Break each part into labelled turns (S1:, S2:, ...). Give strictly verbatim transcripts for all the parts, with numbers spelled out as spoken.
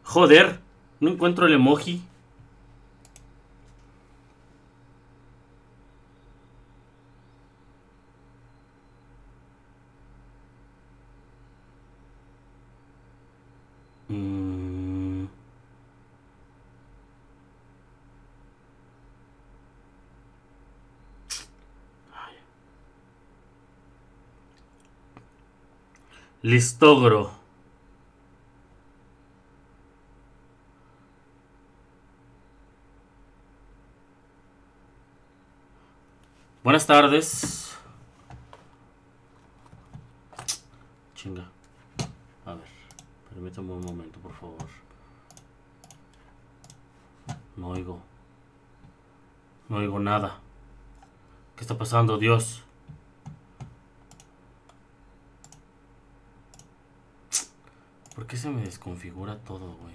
S1: Joder, no encuentro el emoji. Mm. Listogro. Buenas tardes. Chinga. A ver, permítame un momento, por favor. No oigo. No oigo nada. ¿Qué está pasando, Dios? ¿Por qué se me desconfigura todo, güey?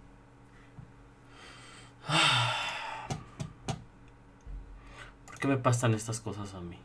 S1: ¿Por qué me pasan estas cosas a mí?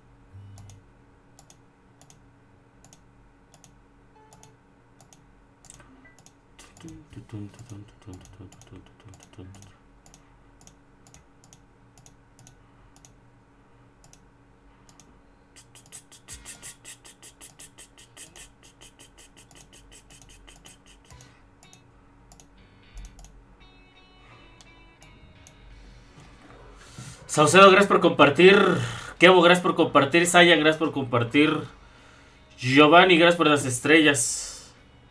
S1: Saucedo, gracias por compartir. Kevo, gracias por compartir. Saya, gracias por compartir. Giovanni, gracias por las estrellas.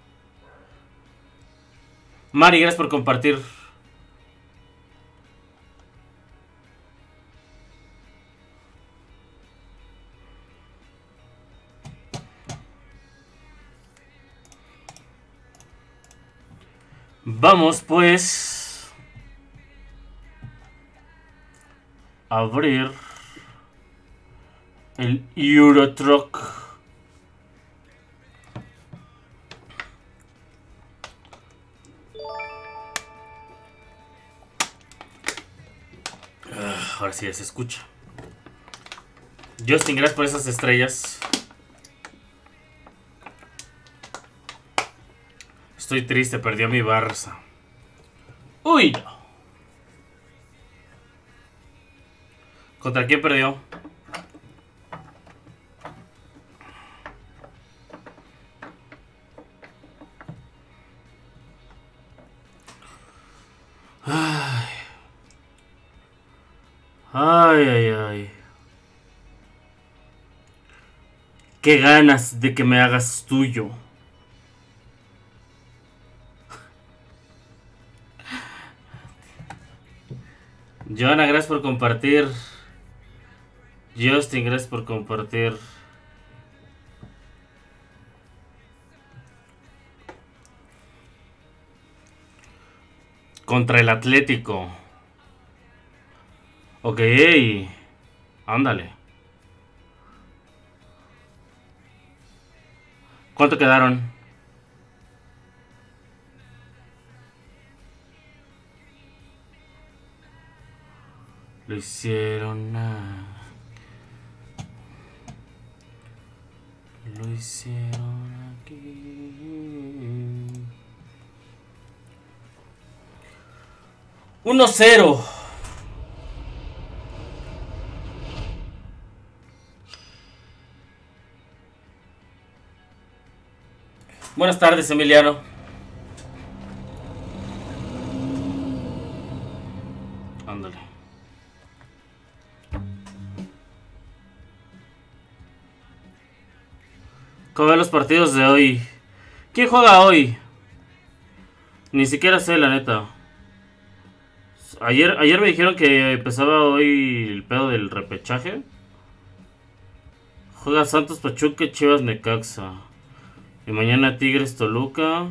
S1: Mari, gracias por compartir. Vamos pues a abrir el Euro Truck. Uh, ahora sí ya se escucha. Justin, gracias por esas estrellas. Estoy triste, perdió mi Barça. Uy, no. ¿Contra quién perdió? Ay. Ay, ay, ay. Qué ganas de que me hagas tuyo. Joana, gracias por compartir. Justin, gracias por compartir. Contra el Atlético. Ok, ándale. ¿Cuánto quedaron? Lo hicieron. Ah. Lo hicieron aquí. uno cero. Buenas tardes, Emiliano. Ándale. ¿Cómo ven los partidos de hoy? ¿Quién juega hoy? Ni siquiera sé, la neta. Ayer, ayer me dijeron que empezaba hoy el pedo del repechaje. Juega Santos Pachuca, Chivas Necaxa. Y mañana Tigres Toluca.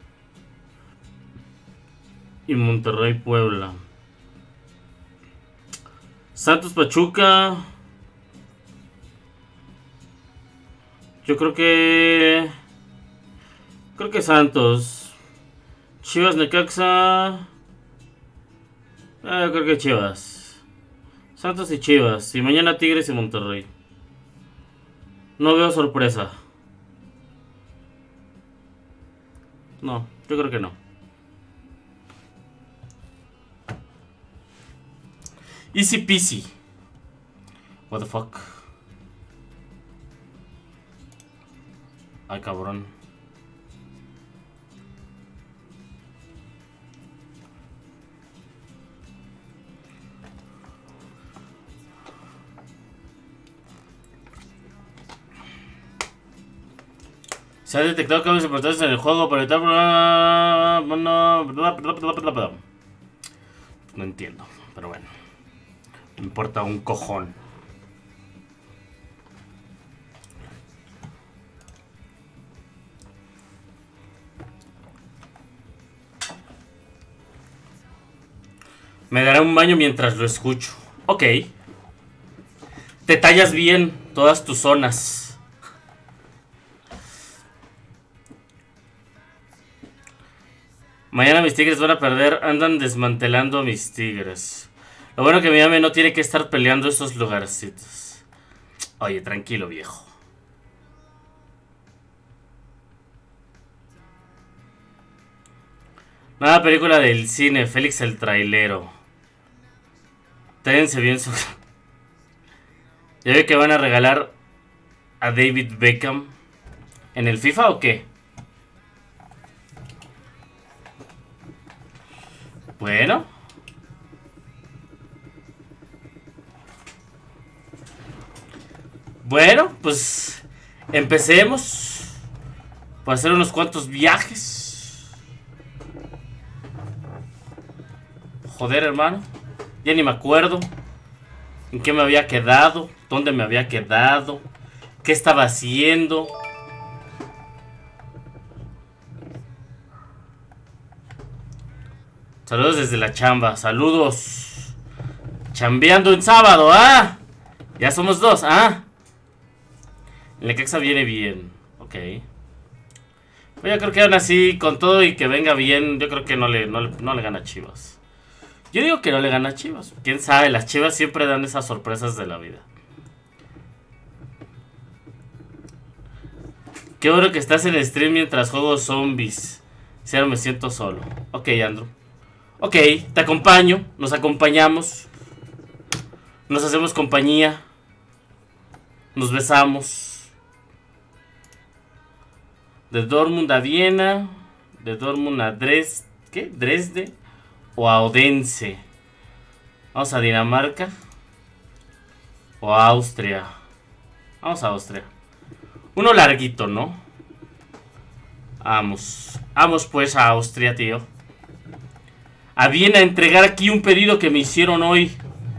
S1: Y Monterrey Puebla. Santos Pachuca. Yo creo que... Creo que Santos. Chivas Necaxa. Eh, creo que Chivas. Santos y Chivas. Y mañana Tigres y Monterrey. No veo sorpresa. No, yo creo que no. Easy peasy. What the fuck. Ay, cabrón. Se ha detectado cambios importantes en el juego, pero no, no entiendo, pero bueno. Me importa un cojón. Me dará un baño mientras lo escucho. Ok. Te tallas bien todas tus zonas. Mañana mis tigres van a perder. Andan desmantelando a mis tigres. Lo bueno que mi ame no tiene que estar peleando esos lugarcitos. Oye, tranquilo, viejo. Nueva película del cine, Félix el trailero. Tállense bien su... ¿Ya ve que van a regalar a David Beckham en el FIFA o qué? Bueno. Bueno, pues empecemos. Para hacer unos cuantos viajes. Joder, hermano. Ya ni me acuerdo en qué me había quedado, dónde me había quedado, qué estaba haciendo. Saludos desde la chamba, saludos. Chambeando en sábado, ¿ah? Ya somos dos, ¿ah? El Necaxa viene bien, ok. Pues yo creo que aún así, con todo y que venga bien, yo creo que no le, no le, no le gana a Chivas. Yo digo que no le gana a Chivas. Quién sabe, las Chivas siempre dan esas sorpresas de la vida. Qué bueno que estás en el stream mientras juego zombies. Si ahora me siento solo. Ok, Andrew. Ok, te acompaño. Nos acompañamos. Nos hacemos compañía. Nos besamos. De Dortmund a Viena. De Dortmund a Dresde. ¿Qué? Dresde. O a Odense. Vamos a Dinamarca. O a Austria. Vamos a Austria. Uno larguito, ¿no? Vamos. Vamos pues a Austria, tío. A Viena a entregar aquí un pedido que me hicieron hoy.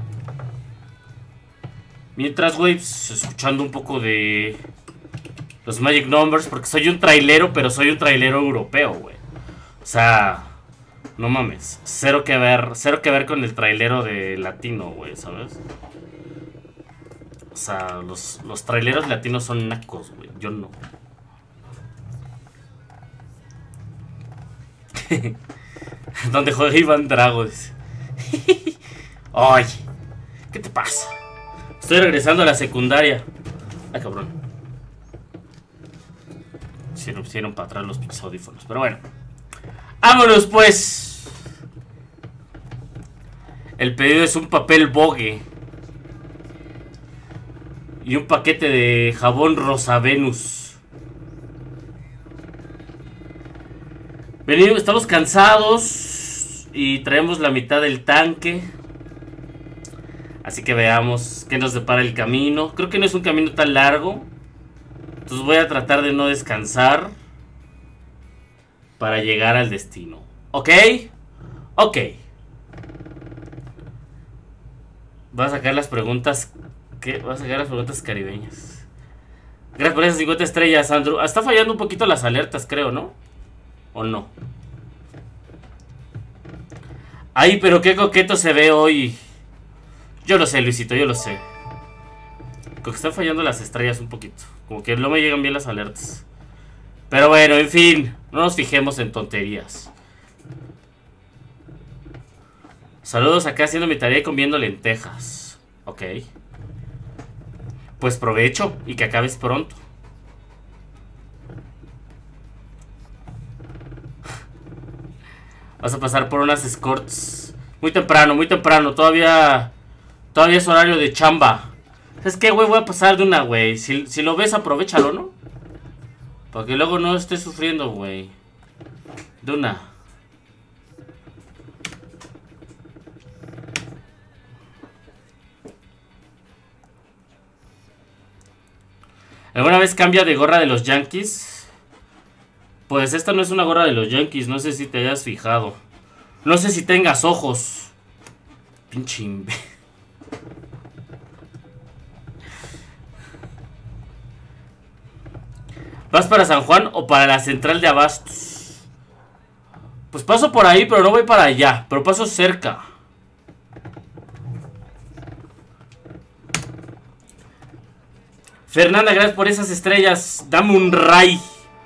S1: Mientras, güey, pues, escuchando un poco de los Magic Numbers. Porque soy un trailero, pero soy un trailero europeo, güey. O sea... No mames, cero que ver, cero que ver con el trailero de latino, güey, ¿sabes? O sea, los, los traileros latinos son nacos, güey, yo no. Donde juega Iván Dragos. Ay, ¿qué te pasa? Estoy regresando a la secundaria. Ay, cabrón. Se nos pusieron para atrás los pinches audífonos, pero bueno. ¡Vámonos, pues! El pedido es un papel Vogue. Y un paquete de jabón Rosa Venus. Venimos, estamos cansados. Y traemos la mitad del tanque. Así que veamos qué nos depara el camino. Creo que no es un camino tan largo. Entonces voy a tratar de no descansar para llegar al destino. ¿Ok? Ok. Voy a sacar las preguntas. ¿Qué? Voy a sacar las preguntas caribeñas. Gracias por esas cincuenta estrellas, Andrew. Está fallando un poquito las alertas, creo, ¿no? ¿O no? Ay, pero qué coqueto se ve hoy. Yo lo sé, Luisito, yo lo sé. Como que están fallando las estrellas un poquito. Como que no me llegan bien las alertas. Pero bueno, en fin. No nos fijemos en tonterías. Saludos acá haciendo mi tarea y comiendo lentejas. Ok. Pues provecho y que acabes pronto. Vas a pasar por unas escorts. Muy temprano, muy temprano. Todavía Todavía es horario de chamba. ¿Sabes qué, güey? Voy a pasar de una, güey. Si, si lo ves, aprovechalo, ¿no? Para que luego no estés sufriendo, güey. De una. ¿Alguna vez cambia de gorra de los Yankees? Pues esta no es una gorra de los Yankees. No sé si te hayas fijado. No sé si tengas ojos. Pinche imbe. ¿Vas para San Juan o para la central de Abastos? Pues paso por ahí, pero no voy para allá. Pero paso cerca. Fernanda, gracias por esas estrellas. Dame un ray.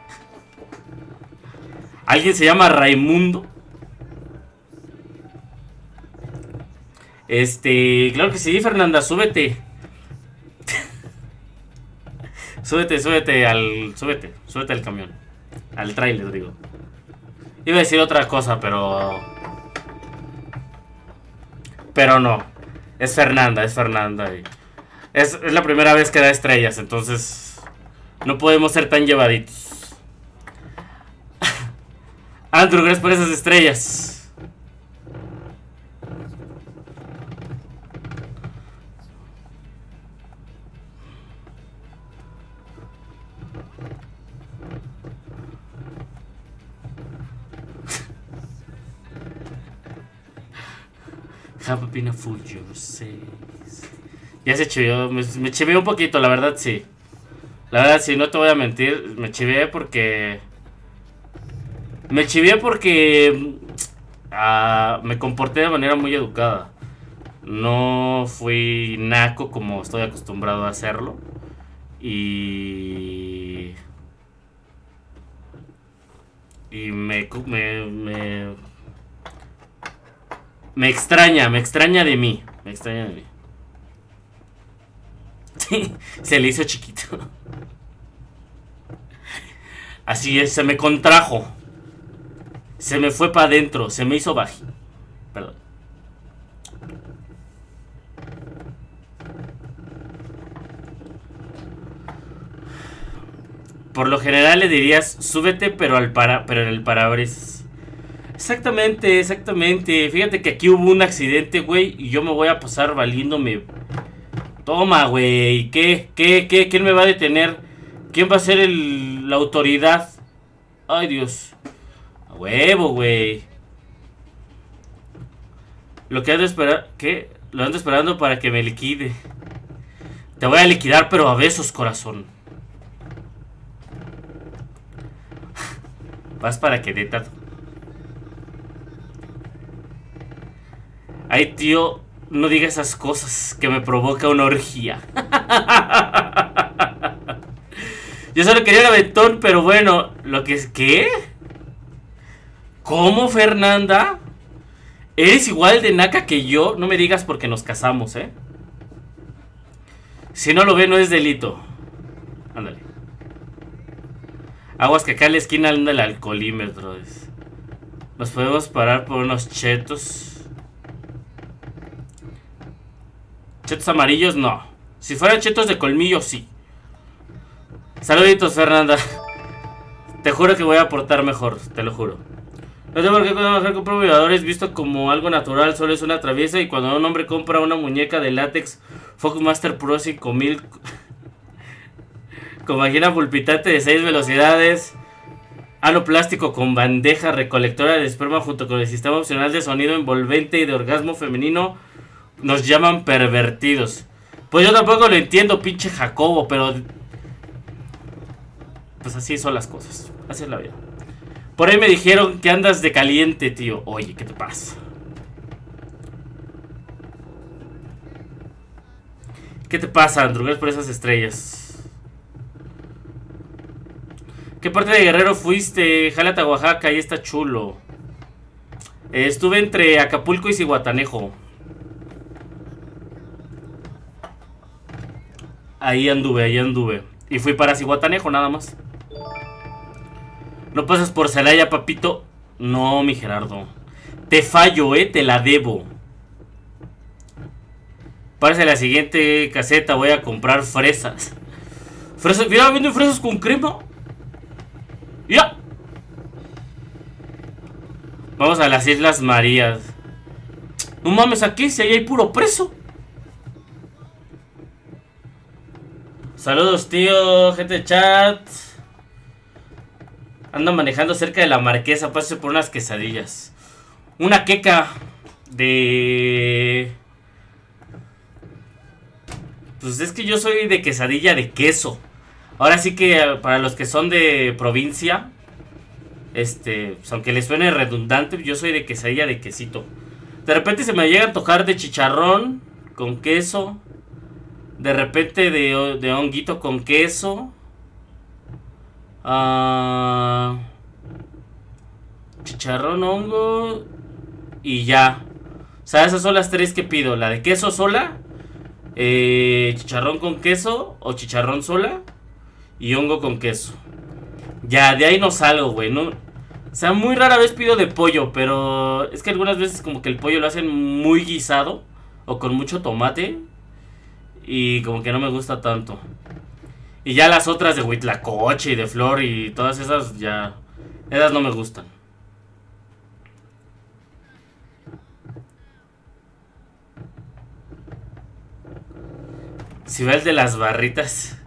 S1: ¿Alguien se llama Raimundo? Este, claro que sí, Fernanda, súbete. Súbete, súbete al... Súbete, súbete al camión. Al tráiler, digo. Iba a decir otra cosa, pero... Pero no. Es Fernanda, es Fernanda. Y... Es, es la primera vez que da estrellas, entonces... No podemos ser tan llevaditos. Andrew, gracias por esas estrellas. Have been a fool, you say. Ya se chivió, me, me chivié un poquito, la verdad sí. La verdad sí, no te voy a mentir. Me chivié porque... Me chivié porque... Uh, me comporté de manera muy educada. No fui naco como estoy acostumbrado a hacerlo. Y... Y me... Me... me Me extraña, me extraña de mí. Me extraña de mí. Se le hizo chiquito. Así es, se me contrajo. Se me fue para adentro, se me hizo baji. Perdón. Por lo general le dirías, súbete pero al para, pero en el parabrisas. Exactamente, exactamente. Fíjate que aquí hubo un accidente, güey, y yo me voy a pasar valiéndome. Toma, güey. ¿Qué? ¿Qué? ¿Qué? ¿Quién me va a detener? ¿Quién va a ser el, la autoridad? Ay, Dios. A huevo, güey. Lo que ando esperando... ¿Qué? Lo ando esperando para que me liquide. Te voy a liquidar, pero a besos, corazón. Vas para que neta... Ay, tío, no diga esas cosas, que me provoca una orgía. Yo solo quería el aventón, pero bueno, lo que es... ¿Qué? ¿Cómo, Fernanda? ¿Eres igual de naca que yo? No me digas porque nos casamos, ¿eh? Si no lo ve, no es delito. Ándale. Aguas que acá en la esquina anda el alcoholímetro. Nos podemos parar por unos chetos... Chetos amarillos, no. Si fueran chetos de colmillo, sí. Saluditos, Fernanda. Te juro que voy a portar mejor, te lo juro. No sé por qué cuando una mujer compra vibradores visto como algo natural, solo es una traviesa. Y cuando un hombre compra una muñeca de látex Foxmaster Pro cinco mil con vagina pulpitante de seis velocidades, ano plástico con bandeja recolectora de esperma junto con el sistema opcional de sonido envolvente y de orgasmo femenino, nos llaman pervertidos. Pues yo tampoco lo entiendo, pinche Jacobo, pero... Pues así son las cosas. Así es la vida. Por ahí me dijeron que andas de caliente, tío. Oye, ¿qué te pasa? ¿Qué te pasa, Andrew? Gracias por esas estrellas. ¿Qué parte de Guerrero fuiste? Jálate a Oaxaca, ahí está chulo. eh, Estuve entre Acapulco y Zihuatanejo. Ahí anduve, ahí anduve. Y fui para Zihuatanejo nada más. ¿No pasas por Celaya, papito? No, mi Gerardo. Te fallo, eh, te la debo. Para la siguiente caseta voy a comprar fresas. Fresas, mira, venden fresas con crema. Ya. Vamos a las Islas Marías. No mames, aquí si ahí hay puro preso. Saludos, tío, gente de chat. Ando manejando cerca de la Marquesa. Pásese por unas quesadillas. Una queca de... Pues es que yo soy de quesadilla de queso. Ahora sí que para los que son de provincia, este, pues aunque les suene redundante, yo soy de quesadilla de quesito. De repente se me llega a antojar de chicharrón con queso. De repente de, de honguito con queso. Uh, chicharrón, hongo y ya. O sea, esas son las tres que pido. La de queso sola, eh, chicharrón con queso o chicharrón sola y hongo con queso. Ya, de ahí no salgo, güey, no. O sea, muy rara vez pido de pollo, pero es que algunas veces como que el pollo lo hacen muy guisado o con mucho tomate y como que no me gusta tanto. Y ya las otras de huitlacoche y de flor y todas esas ya... Esas no me gustan. Si va el de las barritas.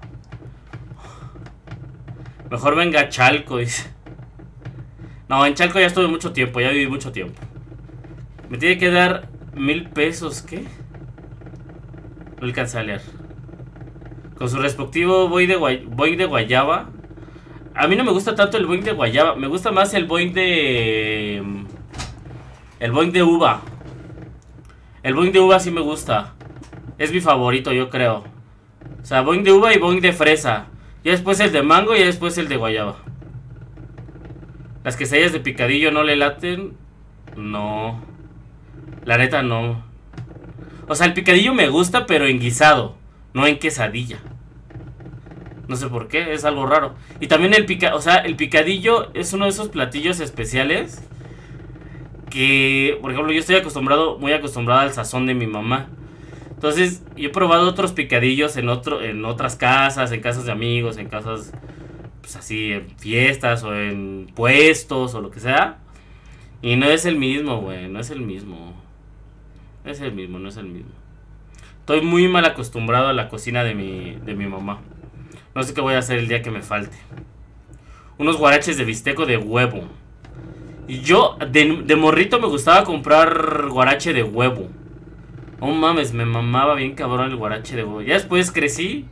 S1: Mejor venga a Chalco, dice. No, en Chalco ya estuve mucho tiempo, ya viví mucho tiempo. Me tiene que dar mil pesos, ¿qué? No alcancé a leer. Con su respectivo boing de, guay, boing de guayaba. A mí no me gusta tanto el boing de guayaba. Me gusta más el boing de... El boing de uva. El boing de uva sí me gusta. Es mi favorito, yo creo. O sea, boing de uva y boing de fresa. Y después el de mango y después el de guayaba. Las quesadillas de picadillo no le laten. No. La neta no. O sea, el picadillo me gusta, pero en guisado, no en quesadilla. No sé por qué, es algo raro. Y también el pica, o sea, el picadillo es uno de esos platillos especiales que, por ejemplo, yo estoy acostumbrado, muy acostumbrado al sazón de mi mamá. Entonces, yo he probado otros picadillos en otro, en otras casas, en casas de amigos, en casas, pues así, en fiestas o en puestos o lo que sea. Y no es el mismo, güey, no es el mismo. No es el mismo, no es el mismo. Estoy muy mal acostumbrado a la cocina de mi, de mi mamá. No sé qué voy a hacer el día que me falte. Unos guaraches de bisteco de huevo. Y yo, de, de morrito me gustaba comprar guarache de huevo. Oh mames, me mamaba bien cabrón el guarache de huevo. Ya después crecí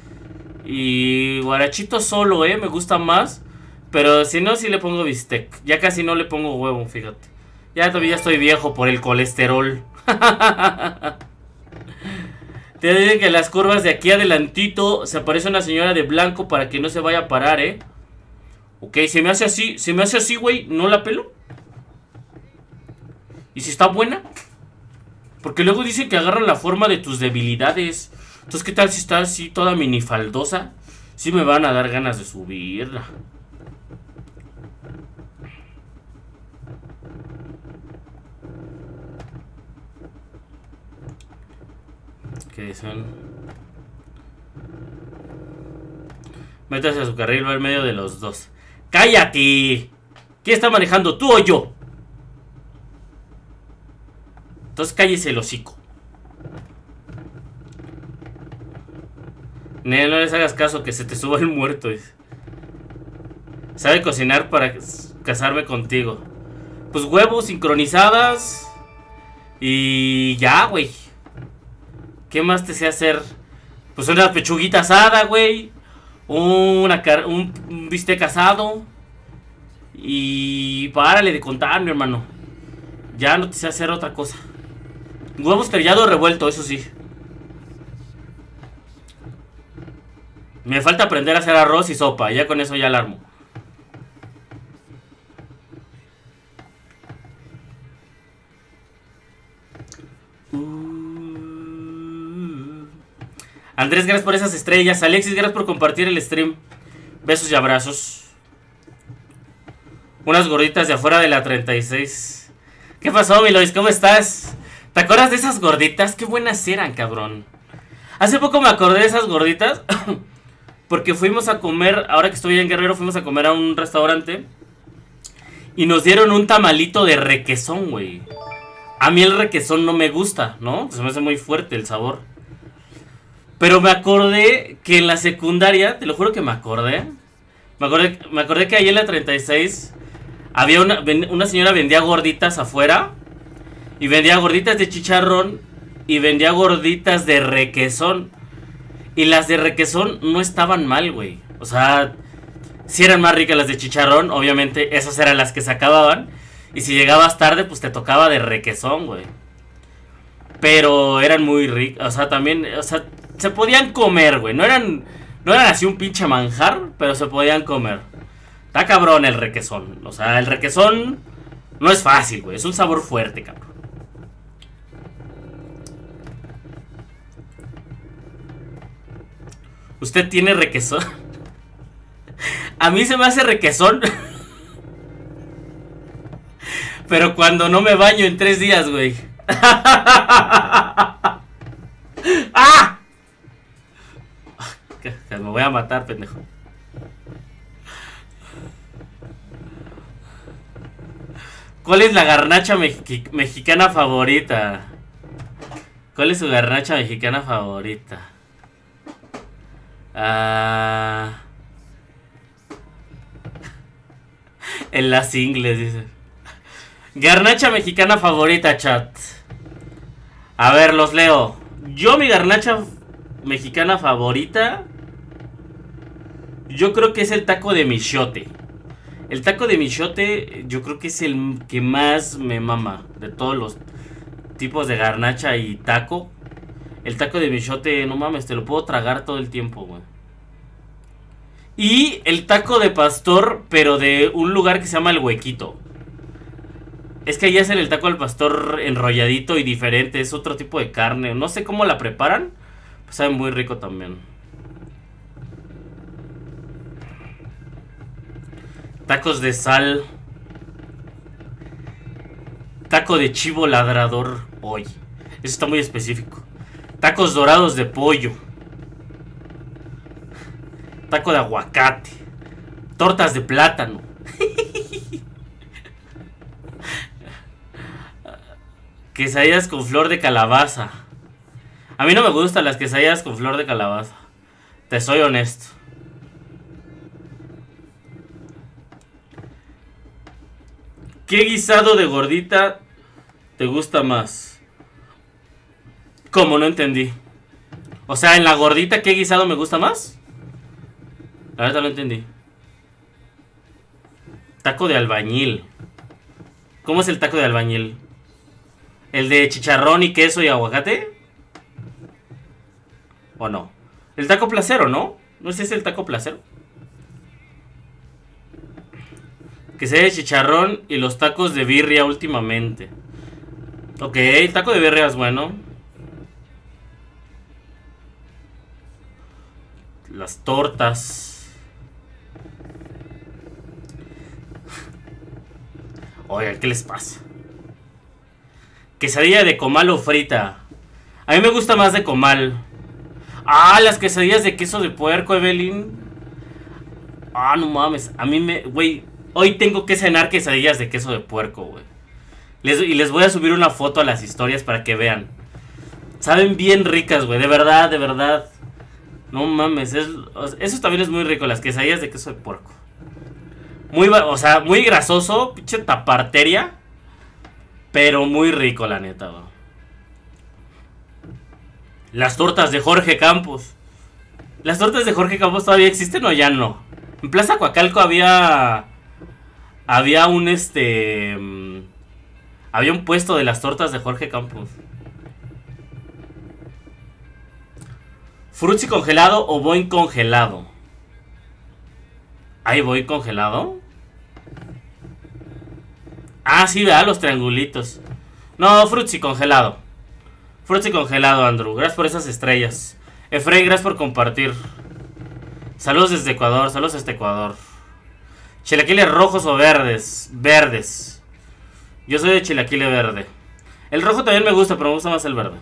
S1: y guarachito solo, eh, me gusta más. Pero si no, sí le pongo bistec. Ya casi no le pongo huevo, fíjate. Ya todavía estoy viejo por el colesterol. Te dicen que en las curvas de aquí adelantito se aparece una señora de blanco para que no se vaya a parar, eh. Ok, se me hace así, se me hace así, güey, no la pelo. ¿Y si está buena? Porque luego dicen que agarran la forma de tus debilidades. Entonces, ¿qué tal si está así toda minifaldosa? Sí me van a dar ganas de subirla. ¿Qué son? Métase a su carril, va en medio de los dos. ¡Cállate! ¿Quién está manejando, tú o yo? Entonces cállese el hocico. No, no les hagas caso, que se te suba el muerto. Sabe cocinar para casarme contigo. Pues huevos sincronizadas. Y ya, güey. ¿Qué más te sé hacer? Pues una pechuguita asada, güey. Una car un, un bistec asado. Y párale de contar, mi hermano. Ya no te sé hacer otra cosa. Huevo estrellado revuelto, eso sí. Me falta aprender a hacer arroz y sopa. Ya con eso ya la armo. Uh. Andrés, gracias por esas estrellas. Alexis, gracias por compartir el stream. Besos y abrazos. Unas gorditas de afuera de la treinta y seis. ¿Qué pasó, Milois? ¿Cómo estás? ¿Te acuerdas de esas gorditas? Qué buenas eran, cabrón. Hace poco me acordé de esas gorditas. Porque fuimos a comer, ahora que estoy en Guerrero, fuimos a comer a un restaurante. Y nos dieron un tamalito de requesón, güey. A mí el requesón no me gusta, ¿no? Se me hace muy fuerte el sabor. Pero me acordé que en la secundaria, te lo juro que me acordé. Me acordé, me acordé que ahí en la treinta y seis había una, una señora vendía gorditas afuera. Y vendía gorditas de chicharrón. Y vendía gorditas de requesón. Y las de requesón no estaban mal, güey. O sea, sí eran más ricas las de chicharrón. Obviamente esas eran las que se acababan. Y si llegabas tarde, pues te tocaba de requesón, güey. Pero eran muy ricas. O sea, también, o sea, se podían comer, güey. No eran, no eran así un pinche manjar, pero se podían comer. Está cabrón el requesón. O sea, el requesón no es fácil, güey. Es un sabor fuerte, cabrón. ¿Usted tiene requesón? A mí se me hace requesón. Pero cuando no me baño en tres días, güey. ¡Ah! Me voy a matar, pendejo. ¿Cuál es la garnacha mexi mexicana favorita? ¿Cuál es su garnacha mexicana favorita? Ah... En las ingles, dice. Garnacha mexicana favorita, chat. A ver, los leo. Yo mi garnacha mexicana favorita, yo creo que es el taco de michote. El taco de michote yo creo que es el que más me mama de todos los tipos de garnacha y taco. El taco de michote, no mames, te lo puedo tragar todo el tiempo, güey. Y el taco de pastor, pero de un lugar que se llama El Huequito. Es que ahí hacen el taco al pastor enrolladito y diferente. Es otro tipo de carne. No sé cómo la preparan. Pues sabe muy rico también. Tacos de sal. Taco de chivo ladrador. Hoy. Eso está muy específico. Tacos dorados de pollo. Taco de aguacate. Tortas de plátano. Quesadillas con flor de calabaza. A mí no me gustan las quesadillas con flor de calabaza. Te soy honesto. ¿Qué guisado de gordita te gusta más? ¿Cómo? No entendí. O sea, en la gordita, ¿qué guisado me gusta más? La verdad no entendí. Taco de albañil. ¿Cómo es el taco de albañil? ¿El de chicharrón y queso y aguacate? ¿O no? El taco placero, ¿no? ¿No es ese el taco placero? Que sea de chicharrón y los tacos de birria últimamente. Ok, el taco de birria es bueno. Las tortas. Oigan, ¿qué les pasa? Quesadilla de comal o frita. A mí me gusta más de comal. Ah, las quesadillas de queso de puerco, Evelyn. Ah, no mames. A mí me... Güey, hoy tengo que cenar quesadillas de queso de puerco, güey. Les, y les voy a subir una foto a las historias para que vean. Saben bien ricas, güey. De verdad, de verdad. No mames. Es, eso también es muy rico, las quesadillas de queso de puerco. Muy, o sea, muy grasoso. Pinche taparteria. Pero muy rico, la neta, güey. Las tortas de Jorge Campos. ¿Las tortas de Jorge Campos todavía existen o ya no? En Plaza Coacalco había... Había un este... Había un puesto de las tortas de Jorge Campos. ¿Frutzi congelado o Boing congelado? ¿Hay Boing congelado? Ah, sí, ¿verdad? Los triangulitos. No, Frutzi congelado. Frutzi congelado, Andrew. Gracias por esas estrellas. Efraín, gracias por compartir. Saludos desde Ecuador. Saludos desde Ecuador. ¿Chilaquiles rojos o verdes? Verdes. Yo soy de chilaquile verde. El rojo también me gusta, pero me gusta más el verde.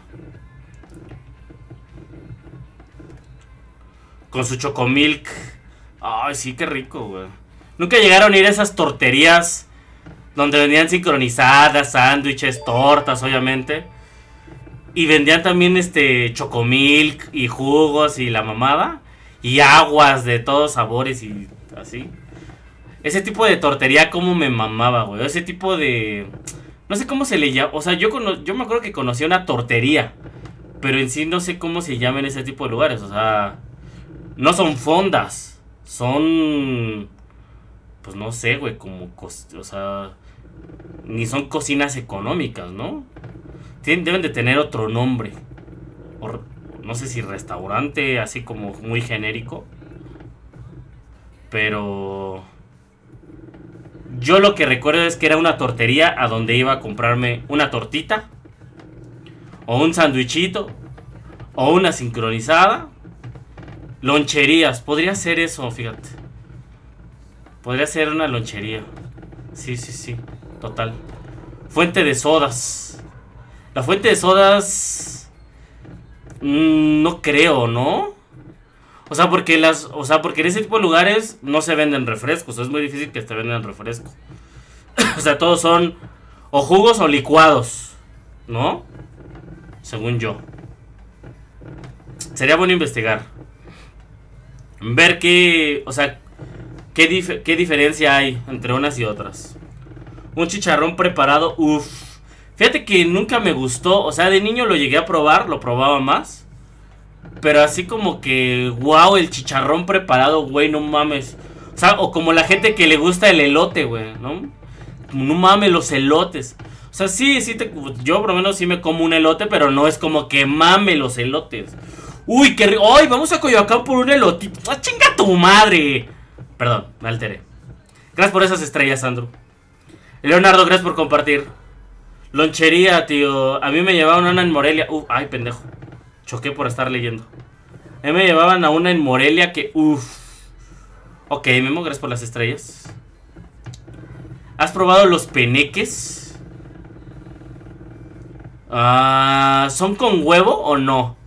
S1: Con su chocomilk. Ay, sí, qué rico, güey. Nunca llegaron a ir a esas torterías donde vendían sincronizadas, sándwiches, tortas, obviamente. Y vendían también este chocomilk y jugos y la mamada. Y aguas de todos sabores y así. Ese tipo de tortería como me mamaba, güey. Ese tipo de... No sé cómo se le llama. O sea, yo, cono... yo me acuerdo que conocí una tortería. Pero en sí no sé cómo se llaman ese tipo de lugares. O sea, no son fondas. Son... Pues no sé, güey. Como... Co... O sea... Ni son cocinas económicas, ¿no? Tien... Deben de tener otro nombre. O... No sé si restaurante, así como muy genérico. Pero... Yo lo que recuerdo es que era una tortería a donde iba a comprarme una tortita. O un sandwichito. O una sincronizada. Loncherías. Podría ser eso, fíjate. Podría ser una lonchería. Sí, sí, sí. Total. Fuente de sodas. La fuente de sodas... Mmm, no creo, ¿no? O sea, porque las, o sea, porque en ese tipo de lugares no se venden refrescos. Es muy difícil que te vendan refresco. O sea, todos son o jugos o licuados, ¿no? Según yo. Sería bueno investigar. Ver qué, o sea, qué, dif qué diferencia hay entre unas y otras. Un chicharrón preparado, uff. Fíjate que nunca me gustó. O sea, de niño lo llegué a probar, lo probaba más. Pero así como que, wow, el chicharrón preparado, güey, no mames. O sea, o como la gente que le gusta el elote, güey, ¿no? No mames, los elotes. O sea, sí, sí, te, yo por lo menos sí me como un elote, pero no es como que mame los elotes. Uy, qué rico. ¡Ay, vamos a Coyoacán por un elotito! ¡Ah, chinga tu madre! Perdón, me alteré. Gracias por esas estrellas, Sandro. Leonardo, gracias por compartir. Lonchería, tío. A mí me llevaban una en Morelia. Uh, ay, pendejo. Choqué por estar leyendo. A mí me llevaban a una en Morelia que... Uff. Ok, Memo, gracias por las estrellas. ¿Has probado los peneques? Uh, ¿Son con huevo o no?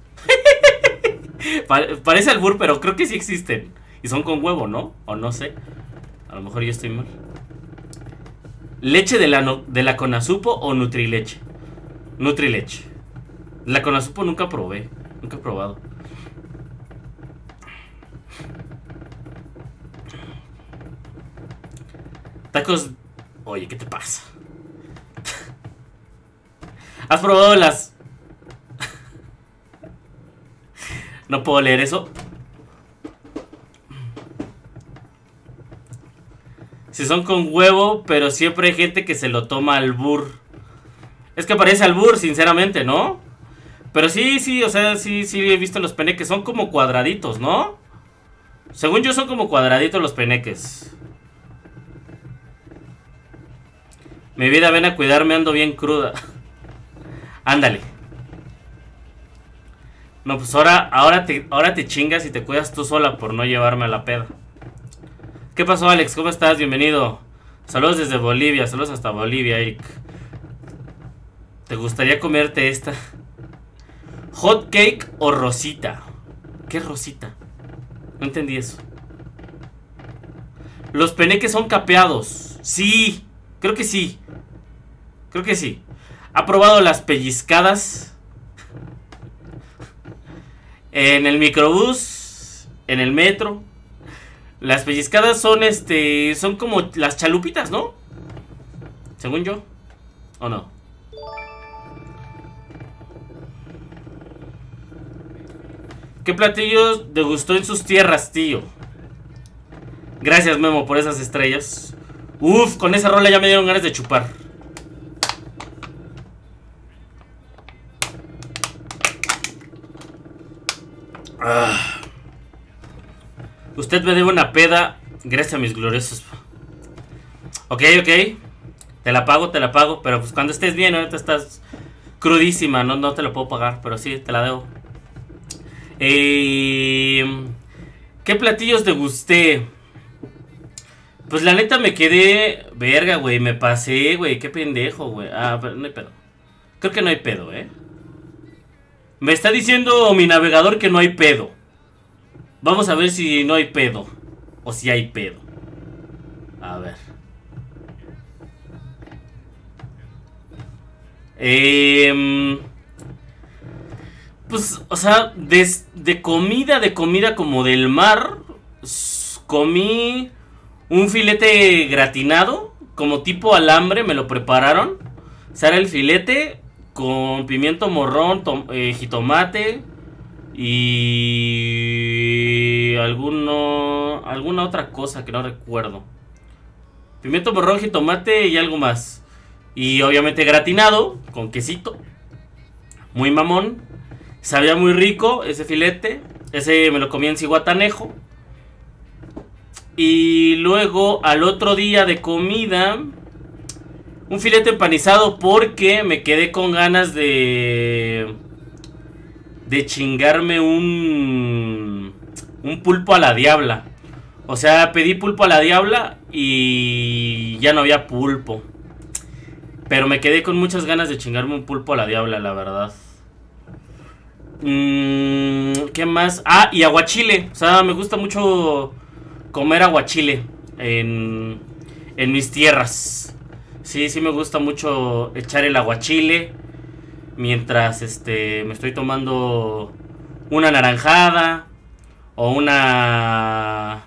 S1: Parece albur, pero creo que sí existen. Y son con huevo, ¿no? O no sé. A lo mejor yo estoy mal. ¿Leche de la, no, de la Conasupo o Nutrileche? Nutrileche. La Conasupo nunca probé. Nunca he probado. Tacos... Oye, ¿qué te pasa? ¿Has probado las... No puedo leer eso. Si son con huevo, pero siempre hay gente que se lo toma albur. Es que parece albur, sinceramente, ¿no? Pero sí, sí, o sea, sí, sí he visto los peneques. Son como cuadraditos, ¿no? Según yo son como cuadraditos los peneques. Mi vida, ven a cuidarme, ando bien cruda. Ándale. No, pues ahora, ahora, te, ahora te chingas y te cuidas tú sola por no llevarme a la peda. ¿Qué pasó, Alex? ¿Cómo estás? Bienvenido. Saludos desde Bolivia, saludos hasta Bolivia, Eric. ¿Te gustaría comerte esta? ¿Hot cake o rosita? ¿Qué es rosita? No entendí eso. Los peneques son capeados. Sí, creo que sí. Creo que sí. ¿Ha probado las pellizcadas? En el microbús, en el metro. Las pellizcadas son este, son como las chalupitas, ¿no? Según yo. ¿O no? ¿Qué platillos te gustó en sus tierras, tío? Gracias, Memo, por esas estrellas. Uf, con esa rola ya me dieron ganas de chupar. Ah. Usted me debe una peda. Gracias a mis gloriosos. Ok, ok. Te la pago, te la pago. Pero pues cuando estés bien, ahorita estás crudísima. No, no te lo puedo pagar, pero sí, te la debo. Eh, ¿Qué platillos te gusté? Pues la neta me quedé... Verga, güey, me pasé, güey. Qué pendejo, güey. Ah, pero no hay pedo. Creo que no hay pedo, ¿eh? Me está diciendo mi navegador que no hay pedo. Vamos a ver si no hay pedo. O si hay pedo. A ver. Eh, pues, o sea, de, de comida, de comida como del mar, comí un filete gratinado, como tipo alambre, me lo prepararon. O sea, era el filete con pimiento morrón, eh, jitomate y alguno, alguna otra cosa que no recuerdo. Pimiento morrón, jitomate y algo más. Y obviamente gratinado, con quesito. Muy mamón. Sabía muy rico ese filete. Ese me lo comí en Zihuatanejo. Y luego al otro día de comida, un filete empanizado porque me quedé con ganas de... De chingarme un... Un pulpo a la diabla. O sea, pedí pulpo a la diabla y ya no había pulpo. Pero me quedé con muchas ganas de chingarme un pulpo a la diabla, la verdad. Mm, ¿Qué más? Ah, y aguachile. O sea, me gusta mucho comer aguachile en, en mis tierras. Sí, sí me gusta mucho echar el aguachile mientras este me estoy tomando una naranjada o una...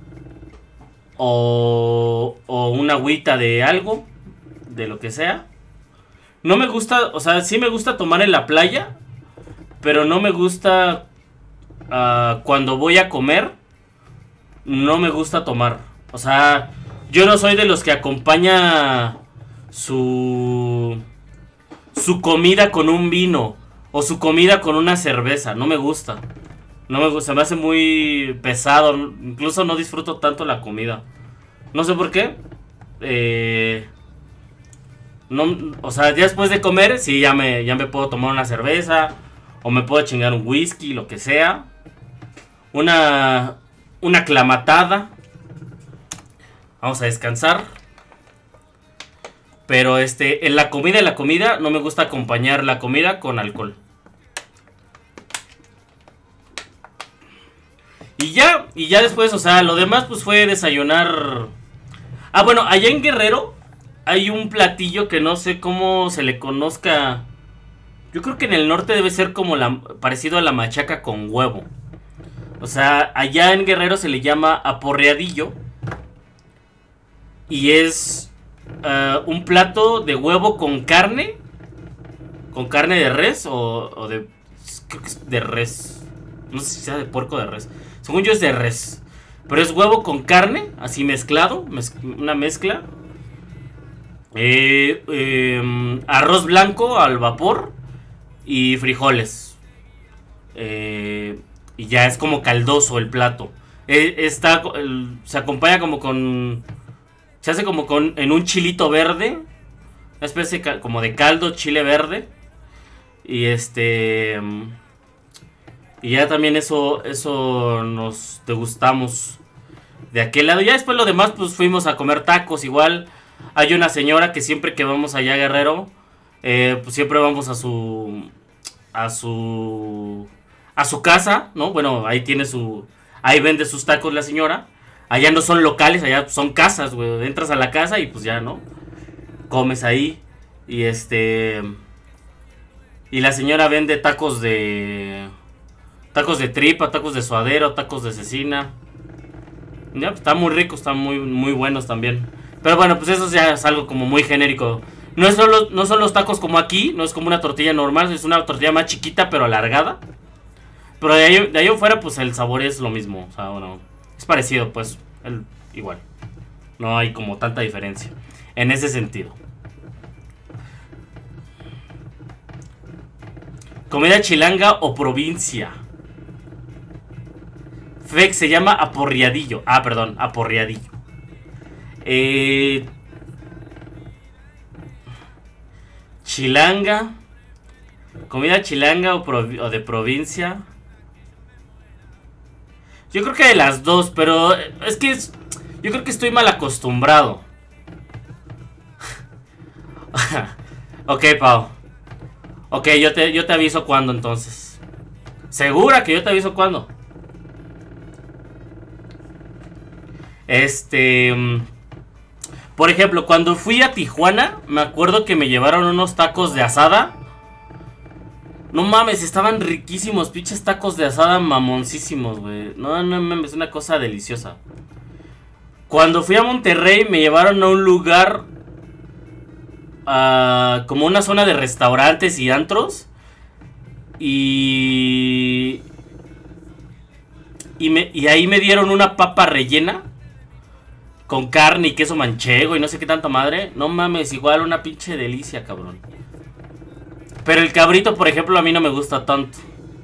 S1: O, o una agüita de algo, de lo que sea. No me gusta, o sea, sí me gusta tomar en la playa, pero no me gusta uh, cuando voy a comer. No me gusta tomar. O sea, yo no soy de los que acompaña su su comida con un vino o su comida con una cerveza. No me gusta. No me gusta, me hace muy pesado. Incluso no disfruto tanto la comida. No sé por qué. Eh, no, o sea, ya después de comer, sí, ya me, ya me puedo tomar una cerveza. O me puedo chingar un whisky, lo que sea. Una, una clamatada. Vamos a descansar. Pero este, en la comida, en la comida, no me gusta acompañar la comida con alcohol. Y ya, y ya después, o sea, lo demás pues fue desayunar. Ah, bueno, allá en Guerrero hay un platillo que no sé cómo se le conozca. Yo creo que en el norte debe ser como la, parecido a la machaca con huevo. O sea, allá en Guerrero se le llama aporreadillo. Y es uh, un plato de huevo con carne. Con carne de res o, o de... Creo que es de res. No sé si sea de puerco o de res. Según yo es de res. Pero es huevo con carne, así mezclado. Mez una mezcla. Eh, eh, arroz blanco al vapor. Y frijoles. Eh, y ya es como caldoso el plato. Eh, está, el, se acompaña como con... Se hace como con en un chilito verde. Una especie de, como de caldo, chile verde. Y este... Y ya también eso, eso nos degustamos de aquel lado. Ya después lo demás, pues fuimos a comer tacos. Igual hay una señora que siempre que vamos allá a Guerrero, eh, pues siempre vamos a su, a su, a su casa, ¿no? Bueno, ahí tiene su, ahí vende sus tacos la señora. Allá no son locales, allá son casas, güey. Entras a la casa y pues ya, ¿no? Comes ahí. Y este... Y la señora vende tacos de... Tacos de tripa, tacos de suadero, tacos de cecina. Ya, pues, está muy rico, están muy, muy buenos también. Pero bueno, pues eso ya es algo como muy genérico. No, es solo, no son los tacos como aquí, no es como una tortilla normal, es una tortilla más chiquita pero alargada. Pero de ahí, de ahí afuera pues el sabor es lo mismo, o sea, bueno, es parecido pues, el, igual. No hay como tanta diferencia en ese sentido. Comida chilanga o provincia. Fex se llama aporreadillo. Ah, perdón, aporreadillo. Eh, chilanga. Comida chilanga o, o de provincia. Yo creo que de las dos, pero es que es, yo creo que estoy mal acostumbrado. Ok, Pau. Ok, yo te, yo te aviso cuándo entonces. ¿Segura que yo te aviso cuándo? Este... Por ejemplo, cuando fui a Tijuana, me acuerdo que me llevaron unos tacos de asada. No mames, estaban riquísimos, pinches tacos de asada mamoncísimos, güey. No, no mames, es una cosa deliciosa. Cuando fui a Monterrey, me llevaron a un lugar... Uh, como una zona de restaurantes y antros. Y... Y, me, y ahí me dieron una papa rellena con carne y queso manchego y no sé qué tanta madre. No mames, igual una pinche delicia, cabrón. Pero el cabrito, por ejemplo, a mí no me gusta tanto.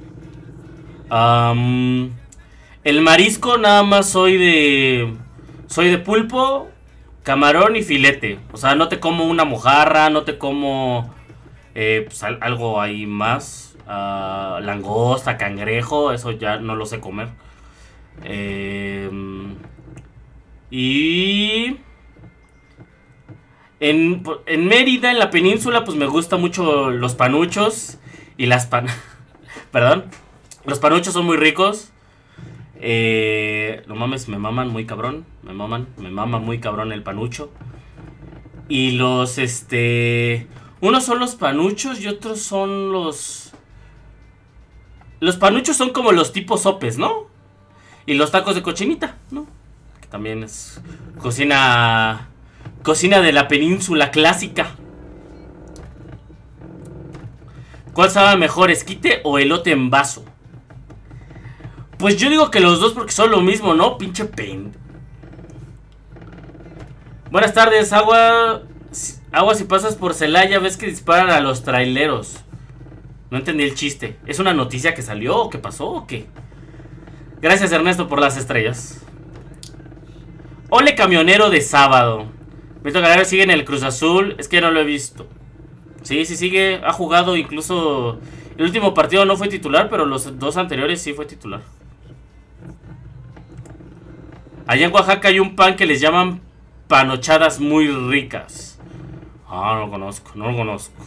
S1: um, El marisco nada más soy de... Soy de pulpo, camarón y filete. O sea, no te como una mojarra, no te como eh, pues, algo ahí más. uh, Langosta, cangrejo, eso ya no lo sé comer. Eh... Y... En, en Mérida, en la península, pues me gustan mucho los panuchos. Y las pan... Perdón. Los panuchos son muy ricos. Eh, no mames, me maman muy cabrón. Me maman, me mama muy cabrón el panucho. Y los, este... Unos son los panuchos y otros son los... Los panuchos son como los tipos sopes, ¿no? Y los tacos de cochinita, ¿no? También es cocina cocina de la península clásica. ¿Cuál sabe mejor, esquite o elote en vaso? Pues yo digo que los dos porque son lo mismo, ¿no? Pinche pen. Buenas tardes, agua. Agua, si pasas por Celaya ves que disparan a los traileros. No entendí el chiste. ¿Es una noticia que salió o qué pasó o qué? Gracias, Ernesto, por las estrellas. Ole camionero de sábado. Víctor Galera sigue en el Cruz Azul. Es que no lo he visto. Sí, sí sigue. Ha jugado incluso... El último partido no fue titular, pero los dos anteriores sí fue titular. Allá en Oaxaca hay un pan que les llaman panochadas muy ricas. Ah, no lo conozco, no lo conozco.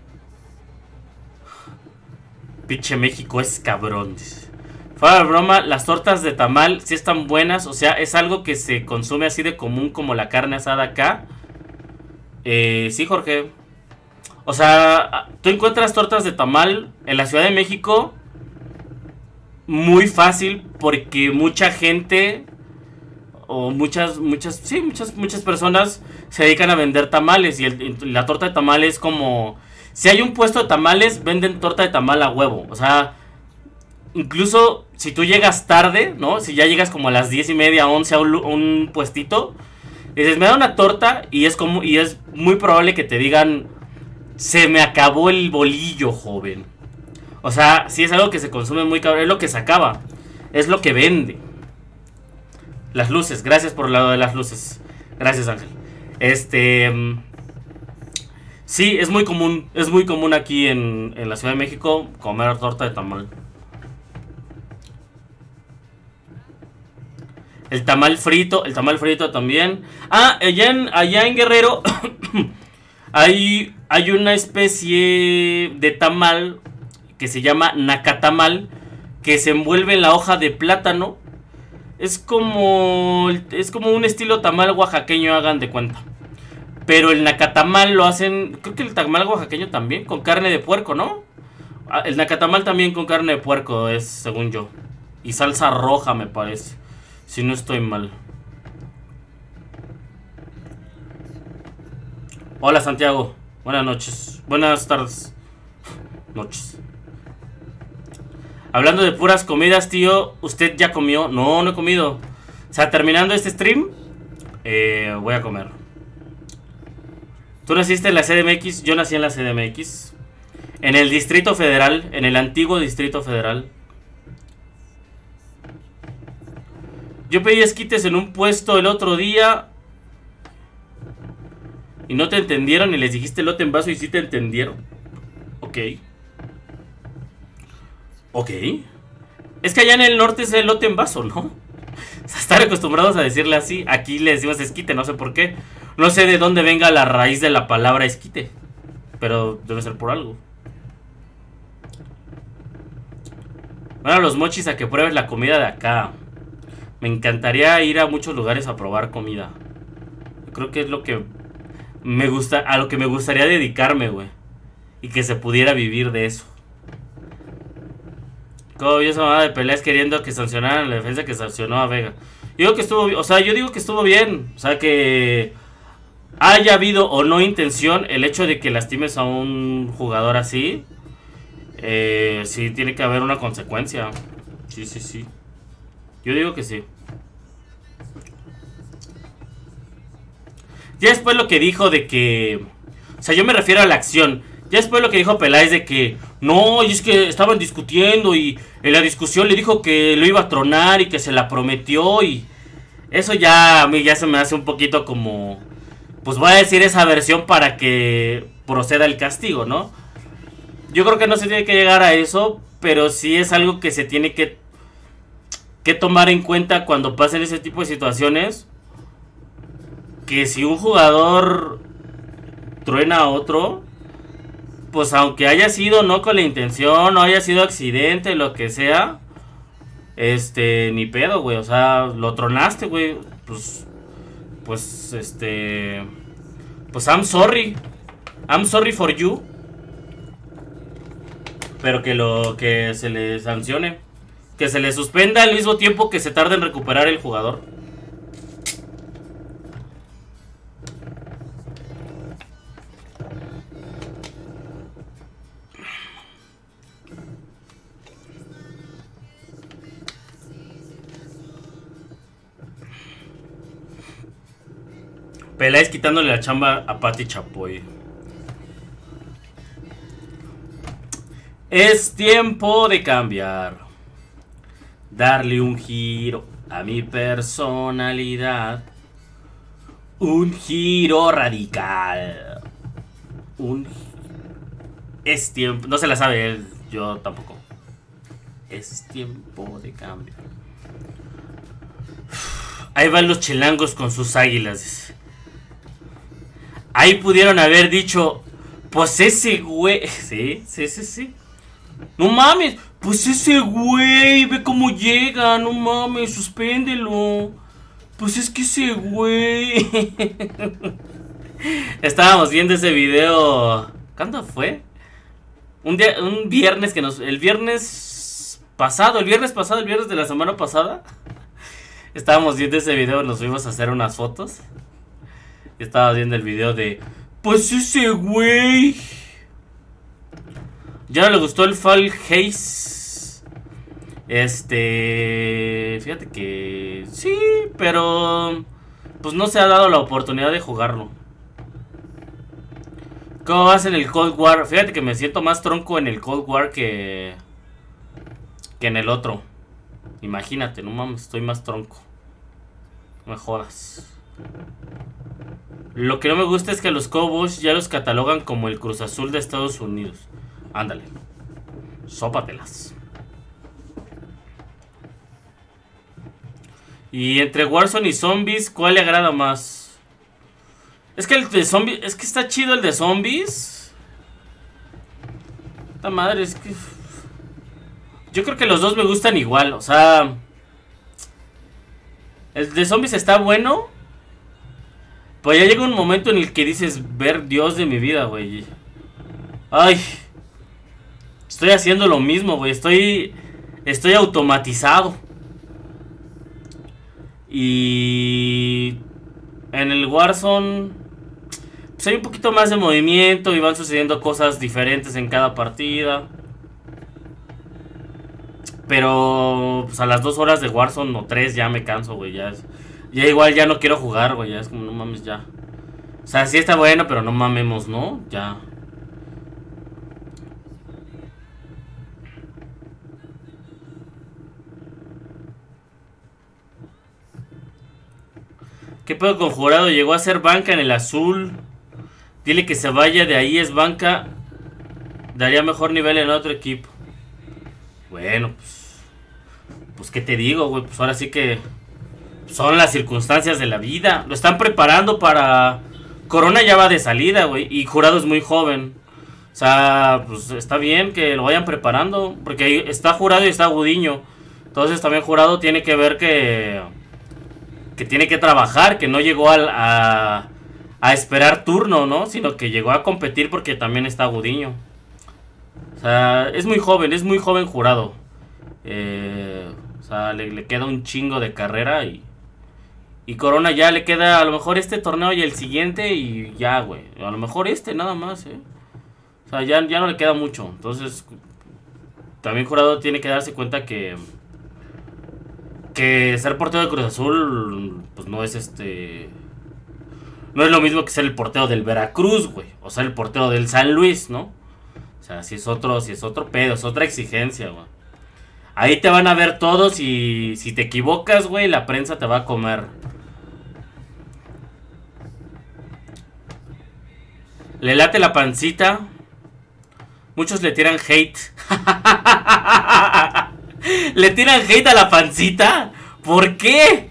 S1: Pinche México es cabrón. Fuera de broma, las tortas de tamal sí están buenas. O sea, es algo que se consume así de común como la carne asada acá. Eh, sí, Jorge. O sea, tú encuentras tortas de tamal en la Ciudad de México muy fácil porque mucha gente o muchas, muchas, sí, muchas, muchas personas se dedican a vender tamales. Y el, la torta de tamal es como... Si hay un puesto de tamales, venden torta de tamal a huevo. O sea... Incluso si tú llegas tarde, ¿no? Si ya llegas como a las diez y media, once a un, un puestito, dices, me da una torta y es como y es muy probable que te digan, se me acabó el bolillo, joven. O sea, si es algo que se consume muy cabrón, es lo que se acaba, es lo que vende. Las luces, gracias por el lado de las luces. Gracias, Ángel. Este... Sí, es muy común, es muy común aquí en, en la Ciudad de México comer torta de tamal. El tamal frito, el tamal frito también. Ah, allá en, allá en Guerrero hay, hay una especie de tamal que se llama nacatamal, que se envuelve en la hoja de plátano. Es como, es como un estilo tamal oaxaqueño, hagan de cuenta. Pero el nacatamal lo hacen, creo que el tamal oaxaqueño también, con carne de puerco, ¿no? El nacatamal también con carne de puerco es, según yo. Y salsa roja, me parece. Si no estoy mal. Hola, Santiago. Buenas noches. Buenas tardes. Noches. Hablando de puras comidas, tío. ¿Usted ya comió? No, no he comido. O sea, terminando este stream, eh, voy a comer. ¿Tú naciste en la C D M X? Yo nací en la C D M X. En el Distrito Federal. En el antiguo Distrito Federal. Yo pedí esquites en un puesto el otro día y no te entendieron y les dijiste elote en vaso y sí te entendieron. Ok. Ok. Es que allá en el norte es elote en vaso, ¿no? O sea, están acostumbrados a decirle así. Aquí le decimos esquite, no sé por qué. No sé de dónde venga la raíz de la palabra esquite, pero debe ser por algo. Bueno, los mochis a que pruebes la comida de acá. Me encantaría ir a muchos lugares a probar comida. Creo que es lo que me gusta, a lo que me gustaría dedicarme, güey. Y que se pudiera vivir de eso. ¿Cómo vio esa mamada de peleas queriendo que sancionaran la defensa que sancionó a Vega? Yo digo que estuvo, o sea, yo digo que estuvo bien. O sea, que haya habido o no intención el hecho de que lastimes a un jugador así. Eh, sí, tiene que haber una consecuencia. Sí, sí, sí. Yo digo que sí. Ya después lo que dijo de que... O sea, yo me refiero a la acción. Ya después lo que dijo Peláez de que... No, y es que estaban discutiendo y en la discusión le dijo que lo iba a tronar y que se la prometió y... Eso ya a mí ya se me hace un poquito como... Pues voy a decir esa versión para que proceda el castigo, ¿no? Yo creo que no se tiene que llegar a eso, pero sí es algo que se tiene que... Que tomar en cuenta cuando pasen ese tipo de situaciones. Que si un jugador truena a otro, pues aunque haya sido no con la intención, no haya sido accidente, lo que sea, este, ni pedo, güey, o sea, lo tronaste, güey, pues, pues, este, pues I'm sorry, I'm sorry for you, pero que lo, que se le sancione, que se le suspenda al mismo tiempo que se tarde en recuperar el jugador. Peláez quitándole la chamba a Pati Chapoy. Es tiempo de cambiar. Darle un giro a mi personalidad. Un giro radical. Un... Es tiempo... No se la sabe él, yo tampoco. Es tiempo de cambiar. Ahí van los chilangos con sus águilas. Ahí pudieron haber dicho, pues ese güey... Sí, sí, sí, sí. No mames, pues ese güey, ve cómo llega, no mames, suspéndelo. Pues es que ese güey... Estábamos viendo ese video... ¿Cuándo fue? Un día, un viernes que nos... El viernes pasado, el viernes pasado, el viernes de la semana pasada. Estábamos viendo ese video, nos fuimos a hacer unas fotos. Estaba viendo el video de... Pues ese güey... Ya no le gustó el Fall Haze. Este... Fíjate que... Sí, pero... Pues no se ha dado la oportunidad de jugarlo. ¿Cómo vas en el Cold War? Fíjate que me siento más tronco en el Cold War que... Que en el otro. Imagínate, no mames, estoy más tronco. No me jodas. Lo que no me gusta es que los Cowboys ya los catalogan como el Cruz Azul de Estados Unidos. Ándale. Sópatelas. Y entre Warzone y Zombies, ¿cuál le agrada más? Es que el de Zombies... Es que está chido el de Zombies. Esta madre, es que... Yo creo que los dos me gustan igual, o sea... El de Zombies está bueno. Pues ya llega un momento en el que dices, ver Dios de mi vida, güey. Ay. Estoy haciendo lo mismo, güey. Estoy... Estoy automatizado. Y... En el Warzone... Pues hay un poquito más de movimiento y van sucediendo cosas diferentes en cada partida. Pero... Pues a las dos horas de Warzone o tres ya me canso, güey. Ya es... Ya igual ya no quiero jugar, güey. Ya es como, no mames, ya. O sea, sí está bueno, pero no mamemos, ¿no? Ya. ¿Qué pedo con Jurado? Llegó a ser banca en el azul. Dile que se vaya de ahí, es banca. Daría mejor nivel en otro equipo. Bueno, pues... Pues qué te digo, güey. Pues ahora sí que... Son las circunstancias de la vida. Lo están preparando para... Corona ya va de salida, güey. Y Jurado es muy joven. O sea, pues está bien que lo vayan preparando. Porque está Jurado y está Gudiño. Entonces también Jurado tiene que ver que... Que tiene que trabajar, que no llegó al, a, a esperar turno, ¿no? Sino que llegó a competir porque también está Gudiño. O sea, es muy joven, es muy joven Jurado. Eh, o sea, le, le queda un chingo de carrera y... Y Corona ya le queda a lo mejor este torneo y el siguiente y ya, güey. A lo mejor este nada más, ¿eh? O sea, ya, ya no le queda mucho. Entonces, también Jurado tiene que darse cuenta que... Que ser portero de Cruz Azul, pues no es este... No es lo mismo que ser el portero del Veracruz, güey. O ser el portero del San Luis, ¿no? O sea, si es otro, si es otro pedo, es otra exigencia, güey. Ahí te van a ver todos y si te equivocas, güey, la prensa te va a comer. Le late la pancita. Muchos le tiran hate. ¿Le tiran hate a la pancita? ¿Por qué?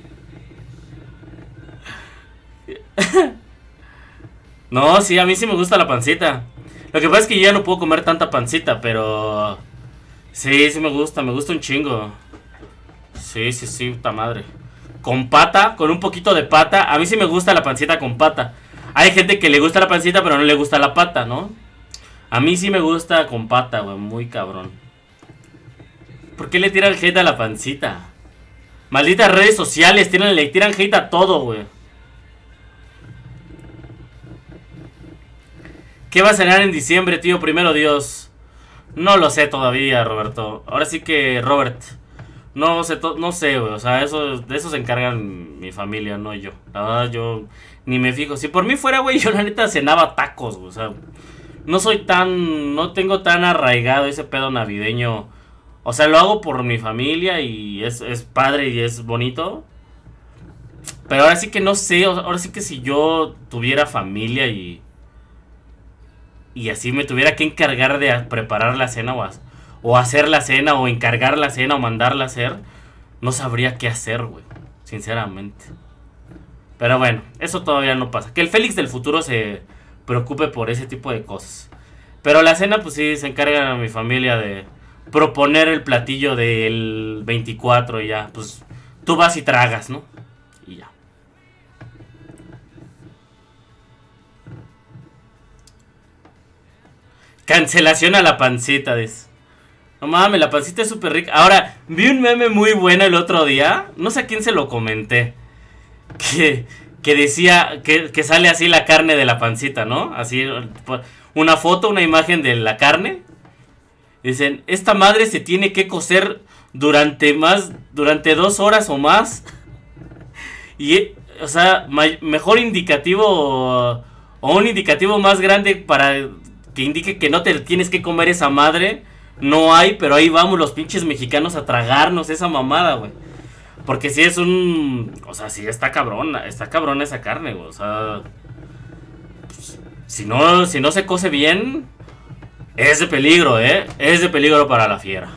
S1: No, sí, a mí sí me gusta la pancita. Lo que pasa es que yo ya no puedo comer tanta pancita, pero... Sí, sí me gusta, me gusta un chingo. Sí, sí, sí, puta madre. Con pata, con un poquito de pata. A mí sí me gusta la pancita con pata. Hay gente que le gusta la pancita, pero no le gusta la pata, ¿no? A mí sí me gusta con pata, güey, muy cabrón. ¿Por qué le tiran hate a la pancita? Malditas redes sociales, tiran, le tiran hate a todo, güey. ¿Qué va a cenar en diciembre, tío? Primero Dios. No lo sé todavía, Roberto. Ahora sí que, Robert. No sé, no sé, güey. O sea, eso, de eso se encargan mi familia, no yo. La verdad, yo ni me fijo. Si por mí fuera, güey, yo la neta cenaba tacos, güey. O sea, no soy tan... No tengo tan arraigado ese pedo navideño. O sea, lo hago por mi familia y es, es padre y es bonito. Pero ahora sí que no sé. Ahora sí que si yo tuviera familia y... Y así me tuviera que encargar de preparar la cena o, a, o hacer la cena o encargar la cena o mandarla a hacer, no sabría qué hacer, güey. Sinceramente. Pero bueno, eso todavía no pasa. Que el Félix del futuro se preocupe por ese tipo de cosas. Pero la cena, pues sí, se encarga mi familia de proponer el platillo del veinticuatro y ya. Pues tú vas y tragas, ¿no? Y ya. Cancelación a la pancita, dice. No mames, la pancita es súper rica. Ahora, vi un meme muy bueno el otro día. No sé a quién se lo comenté. Que, que decía que, que sale así la carne de la pancita, ¿no? Así, una foto, una imagen de la carne. Dicen, esta madre se tiene que cocer durante más, durante dos horas o más. Y, o sea, mejor indicativo o, o un indicativo más grande para... que indique que no te tienes que comer esa madre. No hay, pero ahí vamos los pinches mexicanos a tragarnos esa mamada, güey. Porque si es un... O sea, si está cabrona, está cabrona esa carne, güey. O sea... Pues, si no, si no se cose bien, es de peligro, ¿eh? Es de peligro para la fiera.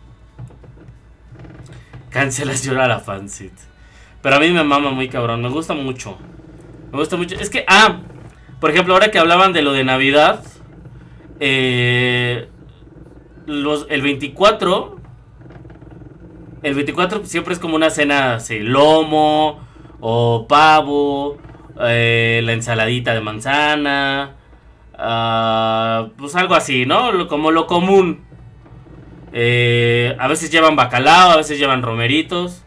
S1: Cancelación a la pancita. Pero a mí me mama muy cabrón, me gusta mucho. Me gusta mucho. Es que, ah, por ejemplo, ahora que hablaban de lo de Navidad... Eh, los, el veinticuatro El veinticuatro siempre es como una cena así, lomo o pavo, eh, la ensaladita de manzana, uh, pues algo así, ¿no? Como lo común. eh, A veces llevan bacalao, a veces llevan romeritos.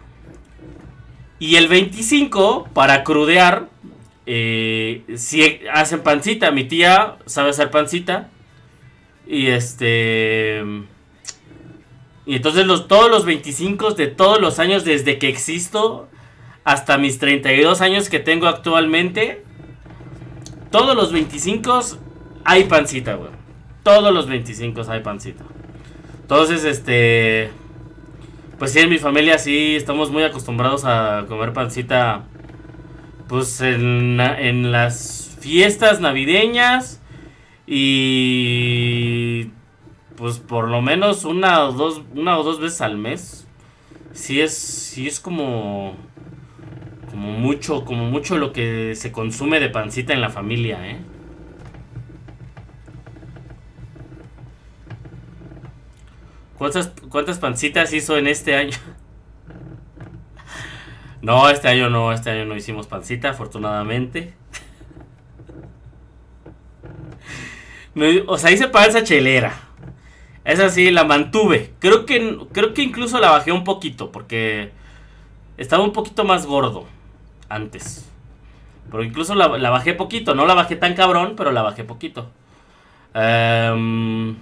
S1: Y el veinticinco, para crudear, Eh, si hacen pancita, mi tía sabe hacer pancita. Y este... Y entonces los, todos los veinticinco de todos los años desde que existo hasta mis treinta y dos años que tengo actualmente, todos los veinticinco hay pancita, güey. Todos los veinticinco hay pancita. Entonces, este... Pues sí, en mi familia sí estamos muy acostumbrados a comer pancita. Pues en, en las fiestas navideñas. Y pues por lo menos una o dos, una o dos veces al mes. Sí es, sí es como, como mucho, como mucho lo que se consume de pancita en la familia, ¿eh? ¿Cuántas, cuántas pancitas hizo en este año? No, este año no, este año no hicimos pancita, afortunadamente. No, o sea, hice panza chelera. Esa sí, la mantuve. Creo que, creo que incluso la bajé un poquito, porque estaba un poquito más gordo antes. Pero incluso la, la bajé poquito. No la bajé tan cabrón, pero la bajé poquito. Um,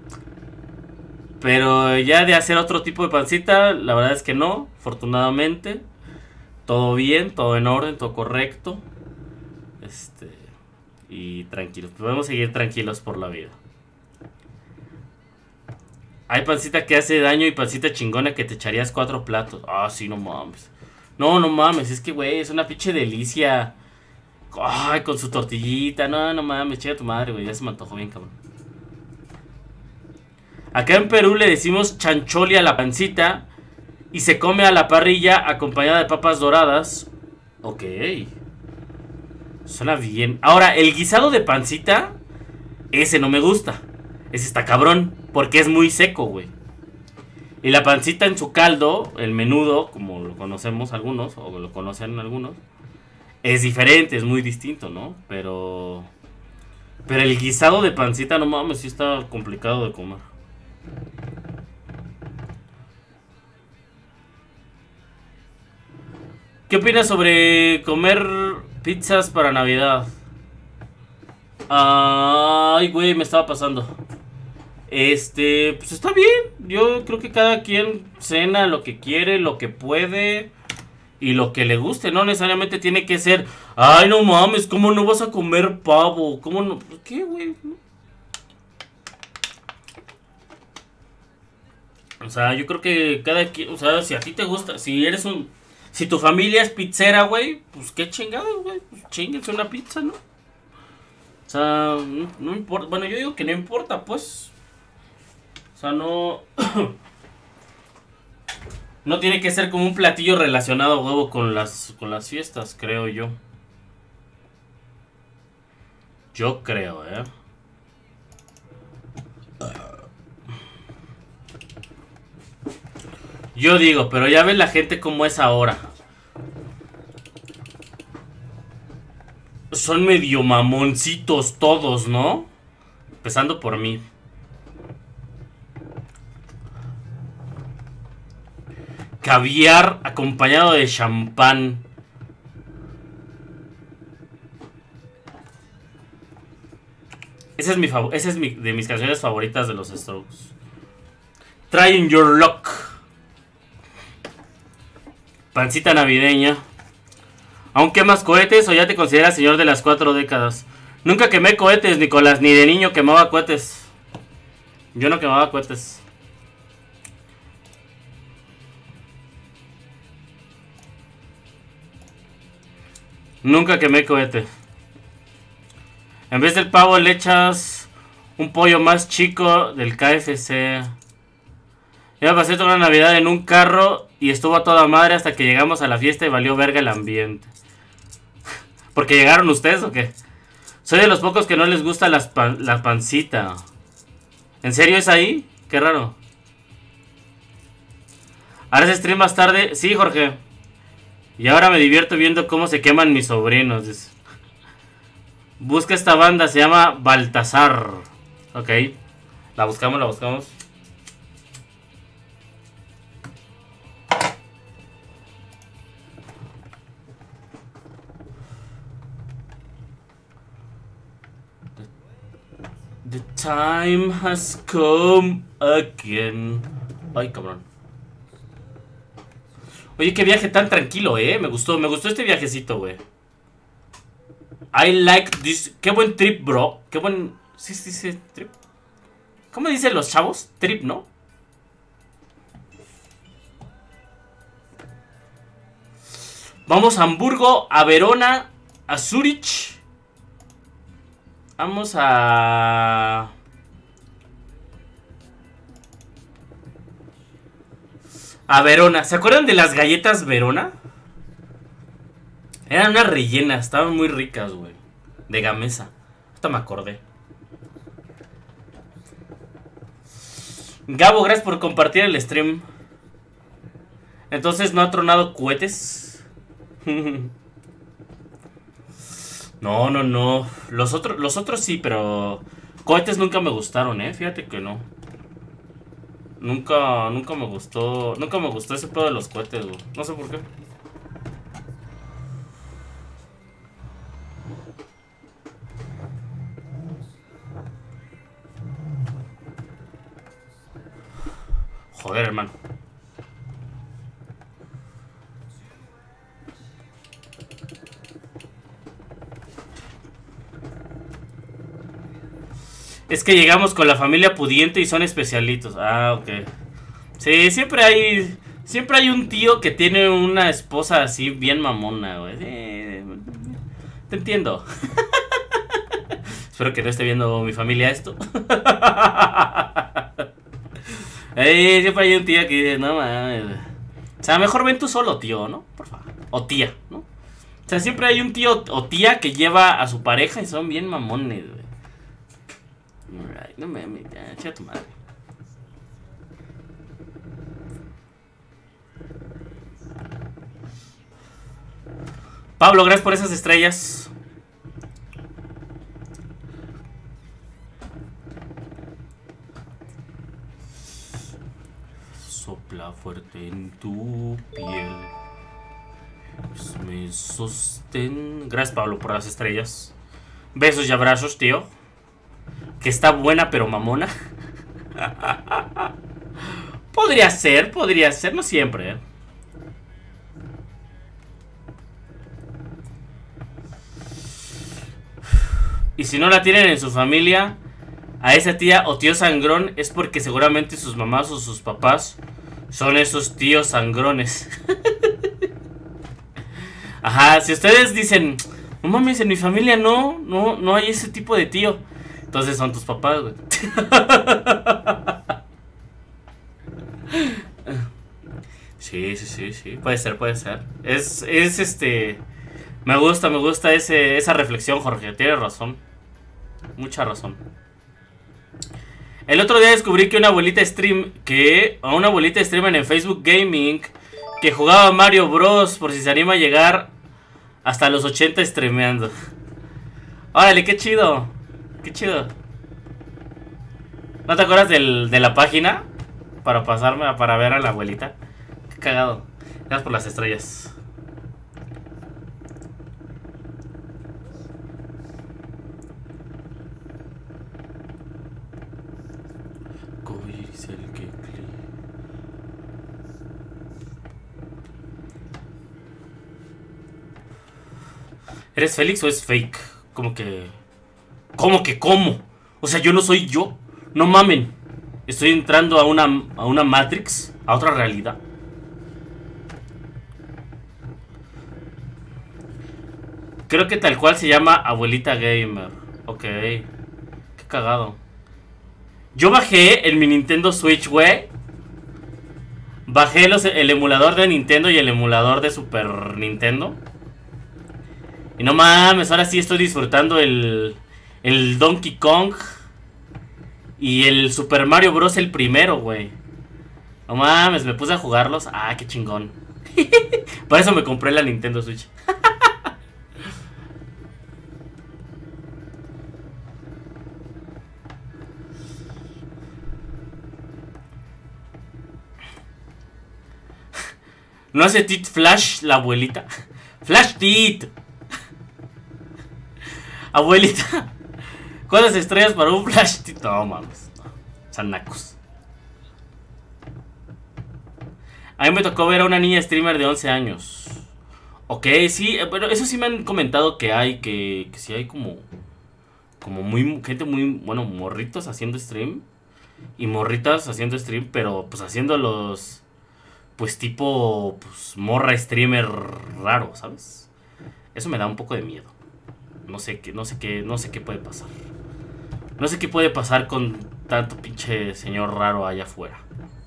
S1: pero ya de hacer otro tipo de pancita, la verdad es que no, afortunadamente. Todo bien, todo en orden, todo correcto. Este... Y tranquilos, podemos seguir tranquilos por la vida. Hay pancita que hace daño y pancita chingona que te echarías cuatro platos. Ah, sí, no mames. No, no mames, es que, güey, es una pinche delicia. Ay, con su tortillita. No, no mames, chinga tu madre, güey. Ya se me antojó bien, cabrón. Acá en Perú le decimos chancholi a la pancita. Y se come a la parrilla acompañada de papas doradas. Ok. Suena bien. Ahora, el guisado de pancita, ese no me gusta. Ese está cabrón, porque es muy seco, güey. Y la pancita en su caldo, el menudo, como lo conocemos algunos, o lo conocen algunos, es diferente, es muy distinto, ¿no? Pero... Pero el guisado de pancita, no mames, sí está complicado de comer. ¿Qué opinas sobre comer pizzas para Navidad? Ay, güey, me estaba pasando. Este, pues está bien. Yo creo que cada quien cena lo que quiere, lo que puede y lo que le guste. No necesariamente tiene que ser, ay, no mames, ¿cómo no vas a comer pavo? ¿Cómo no? ¿Qué, güey? O sea, yo creo que cada quien, o sea, si a ti te gusta, si eres un... Si tu familia es pizzera, güey, pues qué chingados, güey. Pues chinguense una pizza, ¿no? O sea, no, no importa. Bueno, yo digo que no importa, pues. O sea, no... No tiene que ser como un platillo relacionado, huevo, con las, con las fiestas, creo yo. Yo creo, ¿eh? Yo digo, pero ya ves la gente como es ahora. Son medio mamoncitos todos, ¿no? Empezando por mí. Caviar acompañado de champán. Esa es mi favor esa es mi, de mis canciones favoritas de los Strokes. Trying Your Luck. Pancita navideña. ¿Aún quemas cohetes o ya te consideras señor de las cuatro décadas? Nunca quemé cohetes, Nicolás, ni de niño quemaba cohetes. Yo no quemaba cohetes. Nunca quemé cohete. En vez del pavo le echas un pollo más chico del K F C. Yo pasé toda la Navidad en un carro y estuvo a toda madre hasta que llegamos a la fiesta y valió verga el ambiente. ¿Porque llegaron ustedes o qué? Soy de los pocos que no les gusta las pan la pancita. ¿En serio es ahí? Qué raro. ¿Ahora se stream más tarde? Sí, Jorge. Y ahora me divierto viendo cómo se queman mis sobrinos. Dice. Busca esta banda, se llama Baltasar. Ok. La buscamos, la buscamos. The time has come again. Ay, cabrón. Oye, qué viaje tan tranquilo, eh. Me gustó, me gustó este viajecito, güey. I like this. Qué buen trip, bro. Qué buen... Sí, sí, sí, trip. ¿Cómo dicen los chavos? Trip, ¿no? Vamos a Hamburgo, a Verona, a Zurich. Vamos a... A Verona. ¿Se acuerdan de las galletas Verona? Eran unas rellenas, estaban muy ricas, güey. De Gamesa. Hasta me acordé. Gabo, gracias por compartir el stream. Entonces, ¿no ha tronado cohetes? No, no, no. Los otros, los otros sí, pero cohetes nunca me gustaron, eh. Fíjate que no. Nunca, nunca me gustó. Nunca me gustó ese pedo de los cohetes, güey. No sé por qué. Joder, hermano. Es que llegamos con la familia pudiente y son especialitos. Ah, ok. Sí, siempre hay... Siempre hay un tío que tiene una esposa así bien mamona, güey. Sí, te entiendo. Espero que no esté viendo mi familia esto. Ey, siempre hay un tío que dice, no mames. O sea, mejor ven tú solo, tío, ¿no? Por favor. O tía, ¿no? O sea, siempre hay un tío o tía que lleva a su pareja y son bien mamones, güey. Alright, no mames, ya, chica tu madre. Pablo, gracias por esas estrellas. Sopla fuerte en tu piel. Me sostén. Gracias, Pablo, por las estrellas. Besos y abrazos, tío. Que está buena pero mamona. Podría ser, podría ser, no siempre, ¿eh? Y si no la tienen en su familia, a esa tía o tío sangrón es porque seguramente sus mamás o sus papás son esos tíos sangrones. Ajá, si ustedes dicen, no mames, en mi familia no, no, no hay ese tipo de tío, entonces son tus papás, güey. Sí, sí, sí, sí, puede ser, puede ser. Es, es este... Me gusta, me gusta ese, esa reflexión, Jorge, tienes razón. Mucha razón. El otro día descubrí que una abuelita stream, que a una abuelita streamer en Facebook Gaming, que jugaba Mario Bros, por si se anima a llegar hasta los ochenta streameando. Órale, qué chido. Qué chido. ¿No te acuerdas del, de la página? Para pasarme, a, para ver a la abuelita. Qué cagado. Gracias por las estrellas. ¿Eres Félix o es fake? Como que... ¿Cómo que cómo? O sea, yo no soy yo. No mamen. Estoy entrando a una, a una Matrix. A otra realidad. Creo que tal cual se llama Abuelita Gamer. Ok. Qué cagado. Yo bajé en mi Nintendo Switch, güey. Bajé los, el emulador de Nintendo y el emulador de Super Nintendo. Y no mames, ahora sí estoy disfrutando el, el Donkey Kong y el Super Mario Bros. El primero, güey. No mames, me puse a jugarlos. Ah, qué chingón. Por eso me compré la Nintendo Switch. ¿No hace tit flash la abuelita? Flash tit. Abuelita, ¿cuántas estrellas para un flash tit? No mames, no. Sanacos. A mí me tocó ver a una niña streamer de once años. Ok, sí, pero eso sí me han comentado que hay, que, que sí hay como... Como muy, gente muy, bueno, morritos haciendo stream. Y morritas haciendo stream, pero pues haciendo los... Pues tipo, pues morra streamer raro, ¿sabes? Eso me da un poco de miedo. No sé qué, no sé qué, no sé qué puede pasar. No sé qué puede pasar con tanto pinche señor raro allá afuera.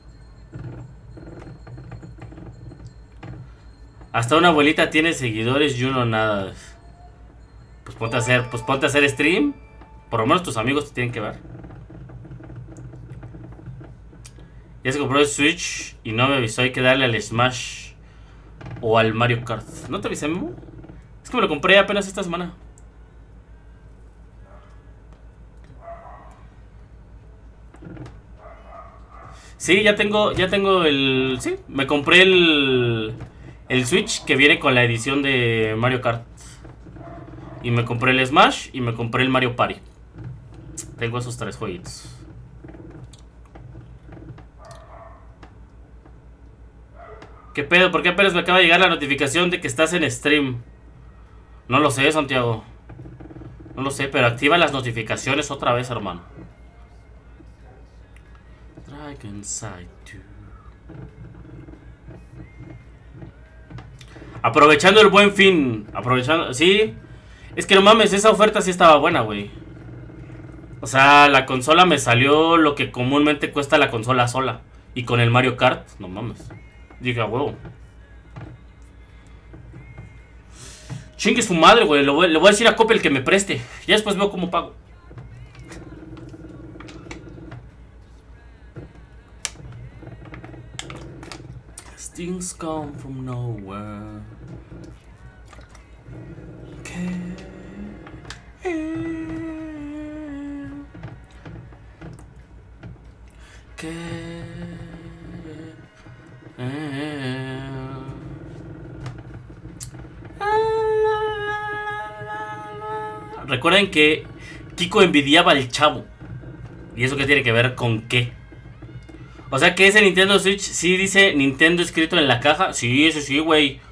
S1: Hasta una abuelita tiene seguidores y uno nada. Pues ponte a hacer, pues ponte a hacer stream. Por lo menos tus amigos te tienen que ver. Ya se compró el Switch y no me avisó. Hay que darle al Smash o al Mario Kart. ¿No te avisé, Memo? Es que me lo compré apenas esta semana. Sí, ya tengo, ya tengo el... Sí, me compré el... El Switch que viene con la edición de Mario Kart. Y me compré el Smash y me compré el Mario Party. Tengo esos tres jueguitos. ¿Qué pedo? ¿Por qué apenas me acaba de llegar la notificación de que estás en stream? No lo sé, Santiago. No lo sé, pero activa las notificaciones otra vez, hermano. Dragon Side dos. Aprovechando el buen fin. Aprovechando... Sí. Es que no mames, esa oferta sí estaba buena, güey. O sea, la consola me salió lo que comúnmente cuesta la consola sola. Y con el Mario Kart, no mames. Diga, huevo. Chingue su madre, güey. Le voy, le voy a decir a Coppel que me preste. Ya después veo cómo pago. Things come from nowhere. ¿Qué? ¿Qué? Recuerden que Kiko envidiaba al Chavo. ¿Y eso qué tiene que ver con qué? O sea que ese Nintendo Switch sí dice Nintendo escrito en la caja. Sí, eso sí, güey.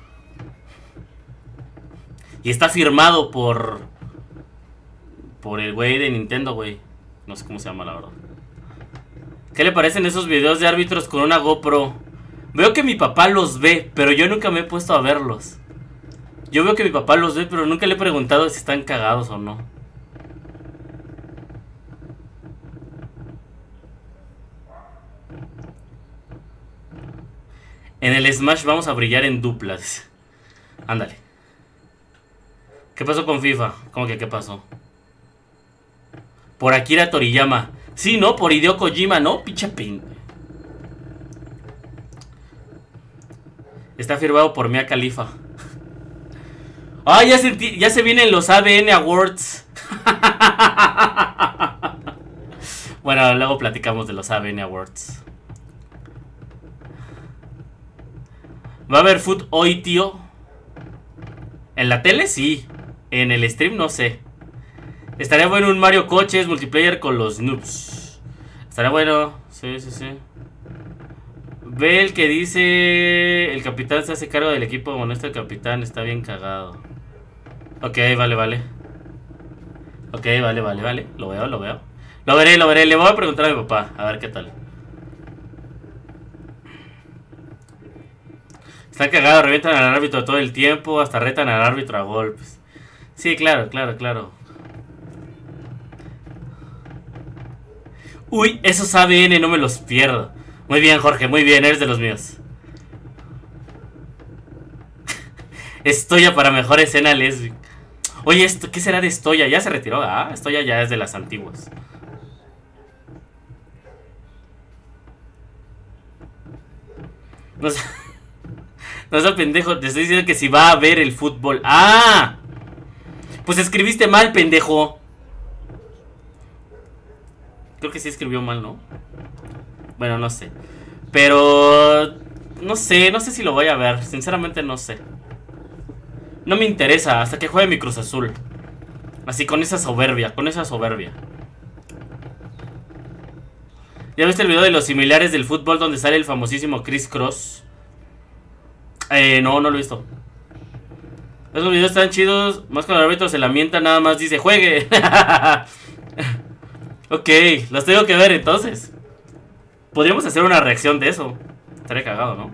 S1: Y está firmado por... Por el güey de Nintendo, güey. No sé cómo se llama, la verdad. ¿Qué le parecen esos videos de árbitros con una GoPro? Veo que mi papá los ve, pero yo nunca me he puesto a verlos. Yo veo que mi papá los ve, pero nunca le he preguntado si están cagados o no. En el Smash vamos a brillar en duplas. Ándale. ¿Qué pasó con FIFA? ¿Cómo que qué pasó? Por Akira Toriyama. Sí, ¿no? Por Hideo Kojima, ¿no? Pinche pin. Está firmado por Mia Khalifa. ¡Ah! Ya se, ya se vienen los A B N Awards. Bueno, luego platicamos de los A B N Awards. ¿Va a haber food hoy, tío? ¿En la tele? Sí. En el stream no sé. Estaría bueno un Mario Coches multiplayer con los noobs. Estaría bueno. Sí, sí, sí. Ve el que dice... El capitán se hace cargo del equipo. Honesto, el capitán está bien cagado. Ok, vale, vale. Ok, vale, vale, vale. Lo veo, lo veo. Lo veré, lo veré. Le voy a preguntar a mi papá. A ver qué tal. Está cagado, revientan al árbitro todo el tiempo, hasta retan al árbitro a golpes. Sí, claro, claro, claro. Uy, esos A B N no me los pierdo. Muy bien, Jorge, muy bien, eres de los míos. Estoya para mejor escena lésbica. Oye, esto, ¿qué será de Estoya? Ya se retiró, ah, Estoya ya es de las antiguas. No sé. No seas pendejo, te estoy diciendo que si va a ver el fútbol. ¡Ah! Pues escribiste mal, pendejo. Creo que sí escribió mal, ¿no? Bueno, no sé. Pero... No sé, no sé si lo voy a ver. Sinceramente no sé. No me interesa hasta que juegue mi Cruz Azul. Así, con esa soberbia, con esa soberbia. ¿Ya viste el video de los similares del fútbol donde sale el famosísimo Chris Cross? Eh, no, no lo he visto. Esos videos están chidos. Más cuando el árbitro se lamenta, nada más dice ¡juegue! Ok, los tengo que ver entonces. Podríamos hacer una reacción de eso. Estaría cagado, ¿no?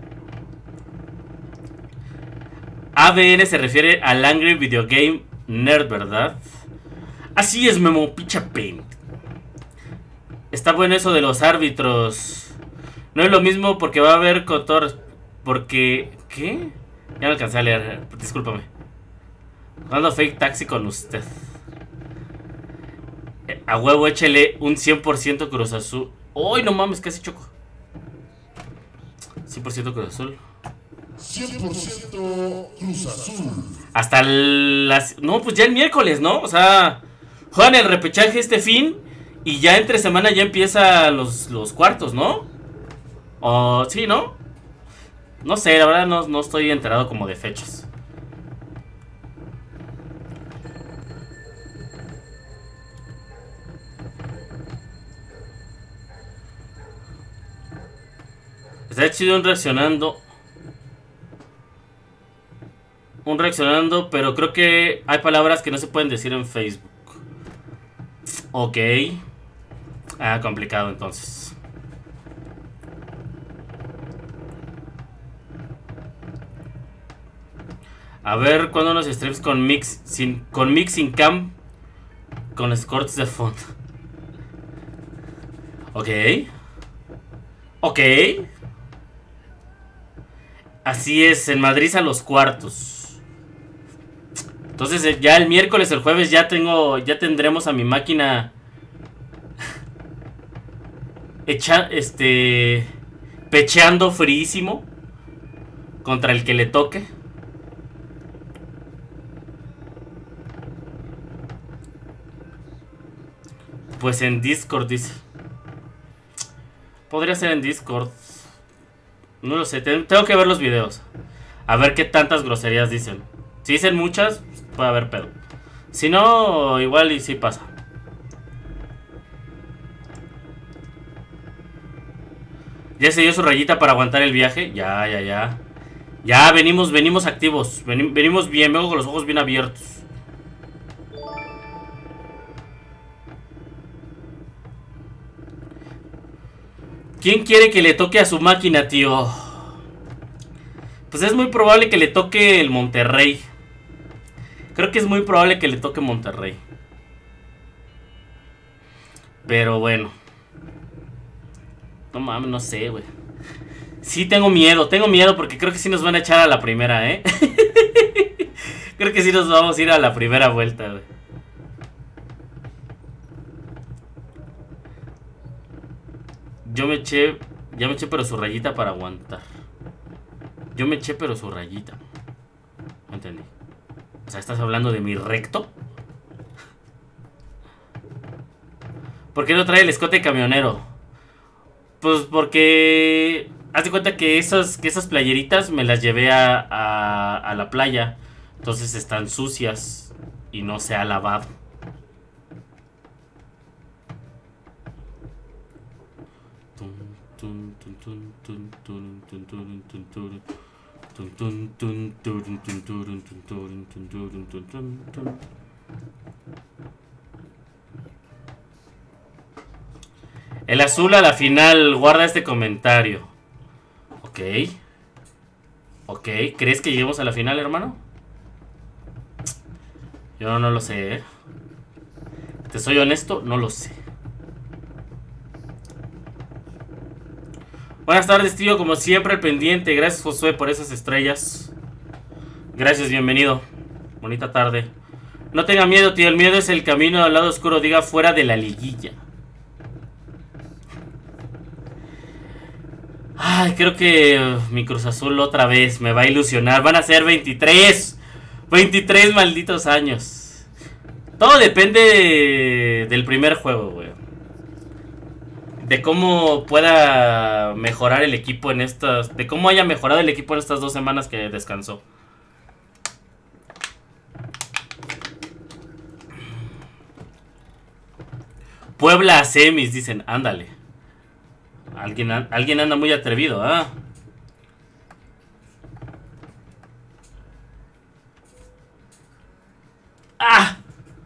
S1: A B N se refiere al Angry Video Game Nerd, ¿verdad? Así es, Memo, picha paint. Está bueno eso de los árbitros. No es lo mismo porque va a haber cotor... Porque... ¿Qué? Ya no alcancé a leer, discúlpame. Jugando Fake Taxi con usted. A huevo, échele un cien por ciento Cruz Azul. ¡Uy, no mames! Casi choco. cien por ciento Cruz Azul.
S2: cien por ciento Cruz Azul.
S1: Hasta el, las... No, pues ya el miércoles, ¿no? O sea, juegan el repechaje este fin y ya entre semana ya empieza los, los cuartos, ¿no? O sí, ¿no? No sé, la verdad no, no estoy enterado como de fechas. Está chido un reaccionando. Un reaccionando, pero creo que hay palabras que no se pueden decir en Facebook. Ok. Ah, complicado entonces. A ver, ¿cuándo unos streams con mix sin con mix sin cam con escorts de fondo? Ok. Ok. Así es, en Madrid a los cuartos. Entonces ya el miércoles, el jueves ya tengo, ya tendremos a mi máquina hecha, este, pecheando fríísimo contra el que le toque. Pues en Discord dice. Podría ser en Discord. No lo sé, tengo que ver los videos. A ver qué tantas groserías dicen. Si dicen muchas, puede haber pedo. Si no, igual y sí pasa. ¿Ya se dio su rayita para aguantar el viaje? Ya, ya, ya. Ya, venimos, venimos activos. Venim, venimos bien, vengo con los ojos bien abiertos. ¿Quién quiere que le toque a su máquina, tío? Pues es muy probable que le toque el Monterrey. Creo que es muy probable que le toque Monterrey. Pero bueno. No mames, no sé, güey. Sí tengo miedo, tengo miedo porque creo que sí nos van a echar a la primera, ¿eh? Creo que sí nos vamos a ir a la primera vuelta, güey. Yo me eché, ya me eché pero su rayita para aguantar. Yo me eché pero su rayita. No entendí. O sea, ¿estás hablando de mi recto? ¿Por qué no trae el escote camionero? Pues porque... Haz de cuenta que esas, que esas playeritas me las llevé a, a, a la playa. Entonces están sucias y no se ha lavado. El azul a la final. Guarda este comentario. Ok. Ok. ¿Crees que lleguemos a la final, hermano? Yo no lo sé, ¿eh? Te soy honesto, no lo sé. Buenas tardes, tío. Como siempre, al pendiente. Gracias, Josué, por esas estrellas. Gracias, bienvenido. Bonita tarde. No tenga miedo, tío. El miedo es el camino al lado oscuro. Diga fuera de la liguilla. Ay, creo que uh, mi Cruz Azul otra vez me va a ilusionar. Van a ser veintitrés. veintitrés malditos años. Todo depende de, del primer juego, güey. De cómo pueda mejorar el equipo en estas... De cómo haya mejorado el equipo en estas dos semanas que descansó. Puebla a semis, dicen. Ándale. Alguien, alguien anda muy atrevido, ¿ah? ¡Ah!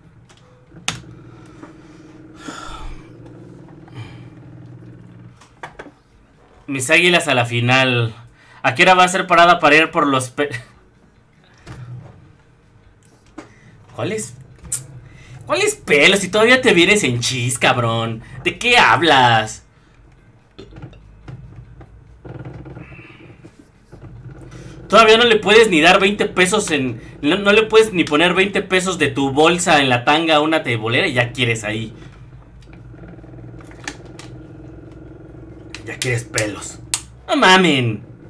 S1: Mis águilas a la final. ¿A qué hora va a ser parada para ir por los pe... ¿Cuáles? ¿Cuáles pelos? Si todavía te vienes en chis, cabrón. ¿De qué hablas? Todavía no le puedes ni dar veinte pesos en... No, no le puedes ni poner veinte pesos de tu bolsa en la tanga a una tebolera y ya quieres ahí. Ya quieres pelos. No mamen.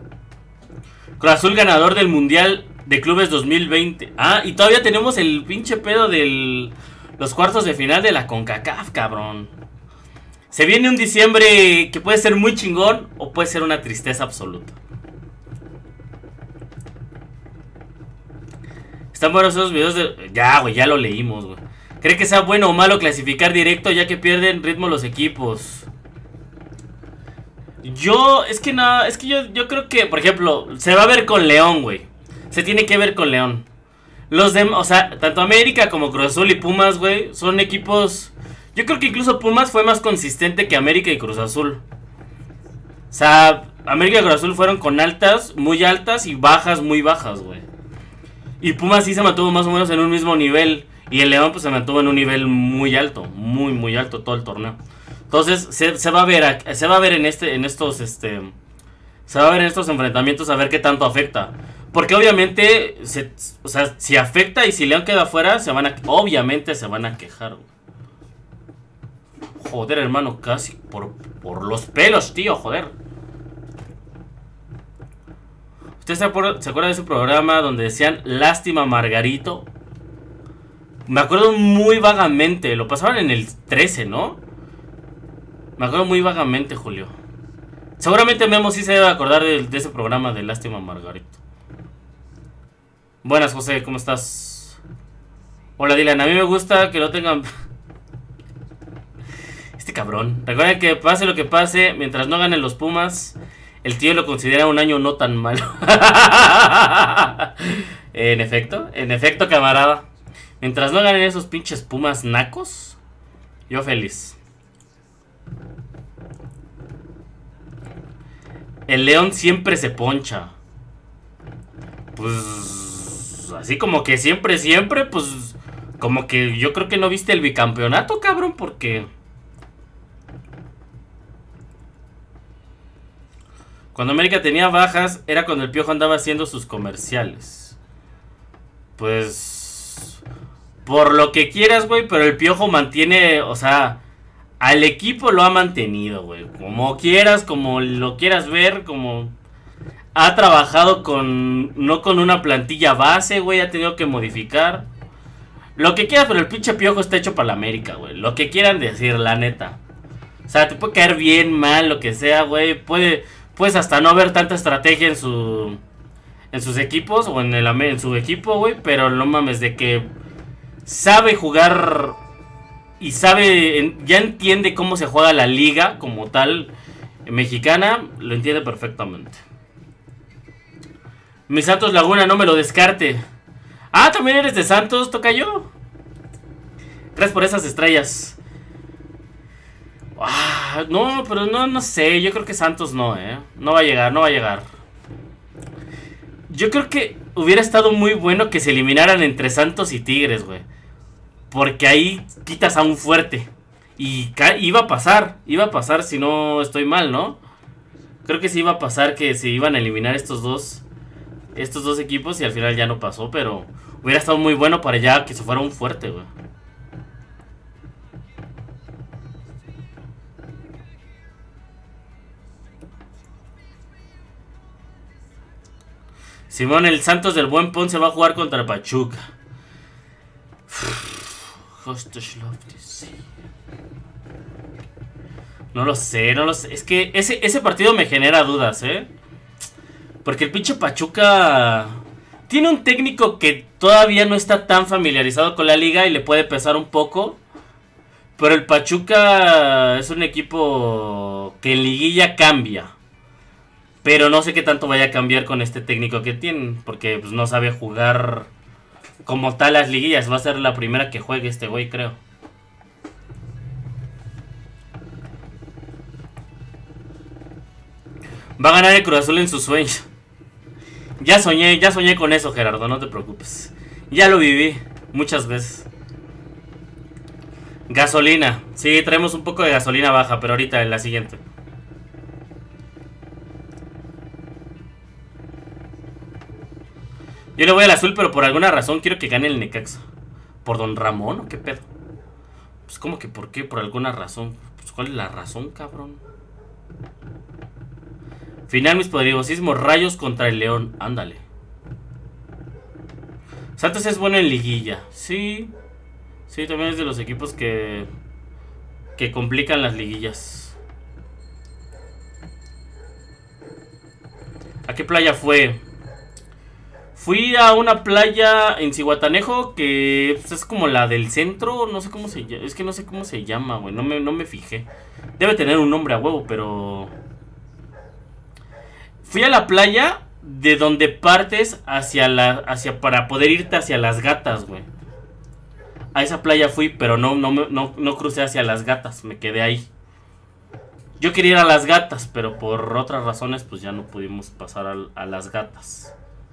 S1: Cruz Azul ganador del Mundial de Clubes dos mil veinte. Ah, y todavía tenemos el pinche pedo de los cuartos de final de la CONCACAF, cabrón. Se viene un diciembre que puede ser muy chingón o puede ser una tristeza absoluta. Están buenos esos videos de... Ya, güey, ya lo leímos, güey. ¿Cree que sea bueno o malo clasificar directo ya que pierden ritmo los equipos? Yo, es que no, es que yo, yo creo que, por ejemplo, se va a ver con León, güey. Se tiene que ver con León. Los demás, o sea, tanto América como Cruz Azul y Pumas, güey, son equipos... Yo creo que incluso Pumas fue más consistente que América y Cruz Azul. O sea, América y Cruz Azul fueron con altas, muy altas y bajas, muy bajas, güey. Y Pumas sí se mantuvo más o menos en un mismo nivel. Y el León pues se mantuvo en un nivel muy alto, muy muy alto todo el torneo. Entonces se, se va a ver, se va a ver en este, en estos, este, se va a ver en estos enfrentamientos a ver qué tanto afecta. Porque obviamente, se, o sea, si afecta y si León queda afuera, se van a, obviamente se van a quejar, güey. Joder, hermano, casi por, por los pelos, tío, joder. ¿Usted se acuerda, se acuerda de ese programa donde decían lástima Margarito? Me acuerdo muy vagamente. Lo pasaban en el trece, ¿no? Me acuerdo muy vagamente, Julio. Seguramente Memo sí se debe acordar de, de ese programa de lástima Margarito. Buenas, José, ¿cómo estás? Hola, Dylan, a mí me gusta que no tengan... Este cabrón. Recuerden que pase lo que pase, mientras no ganen los Pumas, el tío lo considera un año no tan malo. En efecto, en efecto, camarada. Mientras no ganen esos pinches Pumas nacos, yo feliz. El León siempre se poncha. Pues... así como que siempre, siempre, pues... como que yo creo que no viste el bicampeonato, cabrón, porque... cuando América tenía bajas, era cuando el Piojo andaba haciendo sus comerciales. Pues... por lo que quieras, güey, pero el Piojo mantiene, o sea... al equipo lo ha mantenido, güey. Como quieras, como lo quieras ver, como... ha trabajado con... no con una plantilla base, güey. Ha tenido que modificar. Lo que quieras, pero el pinche Piojo está hecho para la América, güey. Lo que quieran decir, la neta. O sea, te puede caer bien, mal, lo que sea, güey. Puede... Puedes hasta no ver tanta estrategia en su... en sus equipos o en, el, en su equipo, güey. Pero no mames, de que... sabe jugar... y sabe, ya entiende cómo se juega la liga como tal mexicana, lo entiende perfectamente. Mi Santos Laguna, no me lo descarte. Ah, también eres de Santos, tocayo. Gracias por esas estrellas. Ah, no, pero no, no sé, yo creo que Santos no, eh. No va a llegar, no va a llegar. Yo creo que hubiera estado muy bueno que se eliminaran entre Santos y Tigres, güey. Porque ahí quitas a un fuerte. Y iba a pasar. Iba a pasar si no estoy mal, ¿no? Creo que sí iba a pasar que se iban a eliminar estos dos. Estos dos equipos y al final ya no pasó. Pero hubiera estado muy bueno para ya que se fuera un fuerte, güey. Simón, el Santos del Buen Ponce va a jugar contra Pachuca. No lo sé, no lo sé. Es que ese, ese partido me genera dudas, ¿eh? Porque el pinche Pachuca tiene un técnico que todavía no está tan familiarizado con la liga y le puede pesar un poco. Pero el Pachuca es un equipo que en liguilla cambia. Pero no sé qué tanto vaya a cambiar con este técnico que tienen. Porque pues, no sabe jugar como tal las liguillas. Va a ser la primera que juegue este güey, creo. Va a ganar el Cruz Azul en su sueño. Ya soñé, ya soñé con eso, Gerardo, no te preocupes. Ya lo viví muchas veces. Gasolina. Sí, traemos un poco de gasolina baja, pero ahorita en la siguiente. Yo le voy al azul, pero por alguna razón quiero que gane el Necaxa. ¿Por Don Ramón o qué pedo? Pues como que por qué, por alguna razón. Pues ¿cuál es la razón, cabrón? Final mis poderosísimos rayos contra el León. Ándale. Santos es bueno en liguilla. Sí. Sí, también es de los equipos que que complican las liguillas. ¿A qué playa fue? Fui a una playa en Zihuatanejo que pues, es como la del centro. No sé cómo se llama. Es que no sé cómo se llama, güey. No me, no me fijé. Debe tener un nombre a huevo, pero... Fui a la playa de donde partes hacia la... hacia para poder irte hacia Las Gatas, güey. A esa playa fui, pero no, no, no, no crucé hacia Las Gatas. Me quedé ahí. Yo quería ir a Las Gatas, pero por otras razones pues ya no pudimos pasar a, a Las Gatas.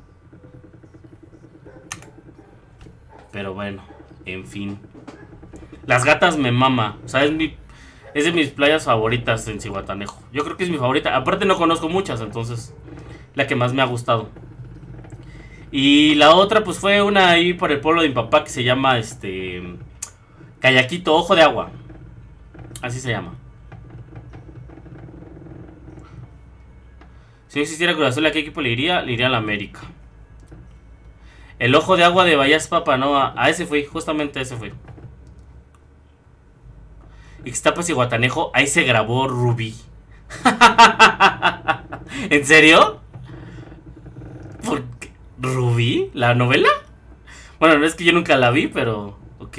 S1: Pero bueno, en fin. Las Gatas me mama. O sea, es mi... Es de mis playas favoritas en Zihuatanejo. Yo creo que es mi favorita. Aparte no conozco muchas, entonces la que más me ha gustado. Y la otra pues fue una ahí por el pueblo de mi papá que se llama este... Cayaquito, Ojo de Agua. Así se llama. Si no existiera Cruz Azul, ¿a qué equipo le iría? Le iría a la América. El Ojo de Agua de Bahías Papanoa. A ese fui, justamente a ese fui. Ixtapas y Guatanejo, ahí se grabó Rubí. ¿En serio? ¿Por qué? ¿Rubí? ¿La novela? Bueno, no es que yo nunca la vi, pero... Ok.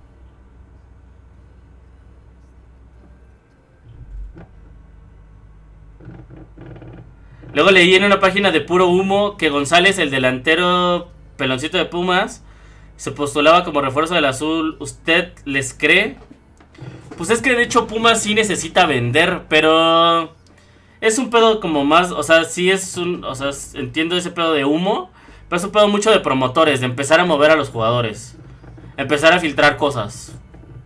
S1: Luego leí en una página de puro humo que González, el delantero peloncito de Pumas, se postulaba como refuerzo del azul. ¿Usted les cree? Pues es que de hecho Pumas sí necesita vender, pero es un pedo como más, o sea, sí es un, o sea, entiendo ese pedo de humo, pero es un pedo mucho de promotores, de empezar a mover a los jugadores, empezar a filtrar cosas.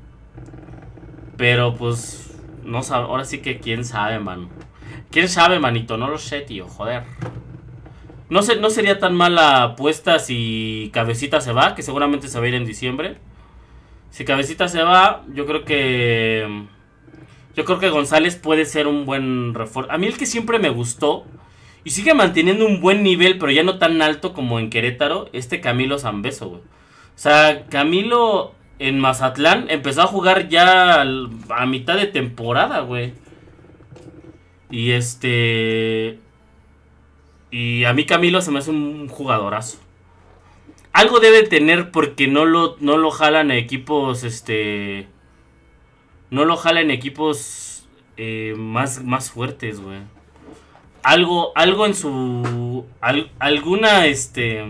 S1: Pero pues, no sabe, ahora sí que quién sabe, man. ¿Quién sabe, manito? No lo sé, tío, joder. No, sé, no sería tan mala apuesta si Cabecita se va, que seguramente se va a ir en diciembre. Si Cabecita se va, yo creo que... Yo creo que González puede ser un buen refuerzo. A mí el que siempre me gustó, y sigue manteniendo un buen nivel, pero ya no tan alto como en Querétaro, este Camilo Zambeso, güey. O sea, Camilo en Mazatlán empezó a jugar ya a mitad de temporada, güey. Y este... Y a mí Camilo se me hace un jugadorazo. Algo debe tener porque no lo, no lo jalan equipos, este... No lo jalan equipos eh, más, más fuertes, güey. Algo, algo en su... Al, alguna, este...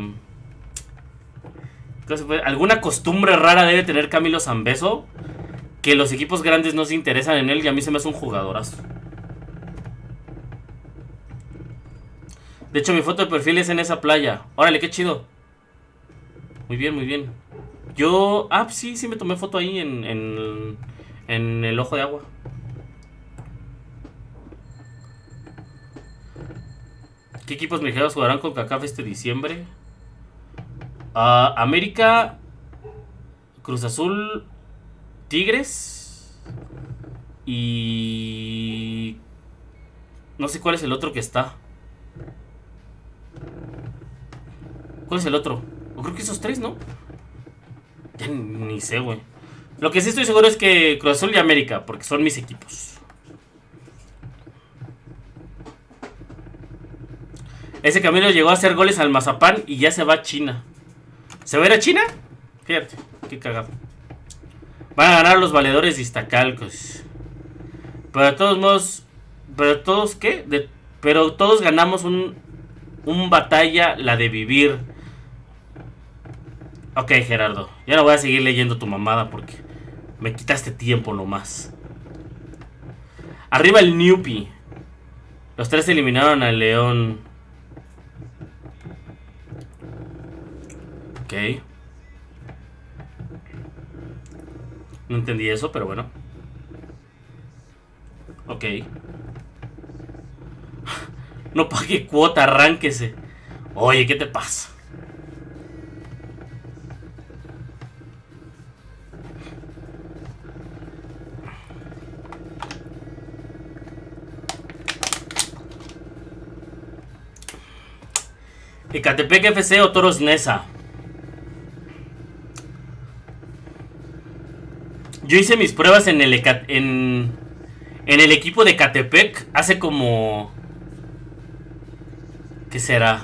S1: ¿Qué se puede? Alguna costumbre rara debe tener Camilo Zambeso, que los equipos grandes no se interesan en él, y a mí se me hace un jugadorazo. De hecho, mi foto de perfil es en esa playa. Órale, qué chido. Muy bien, muy bien. Yo... Ah, sí, sí me tomé foto ahí en, en, en el Ojo de Agua. ¿Qué equipos mexicanos jugarán con CONCACAF este diciembre? Uh, América, Cruz Azul, Tigres y... No sé cuál es el otro que está. ¿Cuál es el otro? Yo creo que esos tres, ¿no? Ya ni sé, güey. Lo que sí estoy seguro es que Cruz Azul y América, porque son mis equipos. Ese Camilo llegó a hacer goles al Mazapán y ya se va a China. ¿Se va a ir a China? Fíjate, qué cagado. Van a ganar los valedores de Iztacalcos. Pero de todos modos... ¿Pero todos qué? De, pero todos ganamos un... Un batalla, la de vivir. Ok, Gerardo. Ya no voy a seguir leyendo tu mamada porque me quitaste tiempo nomás. Arriba el Newpie. Los tres eliminaron al León. Ok. No entendí eso, pero bueno. Ok. No pague cuota, arránquese. Oye, ¿qué te pasa? Ecatepec F C o Toros Neza. Yo hice mis pruebas en el, en, en el equipo de Ecatepec hace como... ¿Qué será?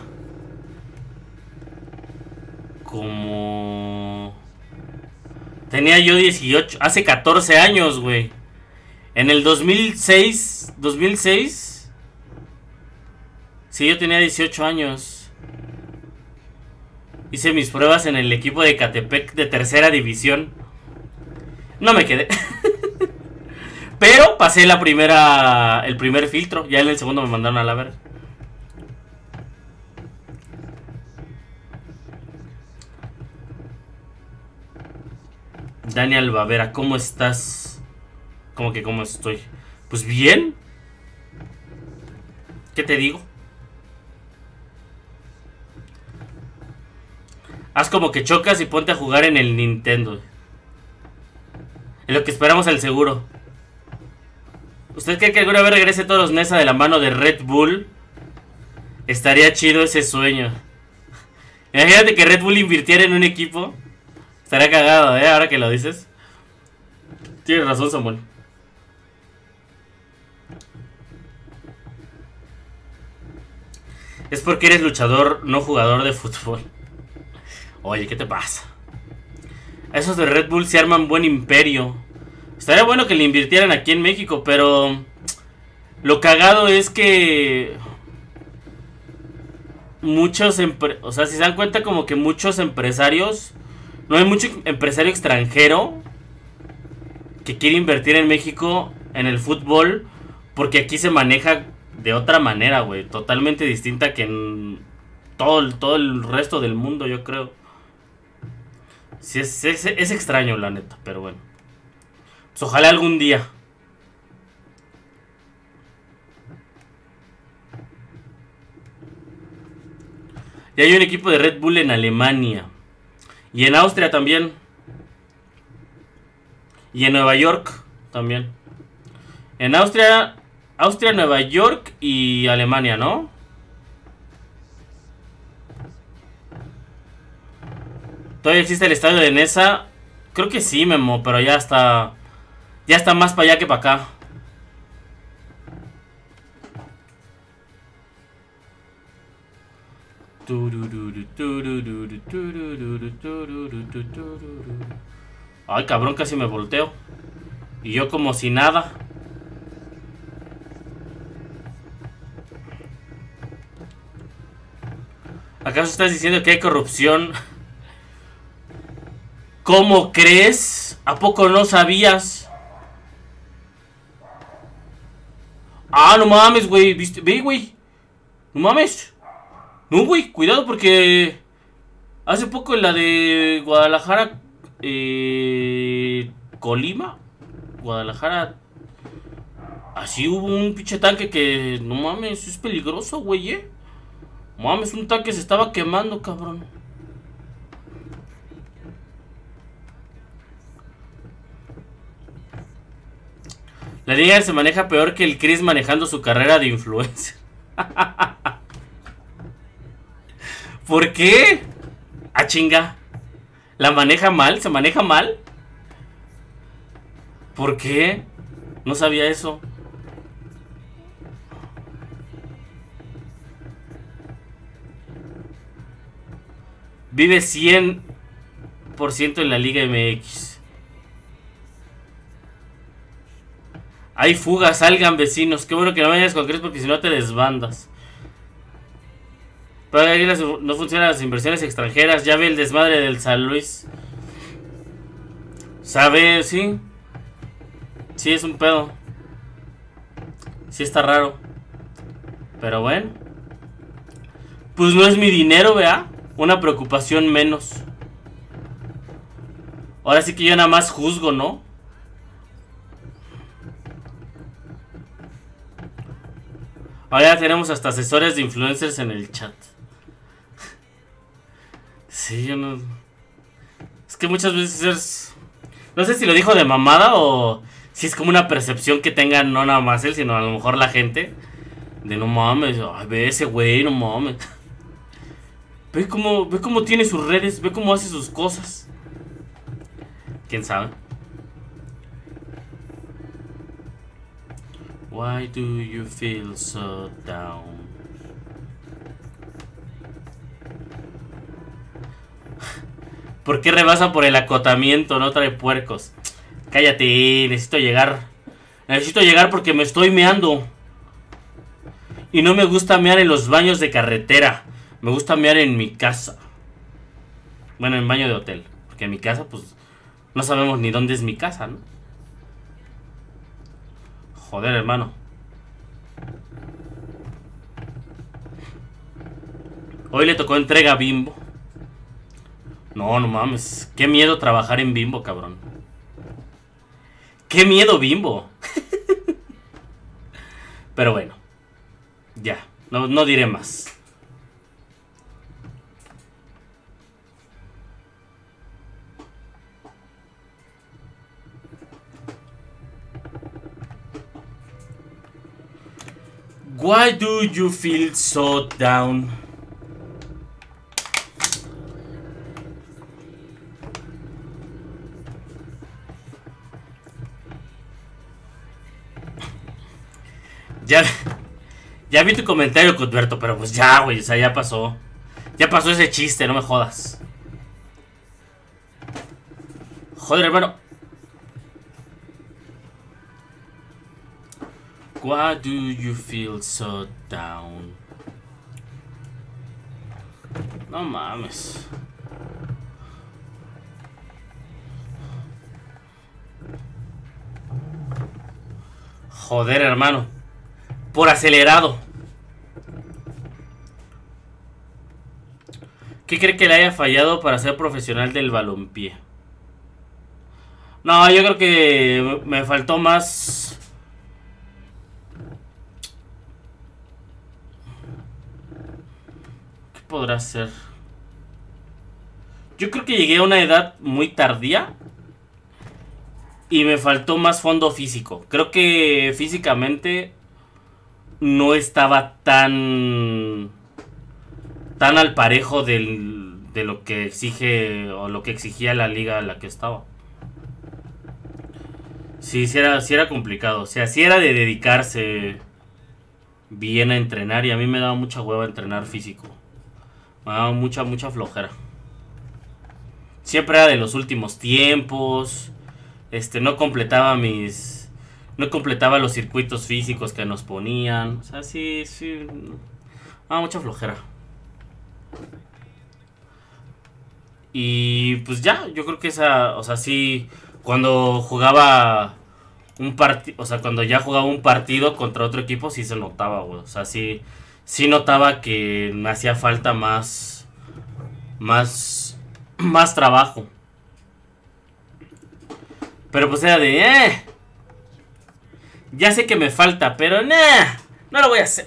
S1: Como... Tenía yo dieciocho, hace catorce años, güey. En el dos mil seis, dos mil seis. Sí, yo tenía dieciocho años. Hice mis pruebas en el equipo de Ecatepec de tercera división. No me quedé. Pero pasé la primera, el primer filtro. Ya en el segundo me mandaron a la verga. Daniel Bavera, ¿cómo estás? ¿Cómo que cómo estoy? Pues bien. ¿Qué te digo? Haz como que chocas y ponte a jugar en el Nintendo. En lo que esperamos al seguro. ¿Usted cree que alguna vez regrese Toros Neza de la mano de Red Bull? Estaría chido ese sueño. Imagínate que Red Bull invirtiera en un equipo. Estaría cagado, ¿eh? Ahora que lo dices. Tienes razón, Samuel. Es porque eres luchador, no jugador de fútbol. Oye, ¿qué te pasa? Esos de Red Bull se arman buen imperio. Estaría bueno que le invirtieran aquí en México, pero... Lo cagado es que... Muchos... O sea, si se dan cuenta como que muchos empresarios... No hay mucho empresario extranjero que quiere invertir en México en el fútbol, porque aquí se maneja de otra manera, güey. Totalmente distinta que en todo el, todo el resto del mundo, yo creo. Sí, es, es, es extraño, la neta, pero bueno. Pues ojalá algún día. Y hay un equipo de Red Bull en Alemania. Y en Austria también. Y en Nueva York también. En Austria, Austria, Nueva York y Alemania, ¿no? ¿Todavía existe el estadio de Neza? Creo que sí, Memo, pero ya está... Ya está más para allá que para acá. Ay, cabrón, casi me volteo. Y yo como si nada. ¿Acaso estás diciendo que hay corrupción? ¿Cómo crees? ¿A poco no sabías? Ah, no mames, güey. ¿Viste? Ve, güey. No mames. No, güey. Cuidado porque... Hace poco en la de Guadalajara... Eh... Colima. Guadalajara... Así hubo un pinche tanque que... No mames, es peligroso, güey, eh. Mames, un tanque se estaba quemando, cabrón. La liga se maneja peor que el Chris manejando su carrera de influencer. ¿Por qué? Ah, chinga. ¿La maneja mal? ¿Se maneja mal? ¿Por qué? No sabía eso. Vive cien por ciento en la Liga M X. Hay fugas, salgan vecinos. Qué bueno que no vayas con Chris porque si no te desbandas. Pero aquí las, no funcionan las inversiones extranjeras. Ya ve el desmadre del San Luis. ¿Sabe? Sí. Sí, es un pedo. Sí está raro. Pero bueno. Pues no es mi dinero, ¿verdad? Una preocupación menos. Ahora sí que yo nada más juzgo, ¿no? Ahora ya tenemos hasta asesores de influencers en el chat. Sí, yo no... Es que muchas veces es... No sé si lo dijo de mamada o... Si es como una percepción que tengan no nada más él, sino a lo mejor la gente. De no mames, ay, ve ese güey, no mames. Ve cómo, ve cómo tiene sus redes, ve cómo hace sus cosas. ¿Quién sabe? Why do you feel so down? ¿Por qué rebasa por el acotamiento? No trae puercos. Cállate, necesito llegar. Necesito llegar porque me estoy meando. Y no me gusta mear en los baños de carretera. Me gusta mear en mi casa. Bueno, en baño de hotel. Porque en mi casa, pues, no sabemos ni dónde es mi casa, ¿no? Joder, hermano. Hoy le tocó entrega a Bimbo. No, no mames. Qué miedo trabajar en Bimbo, cabrón. Qué miedo, Bimbo. Pero bueno. Ya. No, no diré más. Why do you feel so down? Ya, ya vi tu comentario, Cuthberto, pero pues ya, güey, o sea, ya pasó. Ya pasó ese chiste, no me jodas. Joder, hermano. Why do you feel so down? No mames. Joder, hermano. Por acelerado. ¿Qué cree que le haya fallado para ser profesional del balompié? No, yo creo que me faltó más. ¿Qué podrá ser? Yo creo que llegué a una edad muy tardía y me faltó más fondo físico. Creo que físicamente no estaba tan tan al parejo del, de lo que exige o lo que exigía la liga a la que estaba. Sí, sí era, sí era complicado. O sea, sí era de dedicarse bien a entrenar y a mí me daba mucha hueva entrenar físico. Me daba mucha, mucha flojera. Siempre era de los últimos tiempos. Este, no completaba mis... No completaba los circuitos físicos que nos ponían. O sea, sí, sí. Ah, mucha flojera. Y pues ya, yo creo que esa, o sea, sí, cuando jugaba un partido, o sea, cuando ya jugaba un partido contra otro equipo, sí se notaba, güey. O sea, sí, sí notaba que me hacía falta más, más, más trabajo. Pero pues era de, eh... Ya sé que me falta, pero nah, no lo voy a hacer.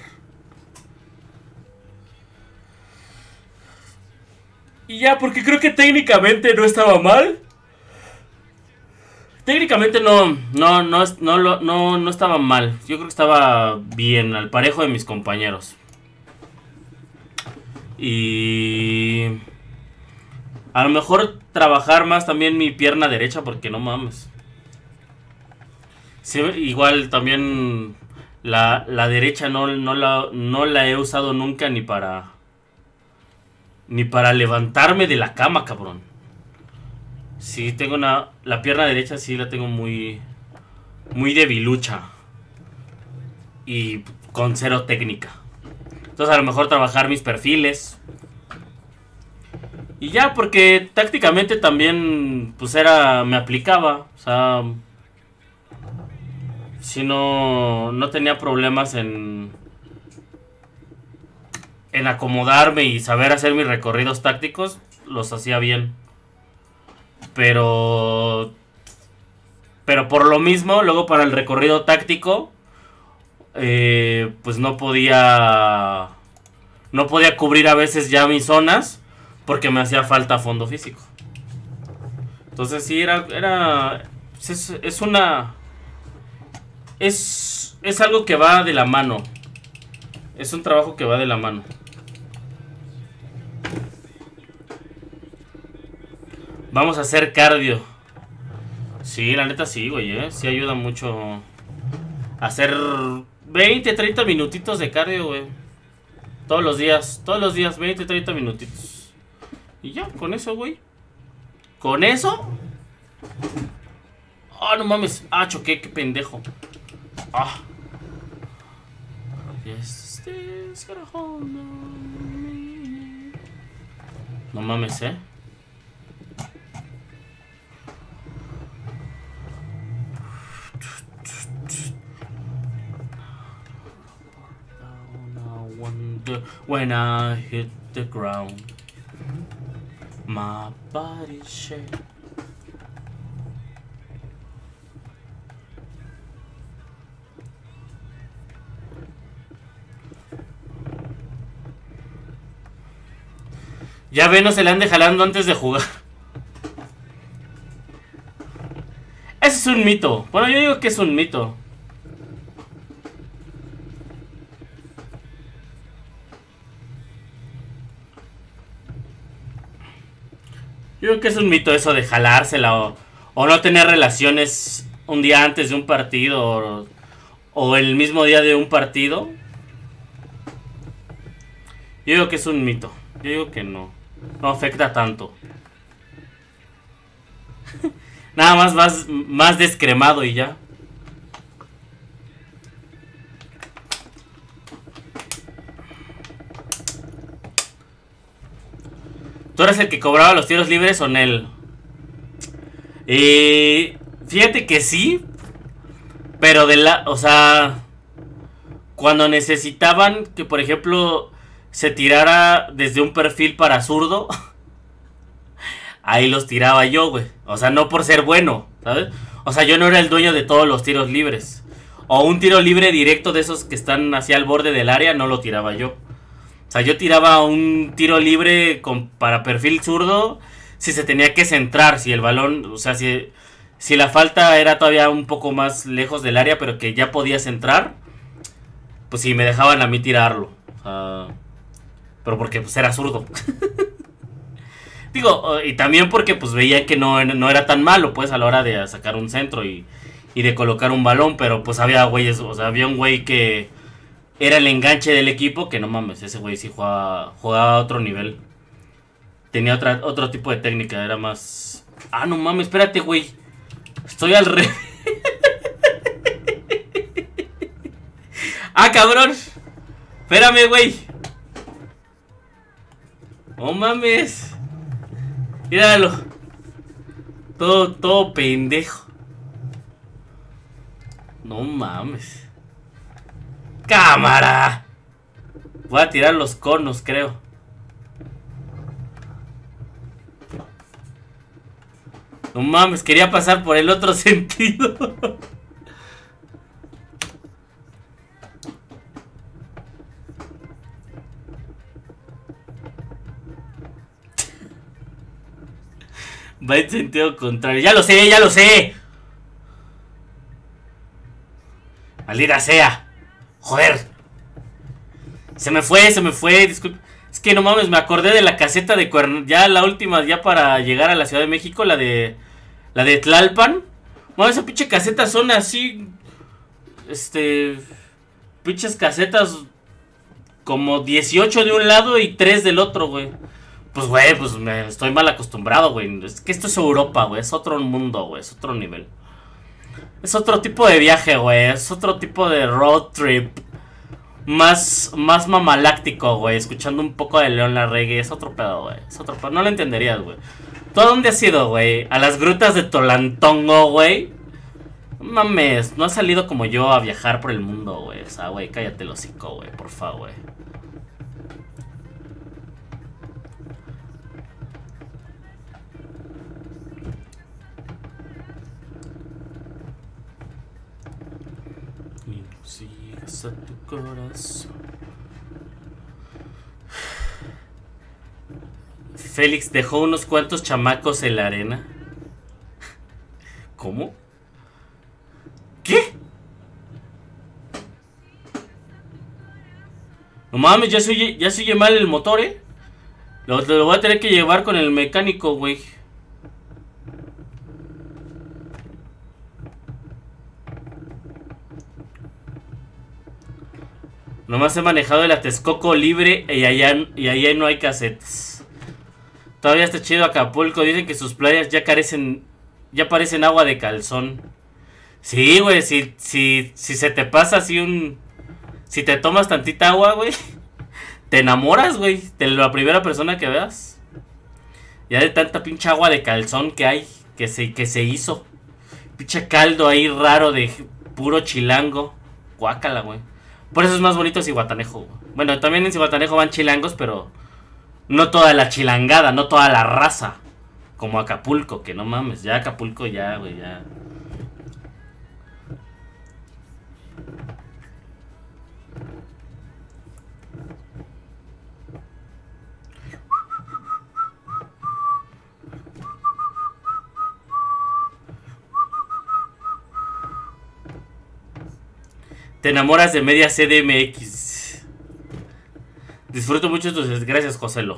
S1: Y ya, porque creo que técnicamente no estaba mal. Técnicamente no, no, no, no, no, no estaba mal. Yo creo que estaba bien, al parejo de mis compañeros. Y... a lo mejor trabajar más también mi pierna derecha, porque no mames. Sí, igual también la, la derecha no, no, la, no la he usado nunca ni para... Ni para levantarme de la cama, cabrón. Sí, tengo una... La pierna derecha sí la tengo muy... Muy debilucha. Y con cero técnica. Entonces a lo mejor trabajar mis perfiles. Y ya, porque tácticamente también... Pues era... Me aplicaba. O sea... Si no... No tenía problemas en... En acomodarme y saber hacer mis recorridos tácticos. Los hacía bien. Pero... Pero por lo mismo, luego para el recorrido táctico... Eh, pues no podía... No podía cubrir a veces ya mis zonas. Porque me hacía falta fondo físico. Entonces sí, era... era es, es una... Es, es algo que va de la mano. Es un trabajo que va de la mano. Vamos a hacer cardio. Sí, la neta sí, güey, eh. Sí ayuda mucho. Hacer veinte, treinta minutitos de cardio, güey. Todos los días, todos los días, veinte, treinta minutitos. Y ya, con eso, güey. ¿Con eso? Ah, oh, no mames. Ah, choqué, qué pendejo. Ah. Yes, this gonna hold on me. No mames, eh. When I hit the ground, my body shake. Ya ve, no se le ande jalando antes de jugar. Ese es un mito. Bueno, yo digo que es un mito. Yo creo que es un mito eso de jalársela o, o no tener relaciones un día antes de un partido o, o el mismo día de un partido. Yo digo que es un mito. Yo digo que no. No afecta tanto. Nada más, más más descremado y ya. ¿Tú eres el que cobraba los tiros libres o Nel? Eh, fíjate que sí. Pero de la... O sea... Cuando necesitaban que, por ejemplo, se tirara desde un perfil para zurdo, ahí los tiraba yo, güey. O sea, no por ser bueno, ¿sabes? O sea, yo no era el dueño de todos los tiros libres. O un tiro libre directo de esos que están hacia el borde del área, no lo tiraba yo. O sea, yo tiraba un tiro libre con, para perfil zurdo si se tenía que centrar, si el balón, o sea, si, si la falta era todavía un poco más lejos del área, pero que ya podía centrar, pues sí, me dejaban a mí tirarlo. O sea, pero porque pues era zurdo. Digo, y también porque pues veía que no, no era tan malo, pues, a la hora de sacar un centro y, y de colocar un balón, pero pues había güeyes, o sea, había un güey que... Era el enganche del equipo, que no mames, ese güey sí jugaba, jugaba a otro nivel. Tenía otra, otro tipo de técnica, era más... Ah, no mames, espérate, güey. Estoy al revés. Ah, cabrón. Espérame, güey. No mames. Míralo. Todo, todo pendejo. No mames. ¡Cámara! Voy a tirar los conos, creo. No mames, quería pasar por el otro sentido. Va en sentido contrario. ¡Ya lo sé, ya lo sé! Maldita sea. Joder. Se me fue, se me fue, disculpe. Es que no mames, me acordé de la caseta de Cuern... Ya la última, ya para llegar a la Ciudad de México, la de... La de Tlalpan. Bueno, esa pinche caseta son así... Este... Pinches casetas... Como dieciocho de un lado y tres del otro, güey. Pues, güey, pues me estoy mal acostumbrado, güey. Es que esto es Europa, güey. Es otro mundo, güey. Es otro nivel. Es otro tipo de viaje, güey. Es otro tipo de road trip. Más, más mamaláctico, güey. Escuchando un poco de León Larregui. Es otro pedo, güey. Es otro pedo. No lo entenderías, güey. ¿Tú a dónde has ido, güey? A las grutas de Tolantongo, güey. No mames. No has salido como yo a viajar por el mundo, güey. O sea, güey, cállate el hocico, güey. Por favor, güey. A tu corazón. Félix dejó unos cuantos chamacos en la arena. ¿Cómo? ¿Qué? No mames, ya se oye, ya se oye mal el motor, eh. Lo, lo voy a tener que llevar con el mecánico, güey. Nomás he manejado el Texcoco libre y allá, y allá no hay casetas. Todavía está chido Acapulco. Dicen que sus playas ya carecen, ya parecen agua de calzón. Sí, güey, si, si, si se te pasa así un... Si te tomas tantita agua, güey, te enamoras, güey, de la primera persona que veas. Ya de tanta pinche agua de calzón que hay, que se, que se hizo. Pinche caldo ahí raro de puro chilango. Guácala, güey. Por eso es más bonito Zihuatanejo, güey. Bueno, también en Zihuatanejo van chilangos, pero no toda la chilangada, no toda la raza. Como Acapulco, que no mames, ya Acapulco ya, güey, ya. Te enamoras de media C D M X. Disfruto mucho tus desgracias, Joselo.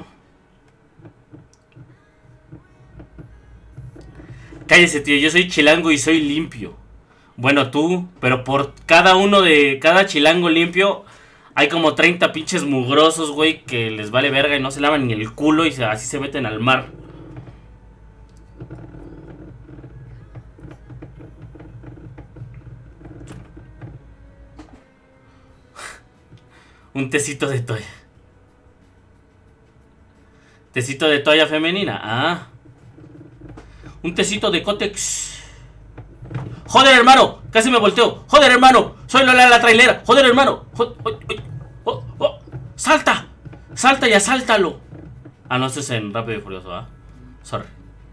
S1: Cállese, tío, yo soy chilango y soy limpio. Bueno, tú, pero por cada uno de cada chilango limpio hay como treinta pinches mugrosos, güey, que les vale verga y no se lavan ni el culo y se, así se meten al mar. Un tecito de toalla. Tecito de toalla femenina. Ah. Un tecito de cótex. Joder, hermano. Casi me volteo. Joder, hermano. Soy Lola la trailera. Joder, hermano. Joder, oh, oh, oh. Salta. Salta y asáltalo. Ah, no, esto es en Rápido y Furioso, ¿ah? Sorry.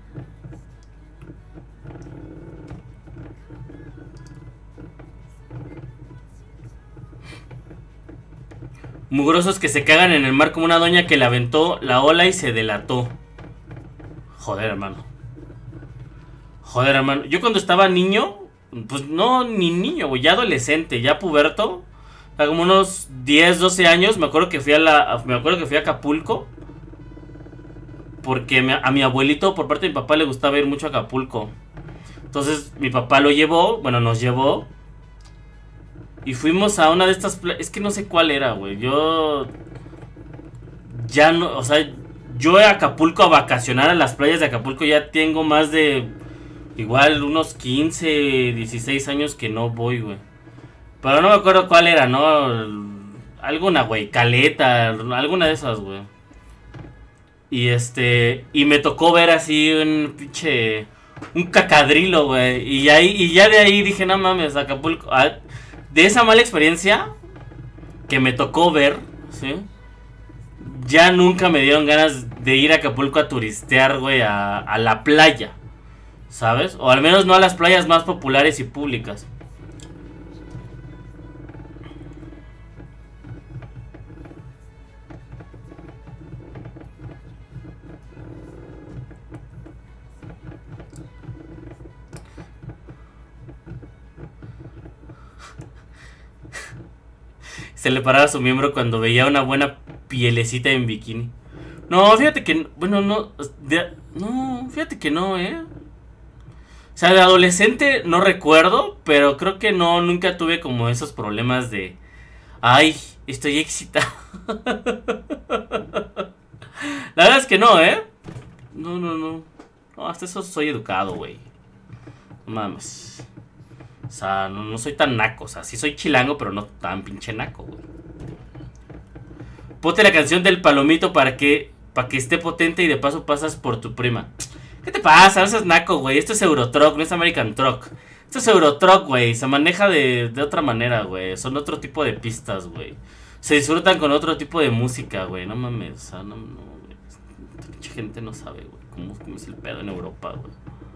S1: Mugrosos que se cagan en el mar como una doña que le aventó la ola y se delató. Joder, hermano. Joder, hermano. Yo cuando estaba niño, pues no, ni niño, güey, ya adolescente, ya puberto, o sea, como unos diez, doce años, me acuerdo que fui a la, me acuerdo que fui a Acapulco. Porque me, a mi abuelito, por parte de mi papá, le gustaba ir mucho a Acapulco. Entonces, mi papá lo llevó, bueno, nos llevó. Y fuimos a una de estas playas. Es que no sé cuál era, güey. Yo... Ya no... O sea, yo a Acapulco a vacacionar a las playas de Acapulco ya tengo más de... Igual unos quince, dieciséis años que no voy, güey. Pero no me acuerdo cuál era, ¿no? Alguna, güey. Caleta. Alguna de esas, güey. Y este... Y me tocó ver así un pinche... Un cacadrilo, güey. Y, ahí, y ya de ahí dije, no mames, Acapulco... Ah, de esa mala experiencia que me tocó ver, ¿sí? Ya nunca me dieron ganas de ir a Acapulco a turistear, güey, a, a la playa, ¿sabes? O al menos no a las playas más populares y públicas. Se le paraba su miembro cuando veía una buena pielecita en bikini. No, fíjate que... Bueno, no... De, no, fíjate que no, ¿eh? O sea, de adolescente no recuerdo, pero creo que no, nunca tuve como esos problemas de... Ay, estoy excitado. La verdad es que no, ¿eh? No, no, no. No, hasta eso soy educado, güey. No mames. O sea, no, no soy tan naco. O sea, sí soy chilango, pero no tan pinche naco, güey. Ponte la canción del palomito para que, para que esté potente y de paso pasas por tu prima. ¿Qué te pasa? No seas naco, güey. Esto es Eurotruck, no es American Truck. Esto es Eurotruck, güey. Se maneja de, de otra manera, güey. Son otro tipo de pistas, güey. Se disfrutan con otro tipo de música, güey. No mames. O sea, no, no, güey. Mucha gente no sabe, güey. Cómo, cómo es el pedo en Europa, güey.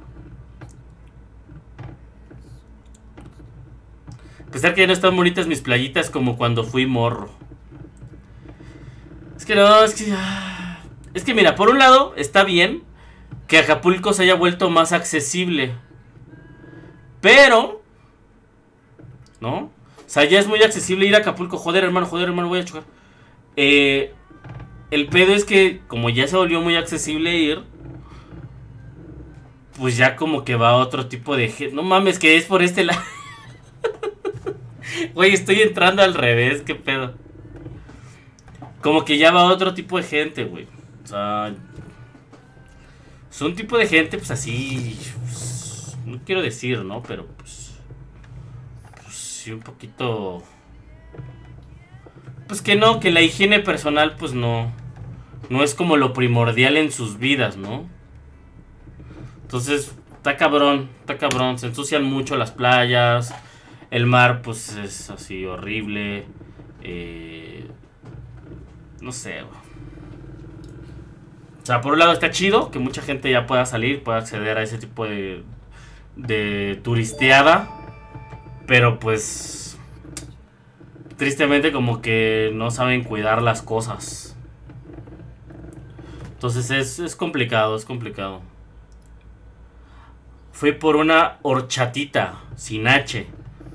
S1: A pesar que ya no están bonitas mis playitas como cuando fui morro. Es que no, es que... Es que mira, por un lado está bien que Acapulco se haya vuelto más accesible. Pero... ¿no? O sea, ya es muy accesible ir a Acapulco. Joder, hermano, joder, hermano, voy a chocar. Eh, el pedo es que como ya se volvió muy accesible ir... Pues ya como que va otro tipo de gente. No mames, que es por este lado. Güey, estoy entrando al revés, qué pedo. como que ya va otro tipo de gente, güey. O sea, son un tipo de gente, pues así, pues, no quiero decir, ¿no? Pero pues, pues sí, un poquito, pues que no, que la higiene personal, pues no, no es como lo primordial en sus vidas, ¿no? Entonces, está cabrón, está cabrón, se ensucian mucho las playas, el mar, pues es así horrible, eh, no sé, güey. O sea, por un lado está chido que mucha gente ya pueda salir, pueda acceder a ese tipo de, de turisteada. Pero pues, tristemente como que no saben cuidar las cosas. Entonces es, es complicado, es complicado. Fui por una horchatita, sin H.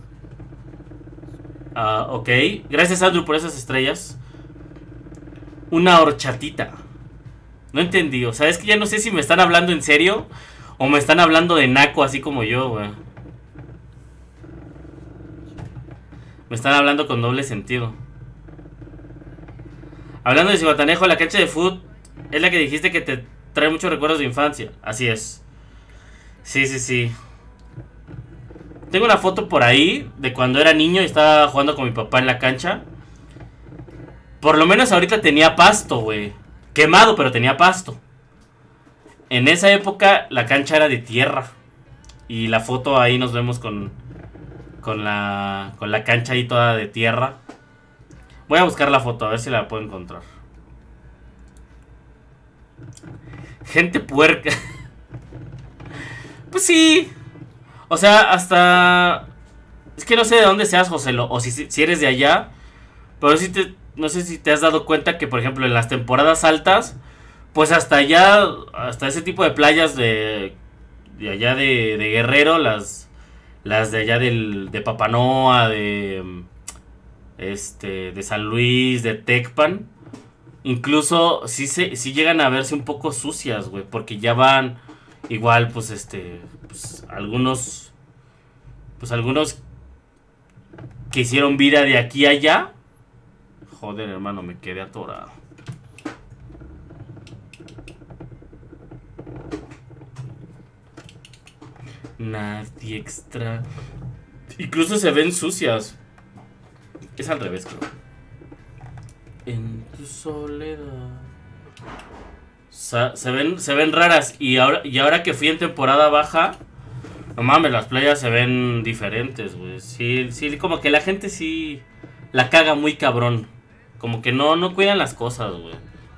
S1: Ah, ok. Gracias, Andrew, por esas estrellas. Una horchatita. No entendí, o sea, es que ya no sé si me están hablando en serio o me están hablando de naco así como yo, güey. Me están hablando con doble sentido. Hablando de Cihuatanejo, la cancha de fútbol es la que dijiste que te trae muchos recuerdos de infancia. Así es. Sí, sí, sí. Tengo una foto por ahí de cuando era niño y estaba jugando con mi papá en la cancha. Por lo menos ahorita tenía pasto, güey. Quemado, pero tenía pasto. En esa época la cancha era de tierra. Y la foto ahí nos vemos con Con la Con la cancha ahí toda de tierra. Voy a buscar la foto, a ver si la puedo encontrar. Gente puerca. Pues sí. O sea, hasta... Es que no sé de dónde seas, Joselo, o si, si eres de allá. Pero sí te... No sé si te has dado cuenta que, por ejemplo, en las temporadas altas, pues hasta allá, hasta ese tipo de playas de, de allá de, de Guerrero, las, las de allá del, de Papanoa, de, este, de San Luis, de Tecpan, incluso sí, se, sí llegan a verse un poco sucias, güey, porque ya van igual, pues, este, pues, algunos, pues, algunos que hicieron vida de aquí a allá. Joder, hermano, me quedé atorado. Nadie extra. Incluso se ven sucias. Es al revés, creo. En tu soledad. O sea, se ven, se ven raras. Y ahora, y ahora que fui en temporada baja, no mames, las playas se ven diferentes, güey. Sí, sí, como que la gente sí la caga muy cabrón. Como que no, no cuidan las cosas, güey.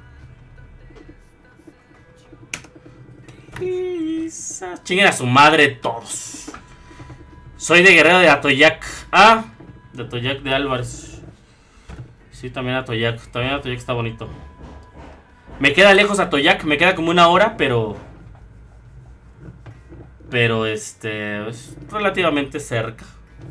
S1: Chinguen a su madre todos. Soy de Guerrero de Atoyac. Ah, de Atoyac de Álvarez. Sí, también Atoyac. También Atoyac está bonito. Me queda lejos Atoyac. Me queda como una hora, pero... Pero este... es relativamente cerca.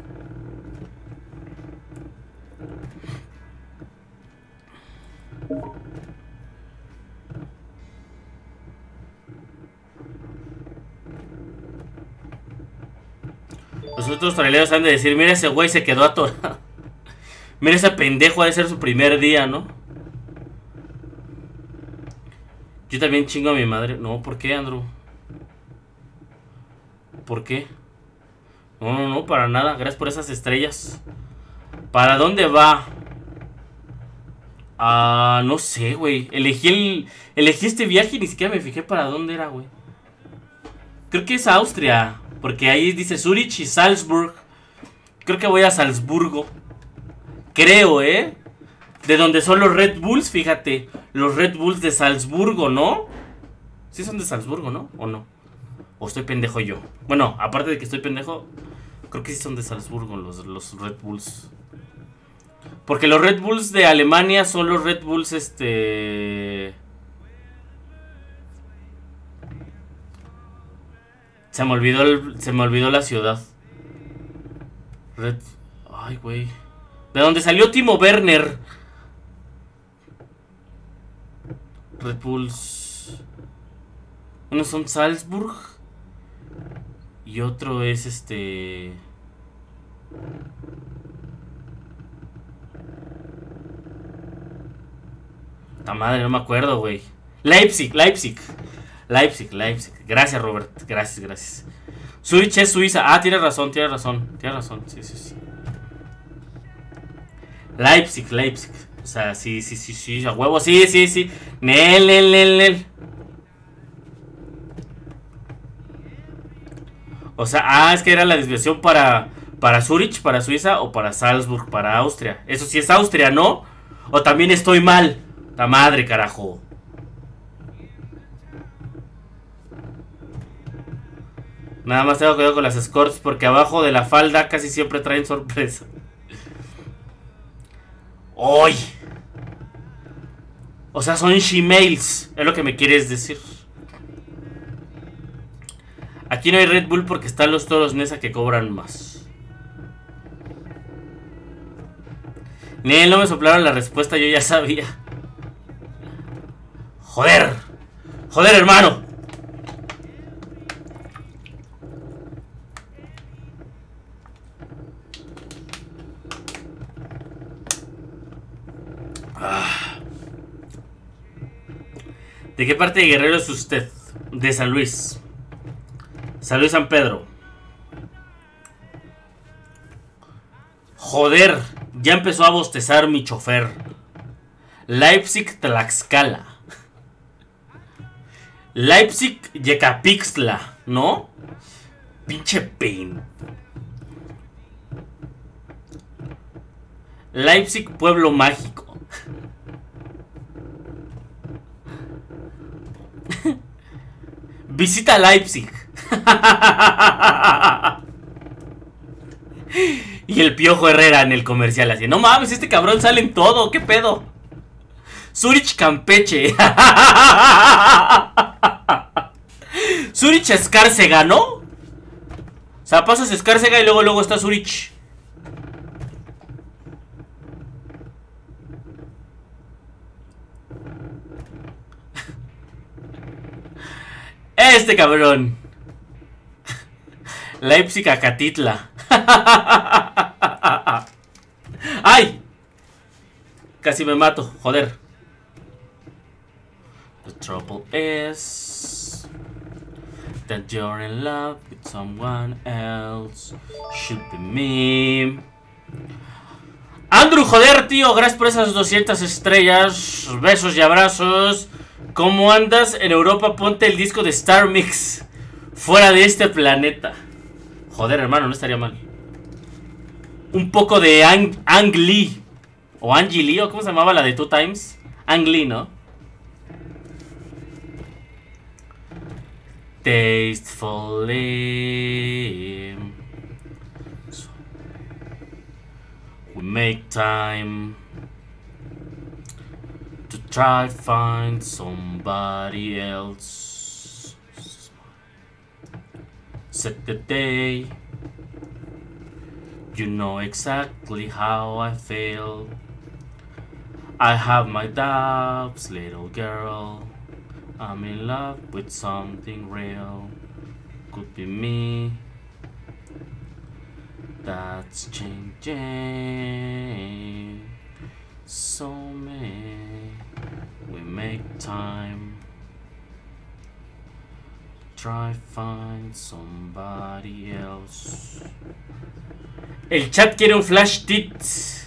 S1: Los otros traileros han de decir, mira ese güey se quedó atorado. Mira ese pendejo, ha de ser su primer día, ¿no? Yo también chingo a mi madre. No, ¿por qué, Andrew? ¿Por qué? No, no, no, para nada. Gracias por esas estrellas. ¿Para dónde va? Ah, no sé, güey. Elegí el... Elegí este viaje y ni siquiera me fijé para dónde era, güey. Creo que es Austria. Porque ahí dice Zurich y Salzburg. Creo que voy a Salzburgo. Creo, ¿eh? De donde son los Red Bulls, fíjate. Los Red Bulls de Salzburgo, ¿no? Sí son de Salzburgo, ¿no? ¿O no? ¿O estoy pendejo yo? Bueno, aparte de que estoy pendejo, creo que sí son de Salzburgo los, los Red Bulls. Porque los Red Bulls de Alemania son los Red Bulls, este... Se me olvidó el, se me olvidó la ciudad. Red... Ay, güey. De donde salió Timo Werner. Red Bulls. Uno son Salzburg. Y otro es este... Ta madre, no me acuerdo, güey. Leipzig, Leipzig. Leipzig, Leipzig. Gracias, Robert. Gracias, gracias. Zurich es Suiza. Ah, tienes razón, tienes razón. Tienes razón, sí, sí, sí. Leipzig, Leipzig. O sea, sí, sí, sí, sí. A huevo, sí, sí, sí. Nel, nel, nel, nel. O sea, ah, es que era la desviación para... Para Zurich, para Suiza o para Salzburg, para Austria. Eso sí es Austria, ¿no? O también estoy mal. La madre, carajo. Nada más tengo cuidado con las escorts porque abajo de la falda casi siempre traen sorpresa. ¡Uy! O sea, son shemales. Es lo que me quieres decir. Aquí no hay Red Bull porque están los toros Nesa que cobran más. Ni él no me soplaron la respuesta, yo ya sabía. Joder. Joder, hermano. Ah. ¿De qué parte de Guerrero es usted? De San Luis. San Luis San Pedro. Joder, ya empezó a bostezar mi chofer. Leipzig Tlaxcala. Leipzig Yecapixtla, ¿no? Pinche pain. Leipzig Pueblo Mágico. Visita Leipzig. Y el Piojo Herrera en el comercial así. No mames, este cabrón sale en todo. ¿Qué pedo? Zurich Campeche. Zurich Escárcega, ¿no? O sea, pasas Escárcega y luego luego está Zurich. Este cabrón. Leipzig Acatitla. ¡Ay! Casi me mato, joder. The trouble is that you're in love with someone else. Should be me. Andrew, joder, tío, gracias por esas doscientas estrellas. Besos y abrazos. ¿Cómo andas? En Europa ponte el disco de Star Mix. Fuera de este planeta. Joder, hermano, no estaría mal. Un poco de Ang, Ang Lee. O Angie Lee, o ¿cómo se llamaba la de Two Times? Ang Lee, ¿no? Tastefully we make time to try find somebody else. Set the day. You know exactly how I feel. I have my doubts, little girl. I'm in love with something real. Could be me. That's changing. So me. We make time. Try find somebody else. El chat quiere un flash tits.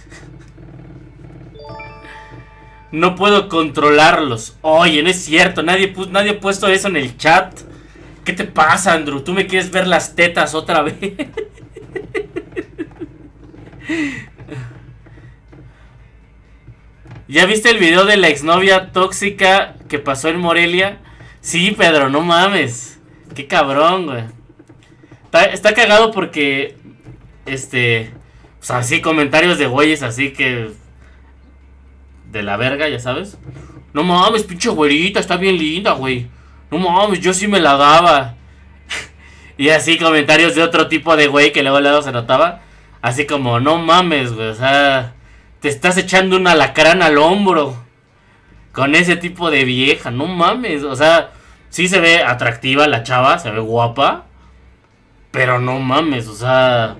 S1: No puedo controlarlos. Oye, no es cierto. Nadie, pu nadie ha puesto eso en el chat. ¿Qué te pasa, Andrew? ¿Tú me quieres ver las tetas otra vez? ¿Ya viste el video de la exnovia tóxica que pasó en Morelia? Sí, Pedro, no mames. Qué cabrón, güey. Está, está cagado porque... Este... O sea, así comentarios de güeyes así que... De la verga, ya sabes. No mames, pinche güerita, está bien linda, güey. No mames, yo sí me la daba. Y así comentarios de otro tipo de güey que luego luego se notaba. Así como, no mames, güey, o sea... Te estás echando un alacrán al hombro. Con ese tipo de vieja, no mames. O sea, sí se ve atractiva la chava, se ve guapa. Pero no mames, o sea...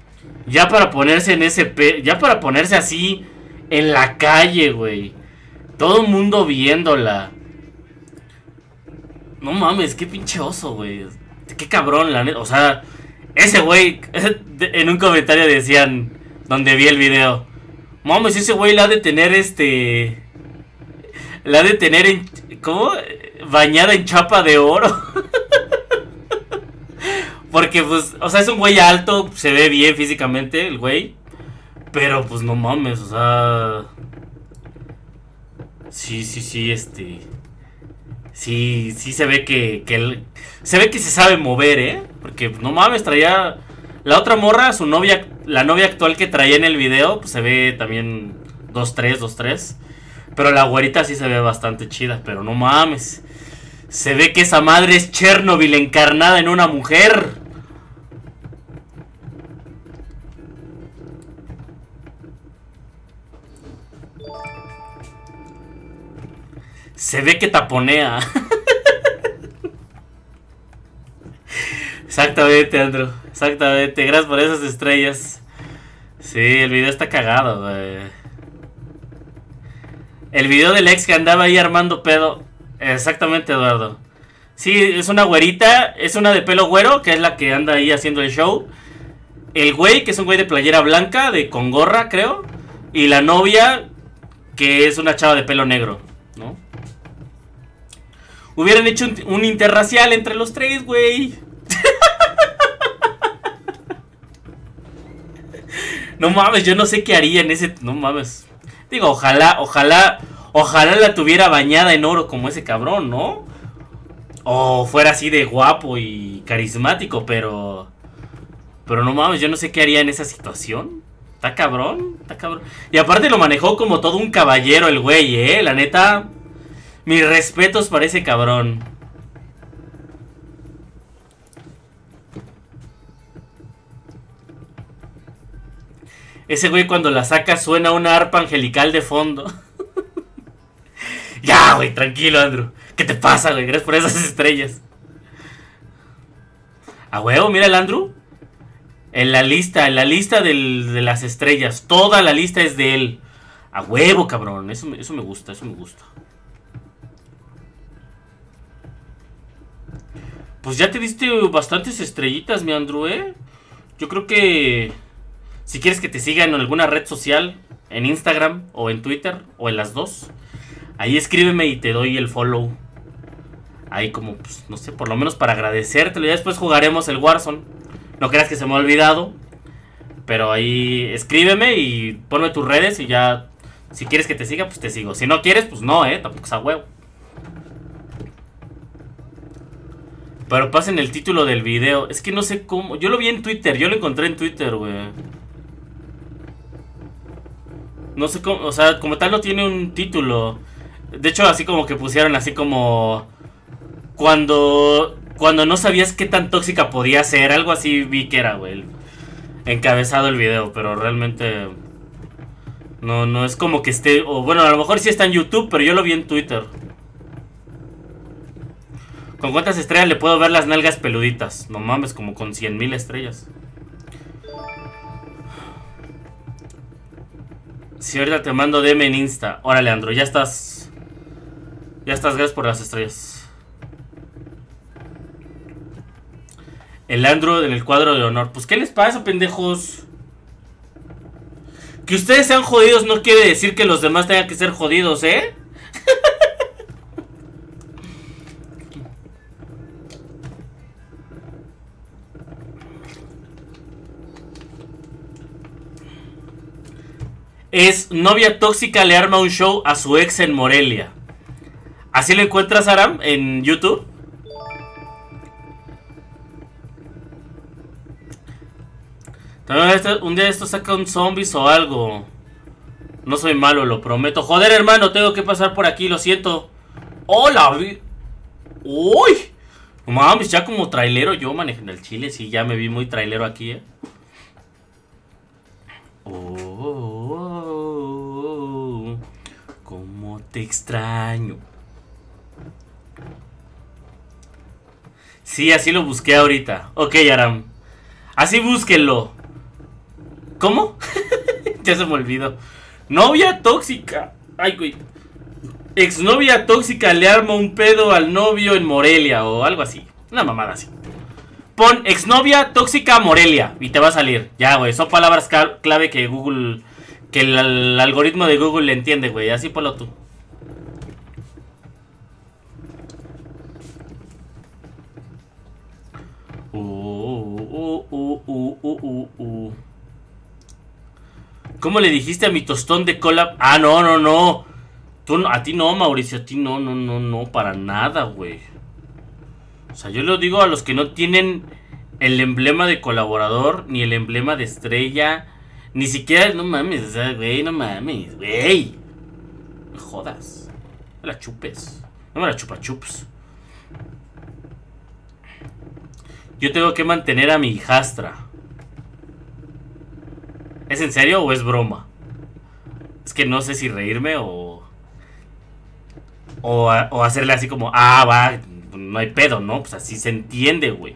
S1: Ya para ponerse en ese... Pe ya para ponerse así... En la calle, güey. Todo el mundo viéndola. No mames, qué pinche oso, güey. Qué cabrón, la neta. O sea, ese güey, en un comentario decían, donde vi el video, mames, ese güey la ha de tener este... La ha de tener en... ¿Cómo? Bañada en chapa de oro. Porque, pues, o sea, es un güey alto, se ve bien físicamente el güey. Pero, pues, no mames, o sea... Sí, sí, sí, este... Sí, sí se ve que, que él, se ve que se sabe mover, ¿eh? Porque, no mames, traía... La otra morra, su novia, la novia actual que traía en el video, pues se ve también dos tres, dos tres. Pero la güerita sí se ve bastante chida, pero no mames. Se ve que esa madre es Chernobyl encarnada en una mujer. Se ve que taponea. Exactamente, Andrew. Exactamente. Gracias por esas estrellas. Sí, el video está cagado, güey. El video del ex que andaba ahí armando pedo. Exactamente, Eduardo. Sí, es una güerita. Es una de pelo güero, que es la que anda ahí haciendo el show. El güey, que es un güey de playera blanca, de con gorra, creo. Y la novia, que es una chava de pelo negro, ¿no? Hubieran hecho un, un interracial entre los tres, güey. No mames, yo no sé qué haría en ese... No mames. Digo, ojalá, ojalá, ojalá la tuviera bañada en oro como ese cabrón, ¿no? O fuera así de guapo y carismático, pero... Pero no mames, yo no sé qué haría en esa situación. Está cabrón, está cabrón. Y aparte lo manejó como todo un caballero el güey, ¿eh? La neta... Mis respetos para ese cabrón. Ese güey cuando la saca suena una arpa angelical de fondo. Ya, güey, tranquilo, Andrew. ¿Qué te pasa, güey? Gracias por esas estrellas. A huevo, mira el Andrew. En la lista, en la lista del, de las estrellas. Toda la lista es de él. A huevo, cabrón. Eso, eso me gusta, eso me gusta. Pues ya te diste bastantes estrellitas, mi Andrew, ¿eh? Yo creo que... Si quieres que te sigan en alguna red social, en Instagram o en Twitter, o en las dos, ahí escríbeme y te doy el follow. Ahí como, pues, no sé, por lo menos para agradecértelo. Ya después jugaremos el Warzone. No creas que se me ha olvidado. Pero ahí escríbeme y ponme tus redes y ya... Si quieres que te siga, pues te sigo. Si no quieres, pues no, ¿eh? Tampoco es a huevo. Pero pasen el título del video. Es que no sé cómo... Yo lo vi en Twitter. Yo lo encontré en Twitter, güey. No sé cómo... O sea, como tal no tiene un título. De hecho, así como que pusieron así como... Cuando... Cuando no sabías qué tan tóxica podía ser. Algo así vi que era, güey. Encabezado el video. Pero realmente... No, no es como que esté... O bueno, a lo mejor sí está en YouTube. Pero yo lo vi en Twitter. ¿Con cuántas estrellas le puedo ver las nalgas peluditas? No mames, como con cien mil estrellas. Si ahorita te mando D M en Insta. Órale, Andrew, ya estás. Ya estás, gracias por las estrellas. El Andrew en el cuadro de honor. Pues, ¿qué les pasa, pendejos? Que ustedes sean jodidos no quiere decir que los demás tengan que ser jodidos, ¿eh? Es novia tóxica le arma un show a su ex en Morelia. ¿Así lo encuentras, Aram, en YouTube? Un día de esto saca un zombies o algo. No soy malo, lo prometo. Joder, hermano, tengo que pasar por aquí, lo siento. ¡Hola! ¡Uy! No mames, ya como trailero yo manejando el Chile. Sí, ya me vi muy trailero aquí, eh. Oh, cómo te extraño. Sí, así lo busqué ahorita. Ok, Aram. Así búsquenlo. ¿Cómo? Ya se me olvidó. Novia tóxica. Ay, güey. Exnovia tóxica le arma un pedo al novio en Morelia o algo así. Una mamada así. Pon exnovia tóxica Morelia y te va a salir. Ya, güey. Son palabras clave que Google... Que el, el algoritmo de Google le entiende, güey. Así ponlo tú. Uh, uh, uh, uh, uh, uh, uh. ¿Cómo le dijiste a mi tostón de cola? Ah, no, no, no. Tú, a ti no, Mauricio. A ti no, no, no, no. Para nada, güey. O sea, yo lo digo a los que no tienen el emblema de colaborador, ni el emblema de estrella, ni siquiera, no mames, o sea, güey, no mames, güey. No me jodas. No me la chupes. No me la chupa chups. Yo tengo que mantener a mi hijastra. ¿Es en serio o es broma? Es que no sé si reírme o... O, a, o hacerle así como, ah, va, no hay pedo, ¿no? Pues así se entiende, güey.